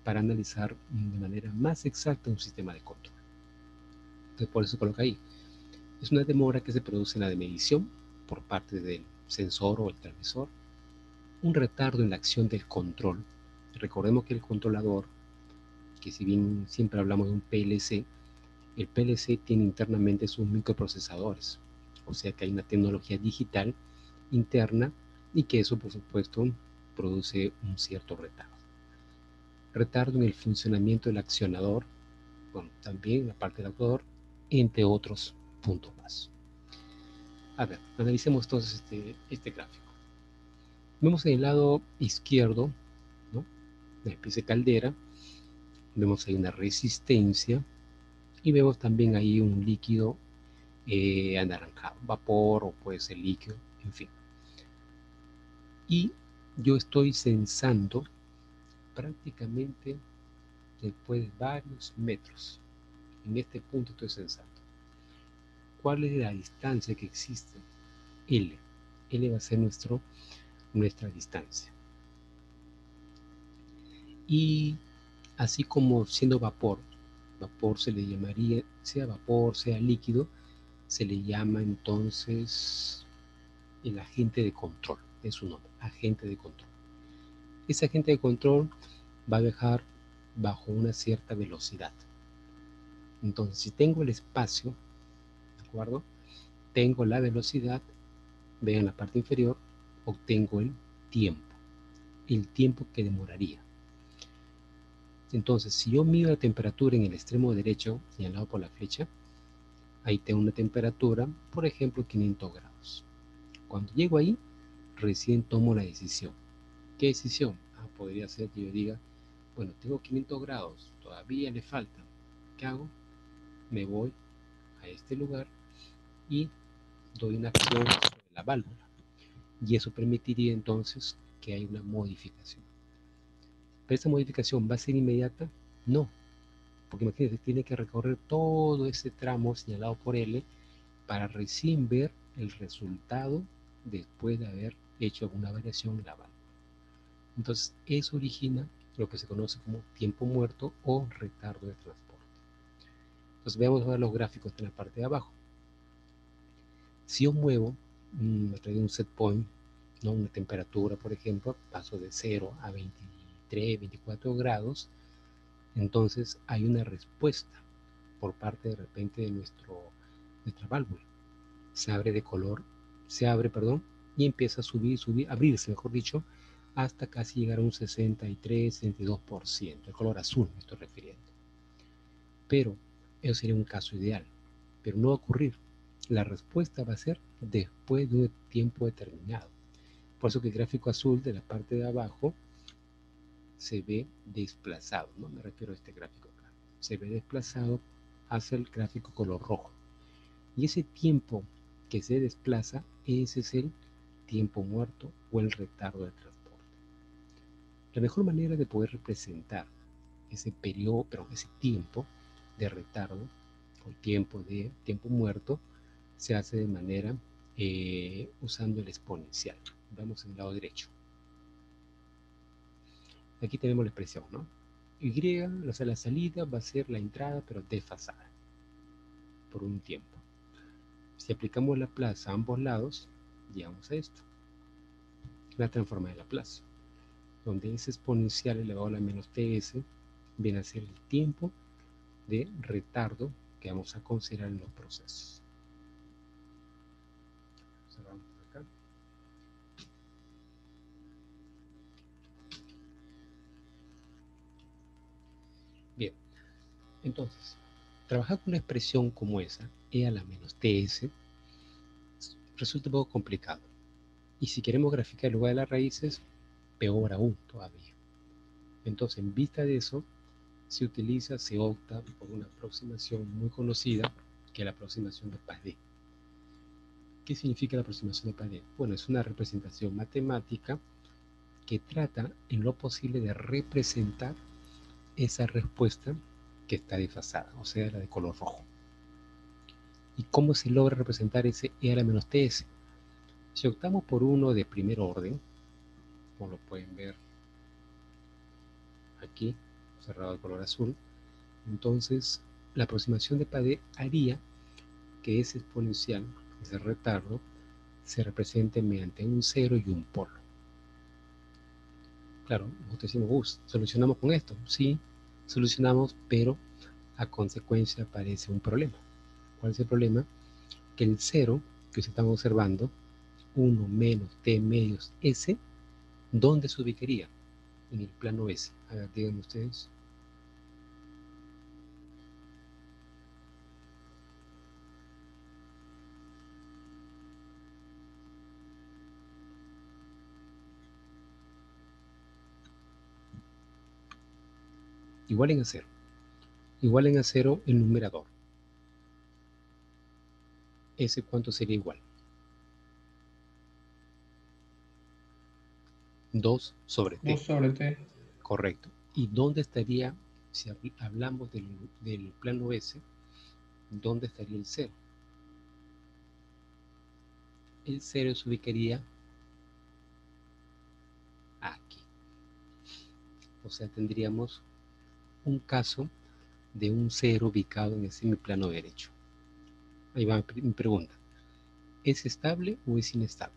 para analizar de manera más exacta un sistema de control. Entonces, por eso se coloca ahí. Es una demora que se produce en la de medición por parte del sensor o el transmisor, un retardo en la acción del control. Recordemos que el controlador, que si bien siempre hablamos de un P L C, el P L C tiene internamente sus microprocesadores, o sea que hay una tecnología digital interna y que eso, por supuesto, produce un cierto retardo. Retardo en el funcionamiento del accionador, bueno, también la parte del actuador, entre otros puntos más. A ver, analicemos entonces este, este gráfico. Vemos en el lado izquierdo, ¿no?, una especie de caldera, vemos ahí una resistencia y vemos también ahí un líquido eh, anaranjado, vapor o puede ser líquido, en fin. Y yo estoy sensando prácticamente después de varios metros. En este punto estoy sensando. ¿Cuál es la distancia que existe? L. L va a ser nuestro, nuestra distancia. Y así como siendo vapor, vapor se le llamaría, sea vapor, sea líquido, se le llama entonces el agente de control, es su nombre, agente de control. Ese agente de control va a viajar bajo una cierta velocidad. Entonces, si tengo el espacio, ¿de acuerdo?, tengo la velocidad, vean en la parte inferior, obtengo el tiempo, el tiempo que demoraría. Entonces, si yo mido la temperatura en el extremo derecho, señalado por la flecha, ahí tengo una temperatura, por ejemplo, quinientos grados. Cuando llego ahí, recién tomo la decisión. ¿Qué decisión? Ah, podría ser que yo diga, bueno, tengo quinientos grados, todavía le falta. ¿Qué hago? Me voy a este lugar y doy una acción sobre la válvula. Y eso permitiría entonces que haya una modificación. ¿Pero esa modificación va a ser inmediata? No. Porque imagínense, tiene que recorrer todo ese tramo señalado por L para recién ver el resultado después de haber hecho alguna variación en la válvula. Entonces, eso origina lo que se conoce como tiempo muerto o retardo de transporte. Entonces, veamos ahora los gráficos en la parte de abajo. Si yo muevo mmm, a través de un set point, ¿no?, una temperatura, por ejemplo, paso de cero a veintitrés, veinticuatro grados, entonces hay una respuesta por parte de repente de nuestro, nuestra válvula. Se abre de color, se abre, perdón, y empieza a subir, subir, abrirse, mejor dicho, hasta casi llegar a un sesenta y tres, sesenta y dos por ciento, el color azul me estoy refiriendo. Pero eso sería un caso ideal, pero no va a ocurrir. La respuesta va a ser después de un tiempo determinado. Por eso que el gráfico azul de la parte de abajo se ve desplazado, ¿no? Me refiero a este gráfico acá. Se ve desplazado hacia el gráfico color rojo. Y ese tiempo que se desplaza, ese es el tiempo muerto o el retardo de transporte. La mejor manera de poder representar ese periodo, pero ese tiempo de retardo o tiempo de tiempo muerto se hace de manera eh, usando el exponencial. Vamos en el lado derecho. Aquí tenemos la expresión, ¿no? Y, o sea, la salida va a ser la entrada, pero desfasada por un tiempo. Si aplicamos la plaza a ambos lados, llegamos a esto. La transforma de la plaza, donde ese exponencial elevado a la menos ts viene a ser el tiempo de retardo que vamos a considerar en los procesos. Observamos acá. Bien, entonces, trabajar con una expresión como esa, E a la menos ts, resulta un poco complicado. Y si queremos graficar el lugar de las raíces, peor aún todavía. Entonces, en vista de eso, se utiliza, se opta por una aproximación muy conocida, que es la aproximación de Padé. ¿Qué significa la aproximación de Padé? Bueno, es una representación matemática que trata en lo posible de representar esa respuesta que está desfasada, o sea, la de color rojo. ¿Y cómo se logra representar ese E a la menos ts? Si optamos por uno de primer orden, como lo pueden ver aquí, cerrado de color azul. Entonces, la aproximación de Padé haría que ese exponencial, ese retardo, se represente mediante un cero y un polo. Claro, nosotros decimos, uh, ¿solucionamos con esto? Sí, solucionamos, pero a consecuencia aparece un problema. ¿Cuál es el problema? Que el cero que se está observando, uno menos t medios s, ¿dónde se ubicaría? En el plano S. A ver, díganme ustedes. Igual en a cero. Igual en a cero el numerador. ¿Ese cuánto sería igual? dos sobre t. dos sobre t. Correcto. ¿Y dónde estaría, si hablamos del, del plano S, dónde estaría el cero? El cero se ubicaría aquí. O sea, tendríamos un caso de un cero ubicado en el semiplano derecho. Ahí va mi pregunta. ¿Es estable o es inestable?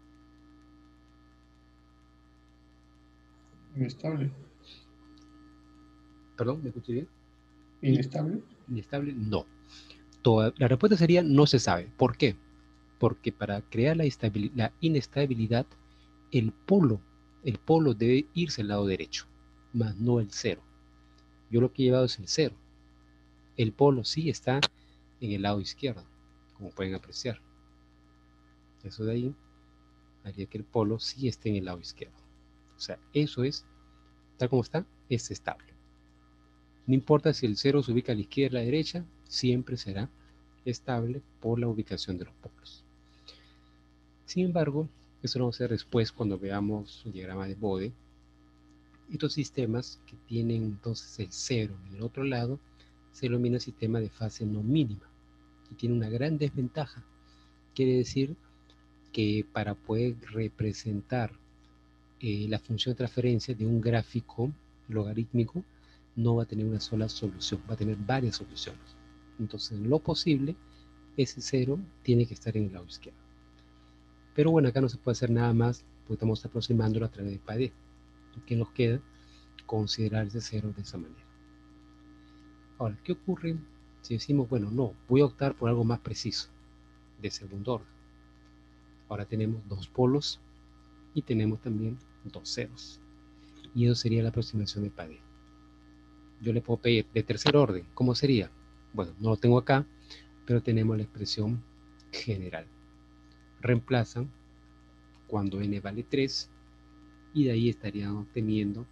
Inestable. ¿Perdón? ¿Me escuché bien? ¿Inestable? Inestable, no. Toda, la respuesta sería no se sabe. ¿Por qué? Porque para crear la, la inestabilidad, el polo, el polo debe irse al lado derecho, más no el cero. Yo lo que he llevado es el cero. El polo sí está en el lado izquierdo, como pueden apreciar. Eso de ahí haría que el polo sí esté en el lado izquierdo. O sea, eso es, tal como está, es estable. No importa si el cero se ubica a la izquierda o a la derecha, siempre será estable por la ubicación de los polos. Sin embargo, eso lo vamos a hacer después cuando veamos el diagrama de Bode. Estos sistemas que tienen entonces el cero en el otro lado se denomina sistema de fase no mínima y tiene una gran desventaja. Quiere decir que para poder representar eh, la función de transferencia de un gráfico logarítmico no va a tener una sola solución, va a tener varias soluciones. Entonces, en lo posible, ese cero tiene que estar en el lado izquierdo. Pero bueno, acá no se puede hacer nada más, porque estamos aproximándolo a través de Padé. ¿Qué nos queda? Considerar ese cero de esa manera. Ahora, ¿qué ocurre si decimos, bueno, no, voy a optar por algo más preciso, de segundo orden? Ahora tenemos dos polos y tenemos también dos ceros. Y eso sería la aproximación de Padé. Yo le puedo pedir de tercer orden. ¿Cómo sería? Bueno, no lo tengo acá, pero tenemos la expresión general. Reemplazan cuando n vale tres y de ahí estarían obteniendo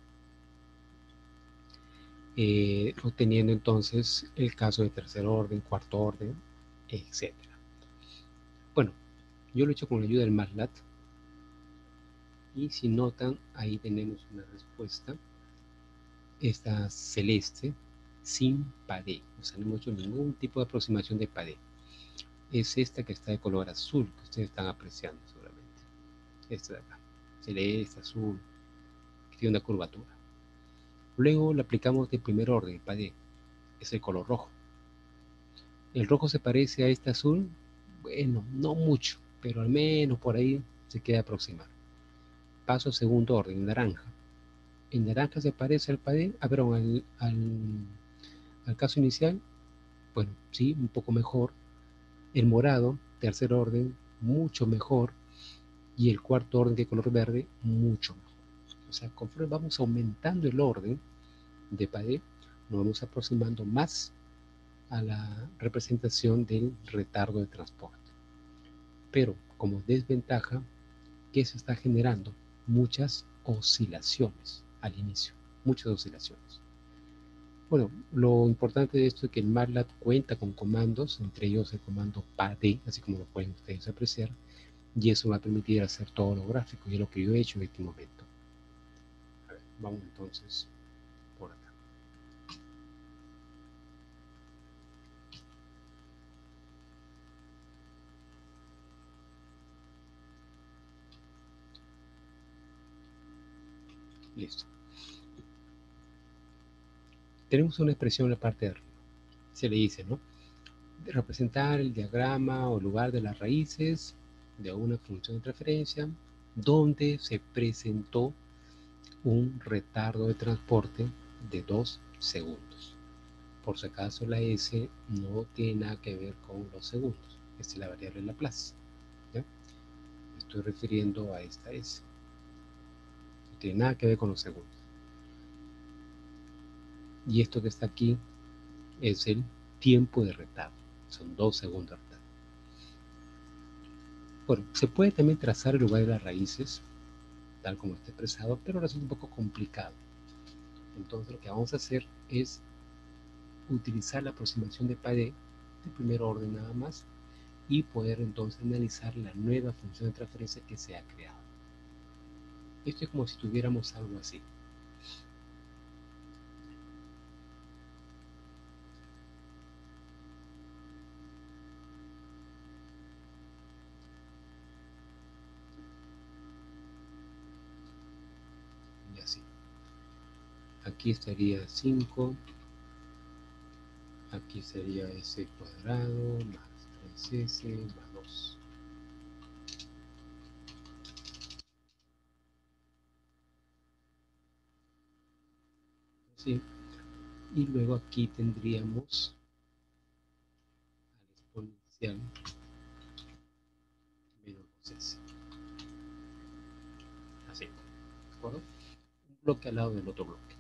eh, obteniendo entonces el caso de tercer orden, cuarto orden, etcétera. Bueno, yo lo he hecho con la ayuda del MATLAB y si notan ahí tenemos una respuesta, esta celeste, sin Padé, o sea, no hemos hecho ningún tipo de aproximación de Padé. Es esta que está de color azul, que ustedes están apreciando seguramente. Esta de acá, celeste, azul, que tiene una curvatura. Luego le aplicamos de primer orden, Padé, es el color rojo. ¿El rojo se parece a este azul? Bueno, no mucho, pero al menos por ahí se queda aproximar. Paso a segundo orden, naranja. ¿El naranja se parece al Padé? Ah, perdón, al, al, al caso inicial. Bueno, sí, un poco mejor. El morado, tercer orden, mucho mejor. Y el cuarto orden de color verde, mucho mejor. O sea, conforme vamos aumentando el orden de Padé, nos vamos aproximando más a la representación del retardo de transporte. Pero como desventaja, ¿qué se está generando? Muchas oscilaciones al inicio, muchas oscilaciones. Bueno, lo importante de esto es que el MATLAB cuenta con comandos, entre ellos el comando Padé, así como lo pueden ustedes apreciar, y eso va a permitir hacer todo lo gráfico, y es lo que yo he hecho en este momento. A ver, vamos entonces por acá. Listo. tenemos una expresión en la parte de arriba. Se le dice, ¿no? De representar el diagrama o lugar de las raíces de una función de referencia donde se presentó un retardo de transporte de dos segundos. Por si acaso la S no tiene nada que ver con los segundos. Esta es la variable de Laplace. ¿Ya? Me estoy refiriendo a esta S. No tiene nada que ver con los segundos. Y esto que está aquí es el tiempo de retardo. Son dos segundos de retardo. Bueno, se puede también trazar el lugar de las raíces, tal como está expresado, pero resulta un poco complicado. Entonces lo que vamos a hacer es utilizar la aproximación de Padé de primer orden nada más y poder entonces analizar la nueva función de transferencia que se ha creado. Esto es como si tuviéramos algo así. Y así. Aquí estaría cinco. Aquí sería S cuadrado más tres S más dos. ¿Sí? Y luego aquí tendríamos al exponencial menos dos S. Así. ¿De acuerdo? Un bloque al lado del otro bloque.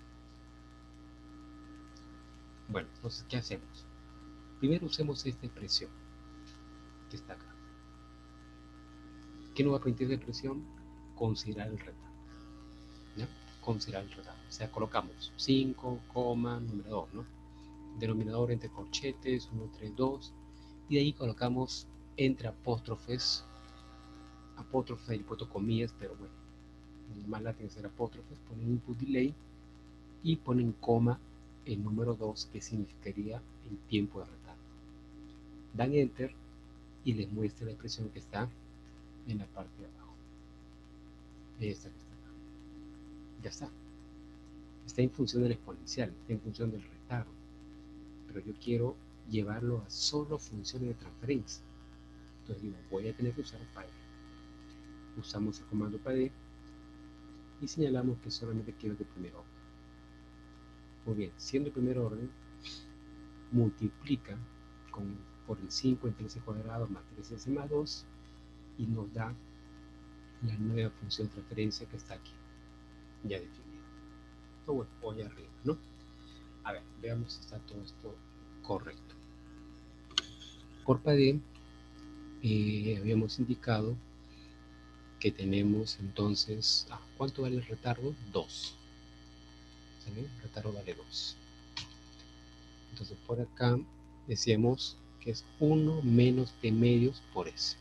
Bueno, entonces, ¿qué hacemos? Primero usemos esta expresión que está acá. ¿Qué nos va a permitir esta expresión? Considerar el retardo. ¿Ya? Considerar el retardo. O sea, colocamos cinco, numerador, ¿no? Denominador entre corchetes, uno, tres, dos. Y de ahí colocamos entre apóstrofes, apóstrofes y puesto comillas, pero bueno, más la tiene que ser apóstrofes, ponen input delay y ponen coma el número dos, que significaría el tiempo de retardo. Dan enter y les muestra la expresión que está en la parte de abajo. Esta que está acá. Ya está. Está en función del exponencial, está en función del retardo. Pero yo quiero llevarlo a solo funciones de transferencia. Entonces digo, voy a tener que usar Padé. Usamos el comando Padé y señalamos que solamente quiero de primer orden. Muy bien, siendo de primer orden, multiplica con, por el cinco entre S cuadrado más tres S más dos y nos da la nueva función de transferencia que está aquí, ya definida. Esto bueno, voy arriba, ¿no? A ver, veamos si está todo esto correcto. Por Padé eh, habíamos indicado que tenemos entonces, ah, ¿cuánto vale el retardo? dos. ¿Sí? El retardo vale dos. Entonces por acá decíamos que es uno menos T medios por S.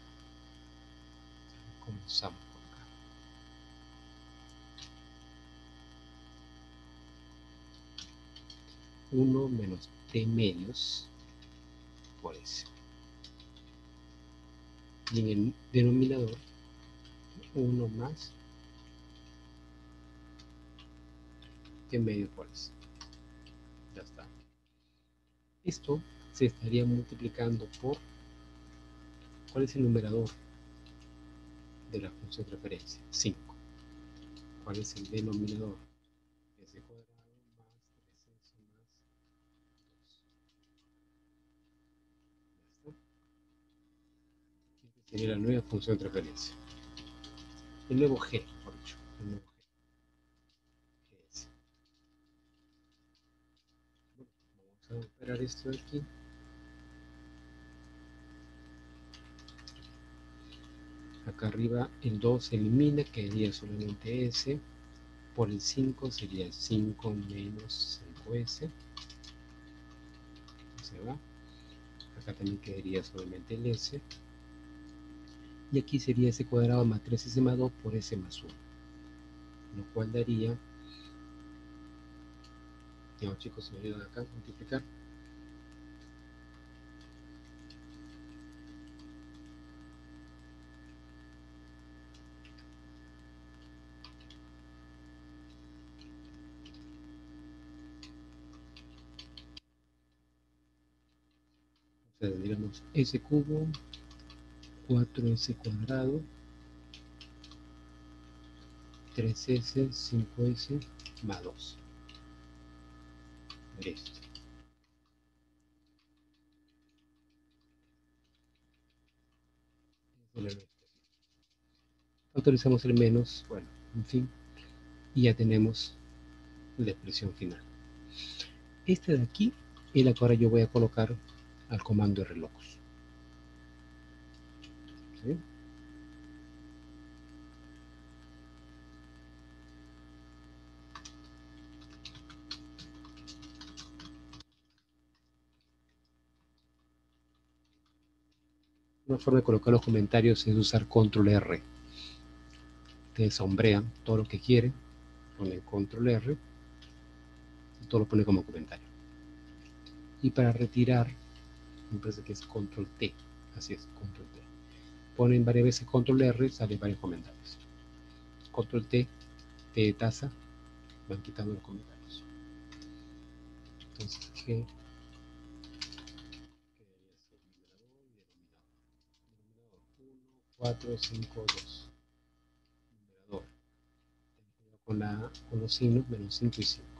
Comenzamos por acá. uno menos T medios por S. Y en el denominador, uno más T medio por S. Ya está. Esto se estaría multiplicando por, ¿cuál es el numerador de la función de referencia? cinco. ¿Cuál es el denominador? S cuadrado más tres S más dos. Ya está. Esta sería la nueva función de referencia. El nuevo G, por dicho. El nuevo G. G S. Bueno, vamos a operar esto de aquí. Acá arriba el dos se elimina, quedaría solamente S. Por el cinco sería cinco menos cinco S. Se va. Acá también quedaría solamente el S. Y aquí sería S cuadrado más tres S más dos por S más uno. Lo cual daría... No, chicos, me ayudan acá a multiplicar. tendríamos S cubo, cuatro S cuadrado, tres S, cinco S, más dos. Listo. Autorizamos el menos, bueno, en fin, y ya tenemos la expresión final. Este de aquí es la que ahora yo voy a colocar al comando rlocus. ¿Sí? Una forma de colocar los comentarios es usar control R. Ustedes sombrean todo lo que quieren, ponen control R y todo lo ponen como comentario. Y para retirar, me parece que es control T. Así es, control T. Ponen varias veces control R y salen varios comentarios. control T, T de taza, van quitando los comentarios. Entonces, G cuatro, cinco, dos. Numerador. Con, la, con los signos menos cinco y cinco.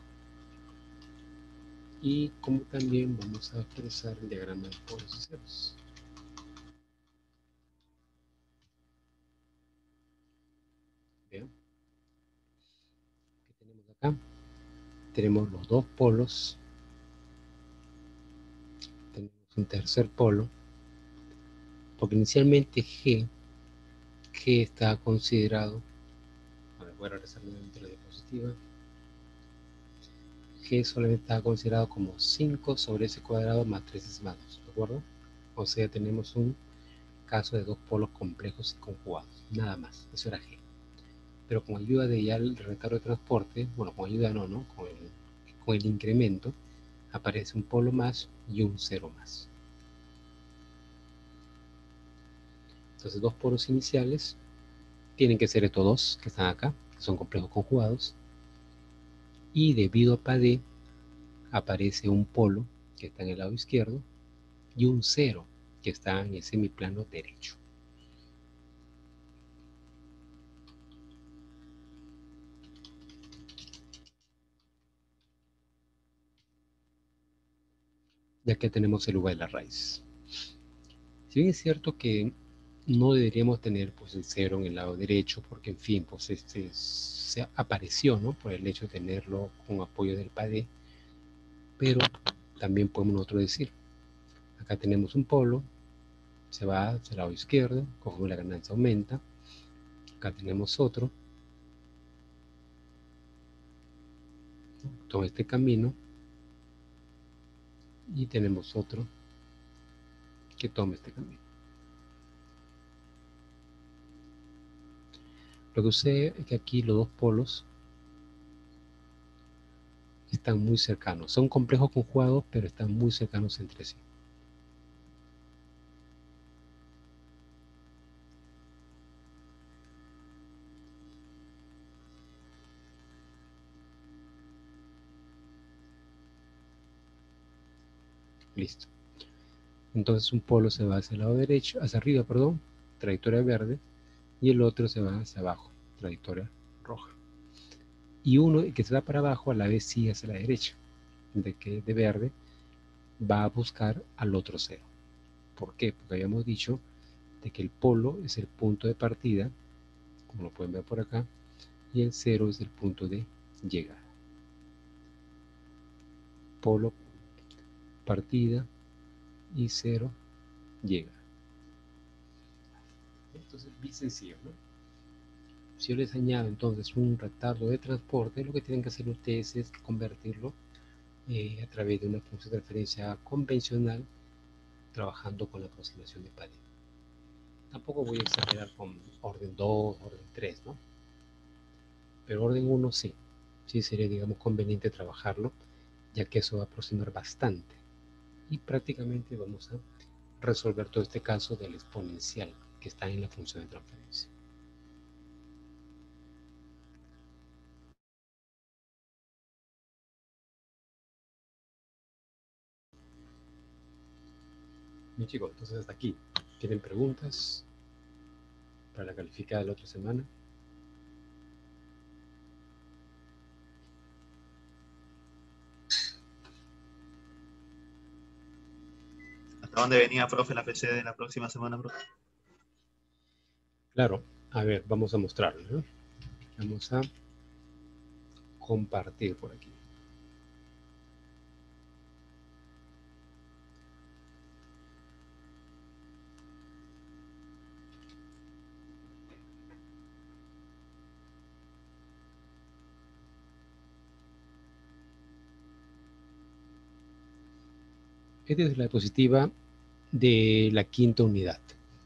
Y como también vamos a expresar el diagrama de polos y ceros. Vean. ¿Qué tenemos acá? Tenemos los dos polos. Tenemos un tercer polo. Porque inicialmente G, G está considerado. A ver, voy a regresar nuevamente a la diapositiva. G solamente está considerado como cinco sobre S cuadrado más tres S más dos, ¿de acuerdo? O sea, tenemos un caso de dos polos complejos y conjugados, nada más, eso era G. Pero con ayuda de ya el retardo de transporte, bueno, con ayuda no, ¿no? Con el, con el incremento, aparece un polo más y un cero más. Entonces, dos polos iniciales tienen que ser estos dos que están acá, que son complejos conjugados, y debido a P A D aparece un polo que está en el lado izquierdo y un cero que está en el semiplano derecho. Ya que tenemos el lugar de la raíz. Si bien es cierto que no deberíamos tener pues el cero en el lado derecho, porque en fin, pues este se apareció, ¿no? Por el hecho de tenerlo con apoyo del P A D, pero también podemos nosotros decir, acá tenemos un polo, se va hacia el lado izquierdo, conforme la ganancia aumenta, acá tenemos otro, toma este camino, y tenemos otro que toma este camino. Lo que sucede es que aquí los dos polos están muy cercanos. Son complejos conjugados, pero están muy cercanos entre sí. Listo. Entonces un polo se va hacia el lado derecho, hacia arriba, perdón, trayectoria verde, y el otro se va hacia abajo, trayectoria roja. Y uno que se va para abajo a la vez sigue hacia la derecha, de que de verde va a buscar al otro cero. ¿Por qué? Porque habíamos dicho de que el polo es el punto de partida, como lo pueden ver por acá, y el cero es el punto de llegada. Polo, partida y cero, llega. Entonces es bien sencillo, ¿no? Si yo les añado entonces un retardo de transporte, lo que tienen que hacer ustedes es convertirlo eh, a través de una función de referencia convencional, trabajando con la aproximación de P A D. Tampoco voy a exagerar con orden dos, orden tres, ¿no? Pero orden uno sí, sí sería, digamos, conveniente trabajarlo, ya que eso va a aproximar bastante. Y prácticamente vamos a resolver todo este caso del exponencial que está en la función de transferencia. Bien, chicos, entonces hasta aquí. ¿Tienen preguntas para la calificada de la otra semana? ¿Hasta dónde venía, profe, la P C de la próxima semana, profe? Claro. A ver, vamos a mostrarlo, ¿no? Vamos a compartir por aquí. Esta es la diapositiva de la quinta unidad.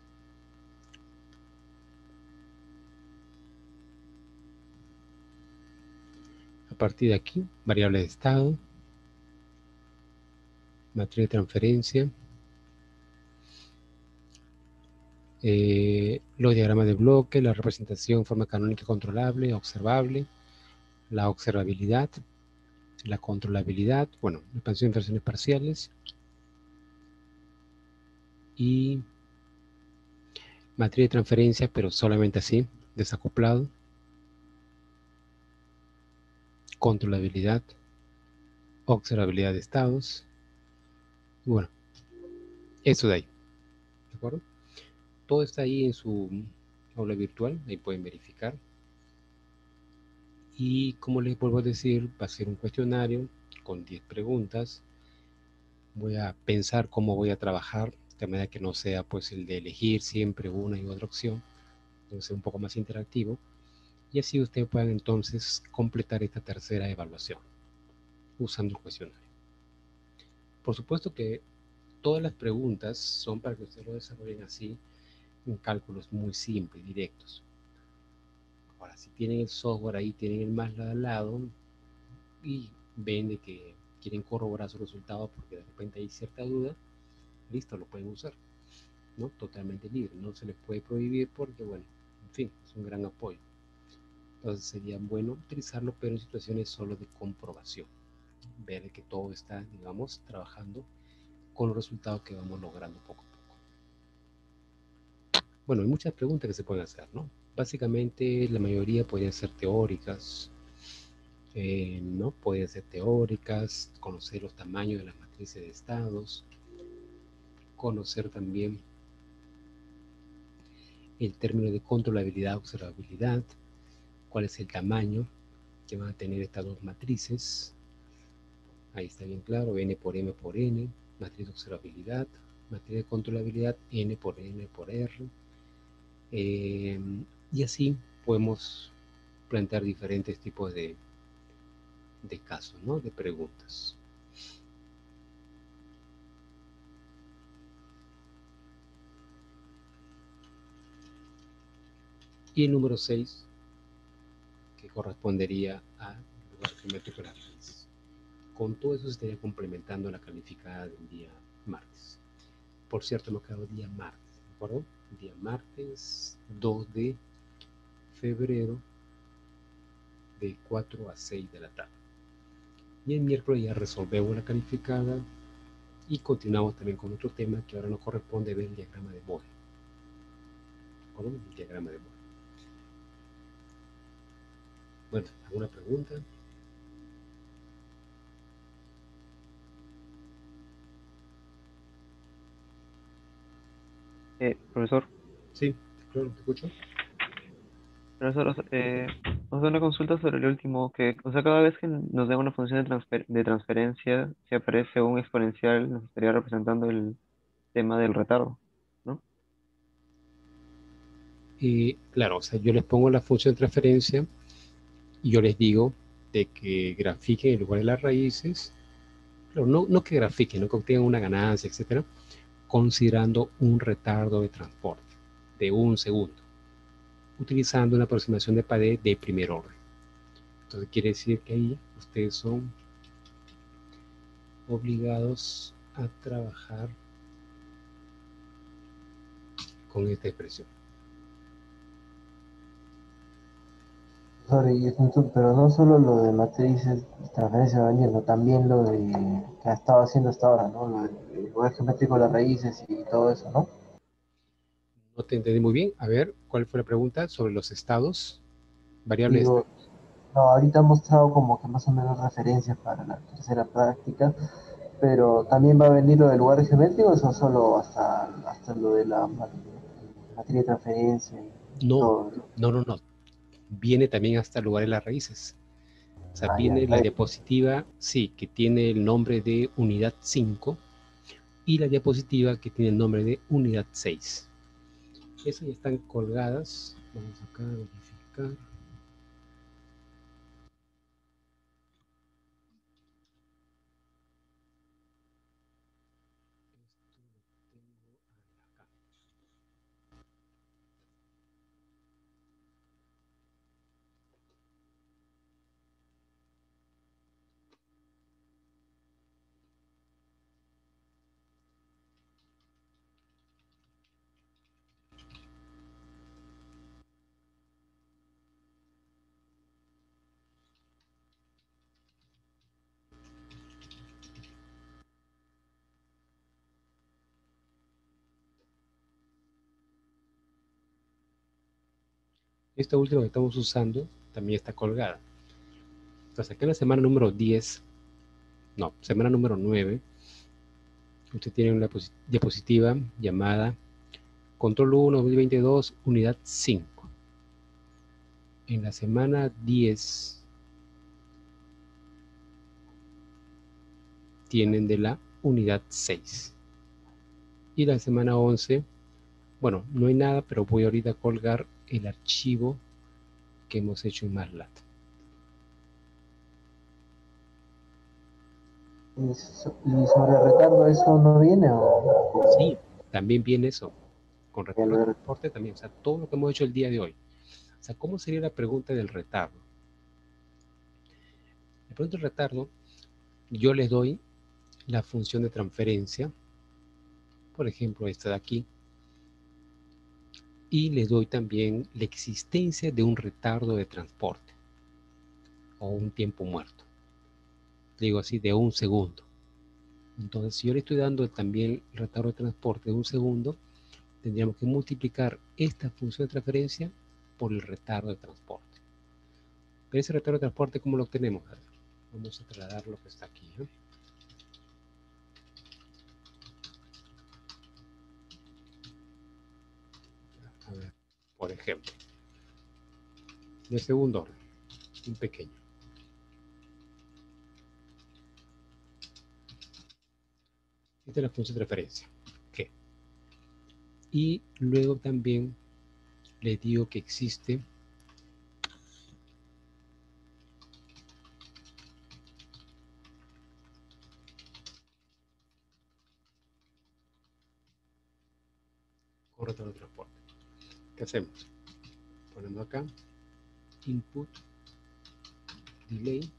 A partir de aquí, variable de estado, matriz de transferencia, eh, los diagramas de bloque, la representación, forma canónica controlable, observable, la observabilidad, la controlabilidad, bueno, expansión de versiones parciales y matriz de transferencia, pero solamente así, desacoplado, controlabilidad, observabilidad de estados, y bueno, eso de ahí, ¿de acuerdo? Todo está ahí en su aula virtual, ahí pueden verificar. Y como les vuelvo a decir, va a ser un cuestionario con diez preguntas. Voy a pensar cómo voy a trabajar, de manera que no sea pues el de elegir siempre una y otra opción, debe ser un poco más interactivo. Y así ustedes puedan entonces completar esta tercera evaluación usando el cuestionario. Por supuesto que todas las preguntas son para que ustedes lo desarrollen así en cálculos muy simples, directos. Ahora, si tienen el software ahí, tienen el más al lado y ven de que quieren corroborar su resultado porque de repente hay cierta duda, listo, lo pueden usar, ¿no? Totalmente libre, no se les puede prohibir porque, bueno, en fin, es un gran apoyo. Entonces sería bueno utilizarlo, pero en situaciones solo de comprobación, ver que todo está, digamos, trabajando con los resultados que vamos logrando poco a poco. Bueno, hay muchas preguntas que se pueden hacer, ¿no? Básicamente la mayoría podrían ser teóricas, eh, ¿no? Pueden ser teóricas, conocer los tamaños de las matrices de estados, conocer también el término de controlabilidad, observabilidad, cuál es el tamaño que van a tener estas dos matrices. Ahí está bien claro, N por M por N, matriz de observabilidad, matriz de controlabilidad, N por N por R. Eh, y así podemos plantear diferentes tipos de, de casos, ¿no? De preguntas. Y el número seis, que correspondería a lugar geométrico de la raíz. Con todo eso se estaría complementando la calificada del día martes. Por cierto, hemos quedado día martes, ¿de acuerdo? Día martes dos de febrero de cuatro a seis de la tarde. Y el miércoles ya resolvemos la calificada y continuamos también con otro tema que ahora nos corresponde ver el diagrama de Bode. ¿De acuerdo? El diagrama de Bode. Bueno, ¿alguna pregunta? Eh, profesor, Sí, claro, te escucho. profesor, eh, vamos a hacer una consulta sobre el último, que, o sea, cada vez que nos den una función de, transfer- de transferencia, si aparece un exponencial, nos estaría representando el tema del retardo, ¿no? Y claro, o sea, yo les pongo la función de transferencia y yo les digo de que grafiquen en lugar de las raíces, claro, no, no que grafiquen, no que obtengan una ganancia, etcétera, considerando un retardo de transporte de un segundo, utilizando una aproximación de Padé de primer orden. Entonces quiere decir que ahí ustedes son obligados a trabajar con esta expresión. Sorry, es un- pero no solo lo de matrices, transferencia de Daniel, también lo de que ha estado haciendo hasta ahora, ¿no? Lo del lugar geométrico de las raíces y todo eso, ¿no? No te entendí muy bien. A ver, ¿cuál fue la pregunta sobre los estados? Variables. Digo, no, ahorita ha mostrado como que más o menos referencias para la tercera práctica, pero ¿también va a venir lo de lugares geométricos o solo hasta, hasta lo de la ma- materia de transferencia y No, todo? no, no, no. Viene también hasta el lugar de las raíces. O sea, Ah, ya, viene la ahí. diapositiva, sí, que tiene el nombre de unidad cinco y la diapositiva que tiene el nombre de unidad seis. Esas ya están colgadas. Vamos acá a verificar. Esta última que estamos usando también está colgada. Entonces, acá en la semana número diez, no, semana número nueve, usted tiene una diapositiva llamada Control uno dos mil veintidós, unidad cinco. En la semana diez tienen de la unidad seis. Y la semana once, bueno, no hay nada, pero voy ahorita a colgar el archivo que hemos hecho en MATLAB. ¿Y so- y sobre el retardo eso no viene o Sí, también viene eso. Con ya retardo lo de he- transporte también. O sea, todo lo que hemos hecho el día de hoy. O sea, ¿cómo sería la pregunta del retardo? La pregunta del retardo, yo les doy la función de transferencia, por ejemplo, esta de aquí, y les doy también la existencia de un retardo de transporte o un tiempo muerto. Digo así, de un segundo. Entonces, si yo le estoy dando también el retardo de transporte de un segundo, tendríamos que multiplicar esta función de transferencia por el retardo de transporte. Pero ese retardo de transporte, ¿cómo lo obtenemos? A ver, vamos a trasladar lo que está aquí, ¿eh? A ver, por ejemplo, de segundo orden, un pequeño. Esta es la función de referencia, G. Y luego también le digo que existe un retardo de transporte. ¿Qué hacemos? Ponemos acá input delay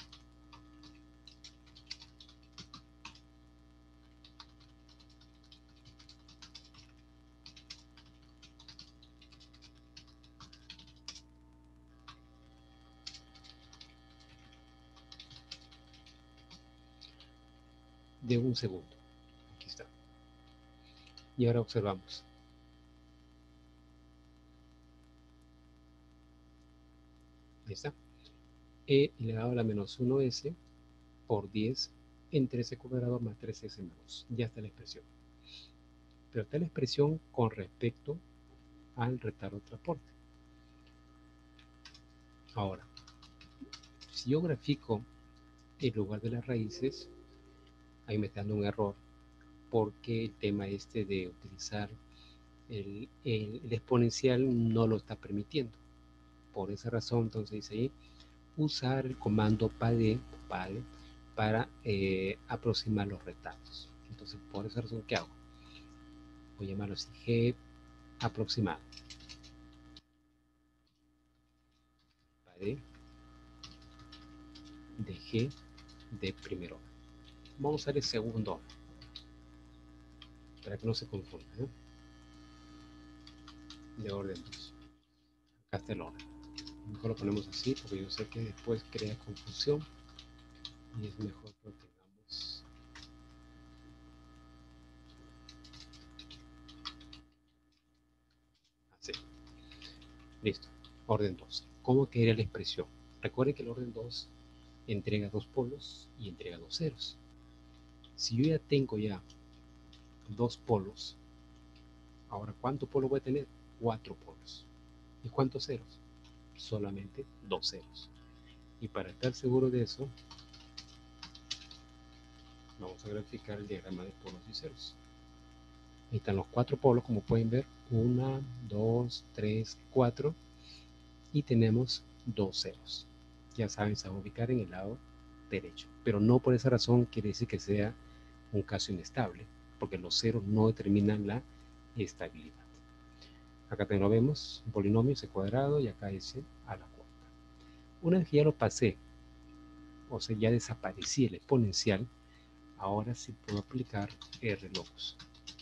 de un segundo. Aquí está. Y ahora observamos. Ahí está. E elevado a la menos uno s por diez entre s cuadrado más tres s menos. Ya está la expresión. Pero está la expresión con respecto al retardo de transporte. Ahora, si yo grafico el lugar de las raíces, ahí me está dando un error, porque el tema este de utilizar el, el, el exponencial no lo está permitiendo. Por esa razón, entonces dice ahí, usar el comando pade, pade para eh, aproximar los retardos. Entonces, por esa razón, ¿qué hago? Voy a llamarlo así, G aproximado. Pade de G de primer orden. Vamos a usar el segundo orden, para que no se confunda, ¿eh? De orden dos. Acá está el orden. Mejor lo ponemos así, porque yo sé que después crea confusión y es mejor que lo tengamos Listo. Orden dos. ¿Cómo quedaría la expresión? Recuerden que el orden dos entrega dos polos y entrega dos ceros. Si yo ya tengo ya dos polos, ahora ¿cuántos polos voy a tener? Cuatro polos. ¿Y cuántos ceros? Solamente dos ceros. Y para estar seguro de eso, vamos a graficar el diagrama de polos y ceros. Ahí están los cuatro polos, como pueden ver. uno, dos, tres, cuatro. Y tenemos dos ceros. Ya saben, se va a ubicar en el lado derecho. Pero no por esa razón quiere decir que sea un caso inestable, porque los ceros no determinan la estabilidad. Acá también lo vemos, un polinomio, ese cuadrado, y acá dice a la cuarta. Una vez que ya lo pasé, o sea, ya desaparecí el exponencial, ahora sí puedo aplicar R locus.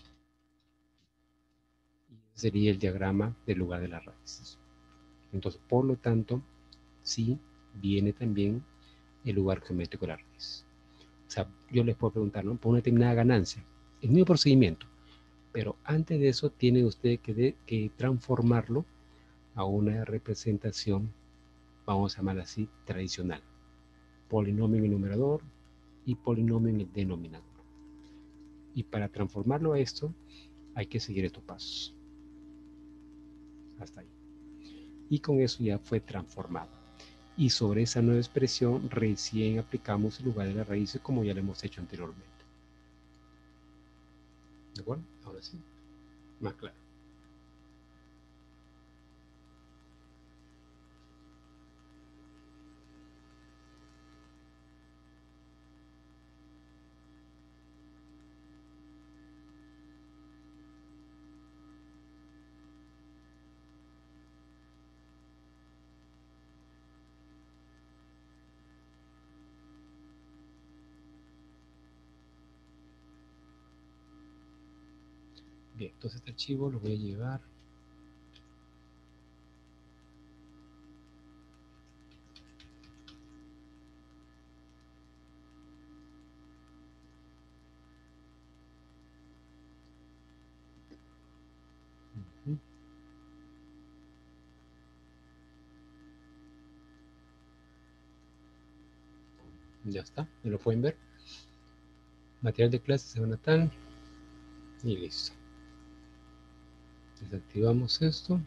Y ese sería el diagrama del lugar de las raíces. Entonces, por lo tanto, sí viene también el lugar geométrico de la raíz. O sea, yo les puedo preguntar, ¿no? Por una determinada ganancia, el mismo procedimiento, pero antes de eso tiene usted que, de, que transformarlo a una representación, vamos a llamarla así, tradicional. Polinomio en el numerador y polinomio en el denominador. Y para transformarlo a esto, hay que seguir estos pasos. Hasta ahí. Y con eso ya fue transformado. Y sobre esa nueva expresión recién aplicamos el lugar de las raíces como ya lo hemos hecho anteriormente. ¿De acuerdo? Ahora sí, más claro. Bien, entonces este archivo lo voy a llevar uh-huh. Ya está, me lo pueden ver. Material de clase Sebanatán y listo. Desactivamos esto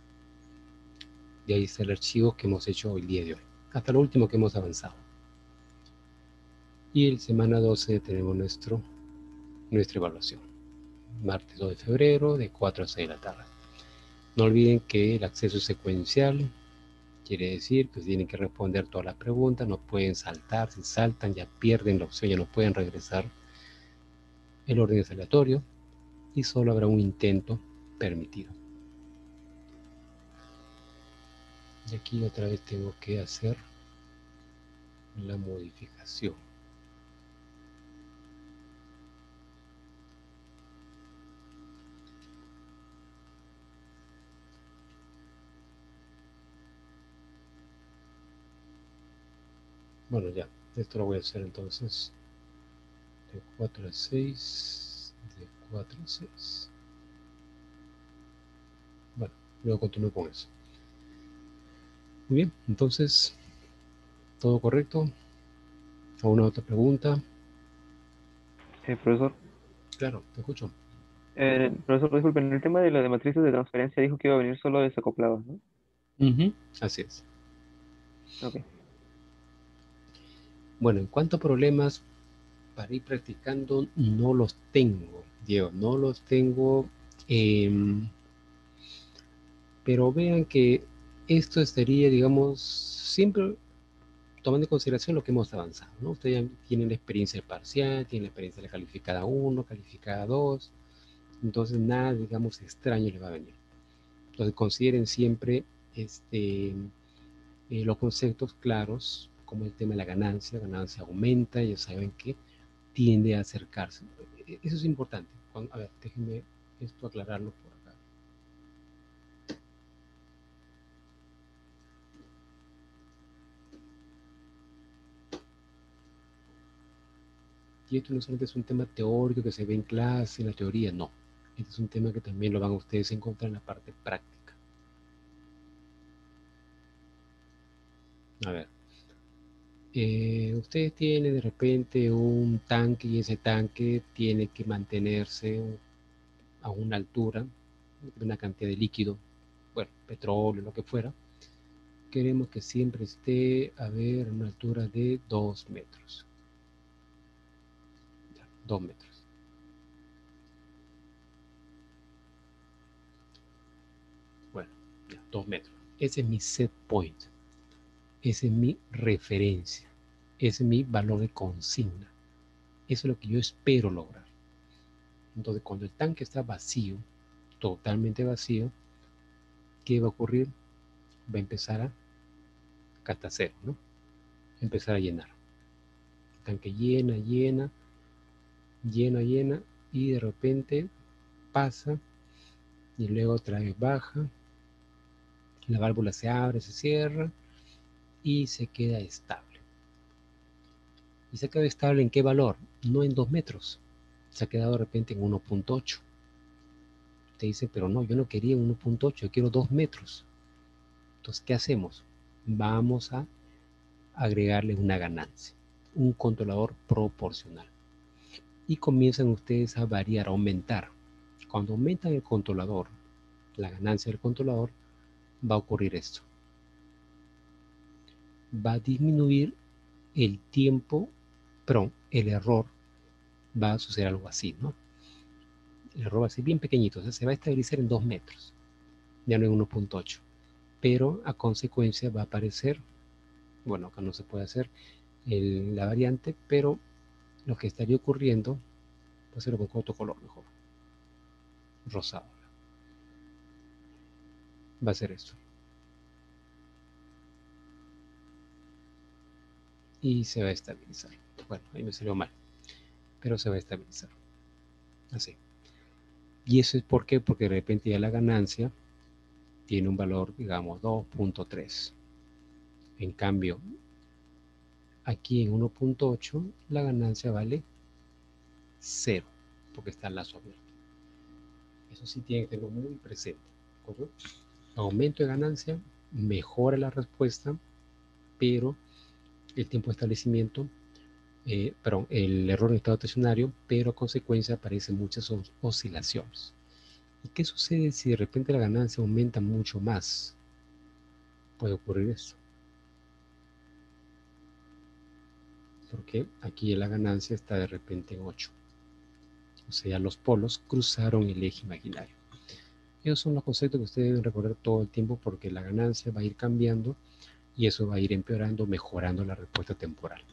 y ahí está el archivo que hemos hecho el día de hoy, hasta lo último que hemos avanzado. Y el semana doce tenemos nuestro, nuestra evaluación, martes dos de febrero de cuatro a seis de la tarde. No olviden que el acceso es secuencial, quiere decir que tienen que responder todas las preguntas, no pueden saltar, si saltan ya pierden la opción, ya no pueden regresar. El orden es aleatorio y solo habrá un intento permitido. Y aquí otra vez tengo que hacer la modificación. Bueno, ya, esto lo voy a hacer entonces de cuatro a seis, de cuatro a seis. Bueno, luego continúo con eso. Muy bien, entonces, ¿todo correcto? ¿Alguna otra pregunta? Eh, profesor, Claro, te escucho. eh, profesor, disculpe, en el tema de la de matrices de transferencia dijo que iba a venir solo desacoplados, ¿no? Uh-huh. Así es. Ok. Bueno, en cuanto a problemas para ir practicando, no los tengo, Diego, no los tengo, eh, pero vean que esto estaría, digamos, siempre tomando en consideración lo que hemos avanzado, ¿no? Ustedes ya tienen la experiencia del parcial, tienen la experiencia de la calificada uno, calificada dos, entonces nada, digamos, extraño les va a venir. Entonces consideren siempre este, eh, los conceptos claros, como el tema de la ganancia, la ganancia aumenta, ya saben que tiende a acercarse. Eso es importante. Cuando, a ver, déjenme esto aclararlo por acá. Y esto no solamente es un tema teórico que se ve en clase, en la teoría, no. Este es un tema que también lo van a ustedes a encontrar en la parte práctica. A ver. Eh, ustedes tienen de repente un tanque y ese tanque tiene que mantenerse a una altura, una cantidad de líquido, bueno, petróleo, lo que fuera. Queremos que siempre esté a ver a una altura de dos metros. Ya, dos metros. Bueno, ya, dos metros. Ese es mi set point. Esa es mi referencia. Ese es mi valor de consigna. Eso es lo que yo espero lograr. Entonces, cuando el tanque está vacío, totalmente vacío, ¿qué va a ocurrir? Va a empezar a catacero, ¿no? Empezar a llenar. El tanque llena, llena, llena, llena, y de repente pasa y luego otra vez baja. La válvula se abre, se cierra y se queda estable. ¿Y se queda estable en qué valor? No en dos metros. Se ha quedado de repente en uno punto ocho. Te dice, pero no, yo no quería uno punto ocho, yo quiero dos metros. Entonces, ¿qué hacemos? Vamos a agregarle una ganancia, un controlador proporcional. Y comienzan ustedes a variar, a aumentar. Cuando aumentan el controlador, la ganancia del controlador, va a ocurrir esto. Va a disminuir el tiempo, perdón, el error, va a suceder algo así, ¿no? El error va a ser bien pequeñito, o sea, se va a estabilizar en dos metros, ya no en uno punto ocho. Pero a consecuencia va a aparecer, bueno, acá no se puede hacer el, la variante, pero lo que estaría ocurriendo, voy a hacerlo con otro color mejor, rosado. Va a ser esto. Y se va a estabilizar. Bueno, ahí me salió mal, pero se va a estabilizar. Así. Y eso es por qué, porque de repente ya la ganancia tiene un valor, digamos, dos punto tres. En cambio, aquí en uno punto ocho la ganancia vale cero, porque está el lazo abierto. Eso sí tiene que tenerlo muy presente. ¿Correcto? Aumento de ganancia, mejora la respuesta, pero el tiempo de establecimiento, eh, perdón, el error en estado estacionario, pero a consecuencia aparecen muchas os oscilaciones. ¿Y qué sucede si de repente la ganancia aumenta mucho más? Puede ocurrir esto. Porque aquí la ganancia está de repente en ocho. O sea, los polos cruzaron el eje imaginario. Esos son los conceptos que ustedes deben recordar todo el tiempo porque la ganancia va a ir cambiando y eso va a ir empeorando, mejorando la respuesta temporal.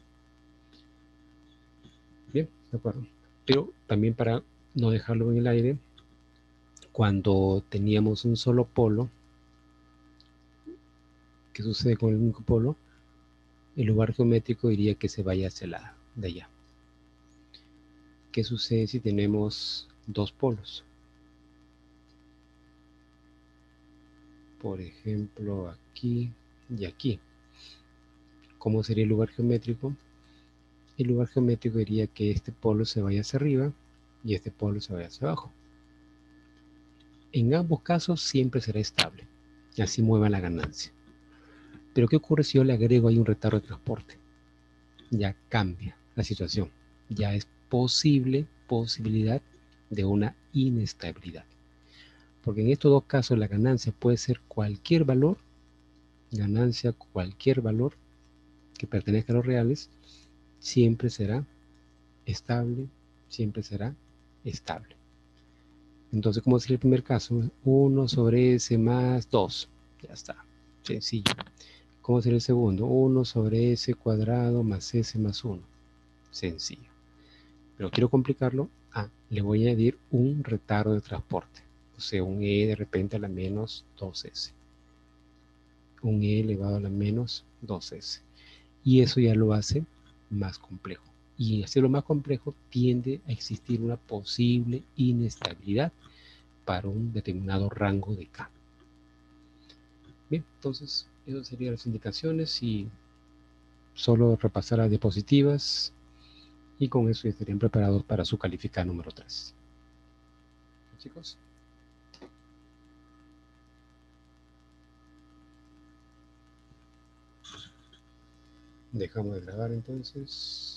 Bien, de acuerdo. Pero también para no dejarlo en el aire, cuando teníamos un solo polo, ¿qué sucede con el único polo? El lugar geométrico diría que se vaya hacia la de allá. ¿Qué sucede si tenemos dos polos? Por ejemplo, aquí y aquí. ¿Cómo sería el lugar geométrico? El lugar geométrico diría que este polo se vaya hacia arriba y este polo se vaya hacia abajo. En ambos casos siempre será estable. Así mueva la ganancia. Pero ¿qué ocurre si yo le agrego ahí un retardo de transporte? Ya cambia la situación. Ya es posible, posibilidad de una inestabilidad. Porque en estos dos casos la ganancia puede ser cualquier valor, ganancia cualquier valor que pertenezca a los reales, siempre será estable, siempre será estable. Entonces, ¿cómo sería el primer caso? uno sobre S más dos. Ya está, sencillo. ¿Cómo sería el segundo? uno sobre S cuadrado más S más uno. Sencillo. Pero quiero complicarlo. Ah, le voy a añadir un retardo de transporte. O sea, un E de repente a la menos dos S. Un E elevado a la menos dos S. Y eso ya lo hace más complejo. Y hacerlo más complejo tiende a existir una posible inestabilidad para un determinado rango de K. Bien, entonces, esas serían las indicaciones y solo repasar las diapositivas y con eso ya estarían preparados para su calificada número tres. Chicos. Dejamos de grabar entonces.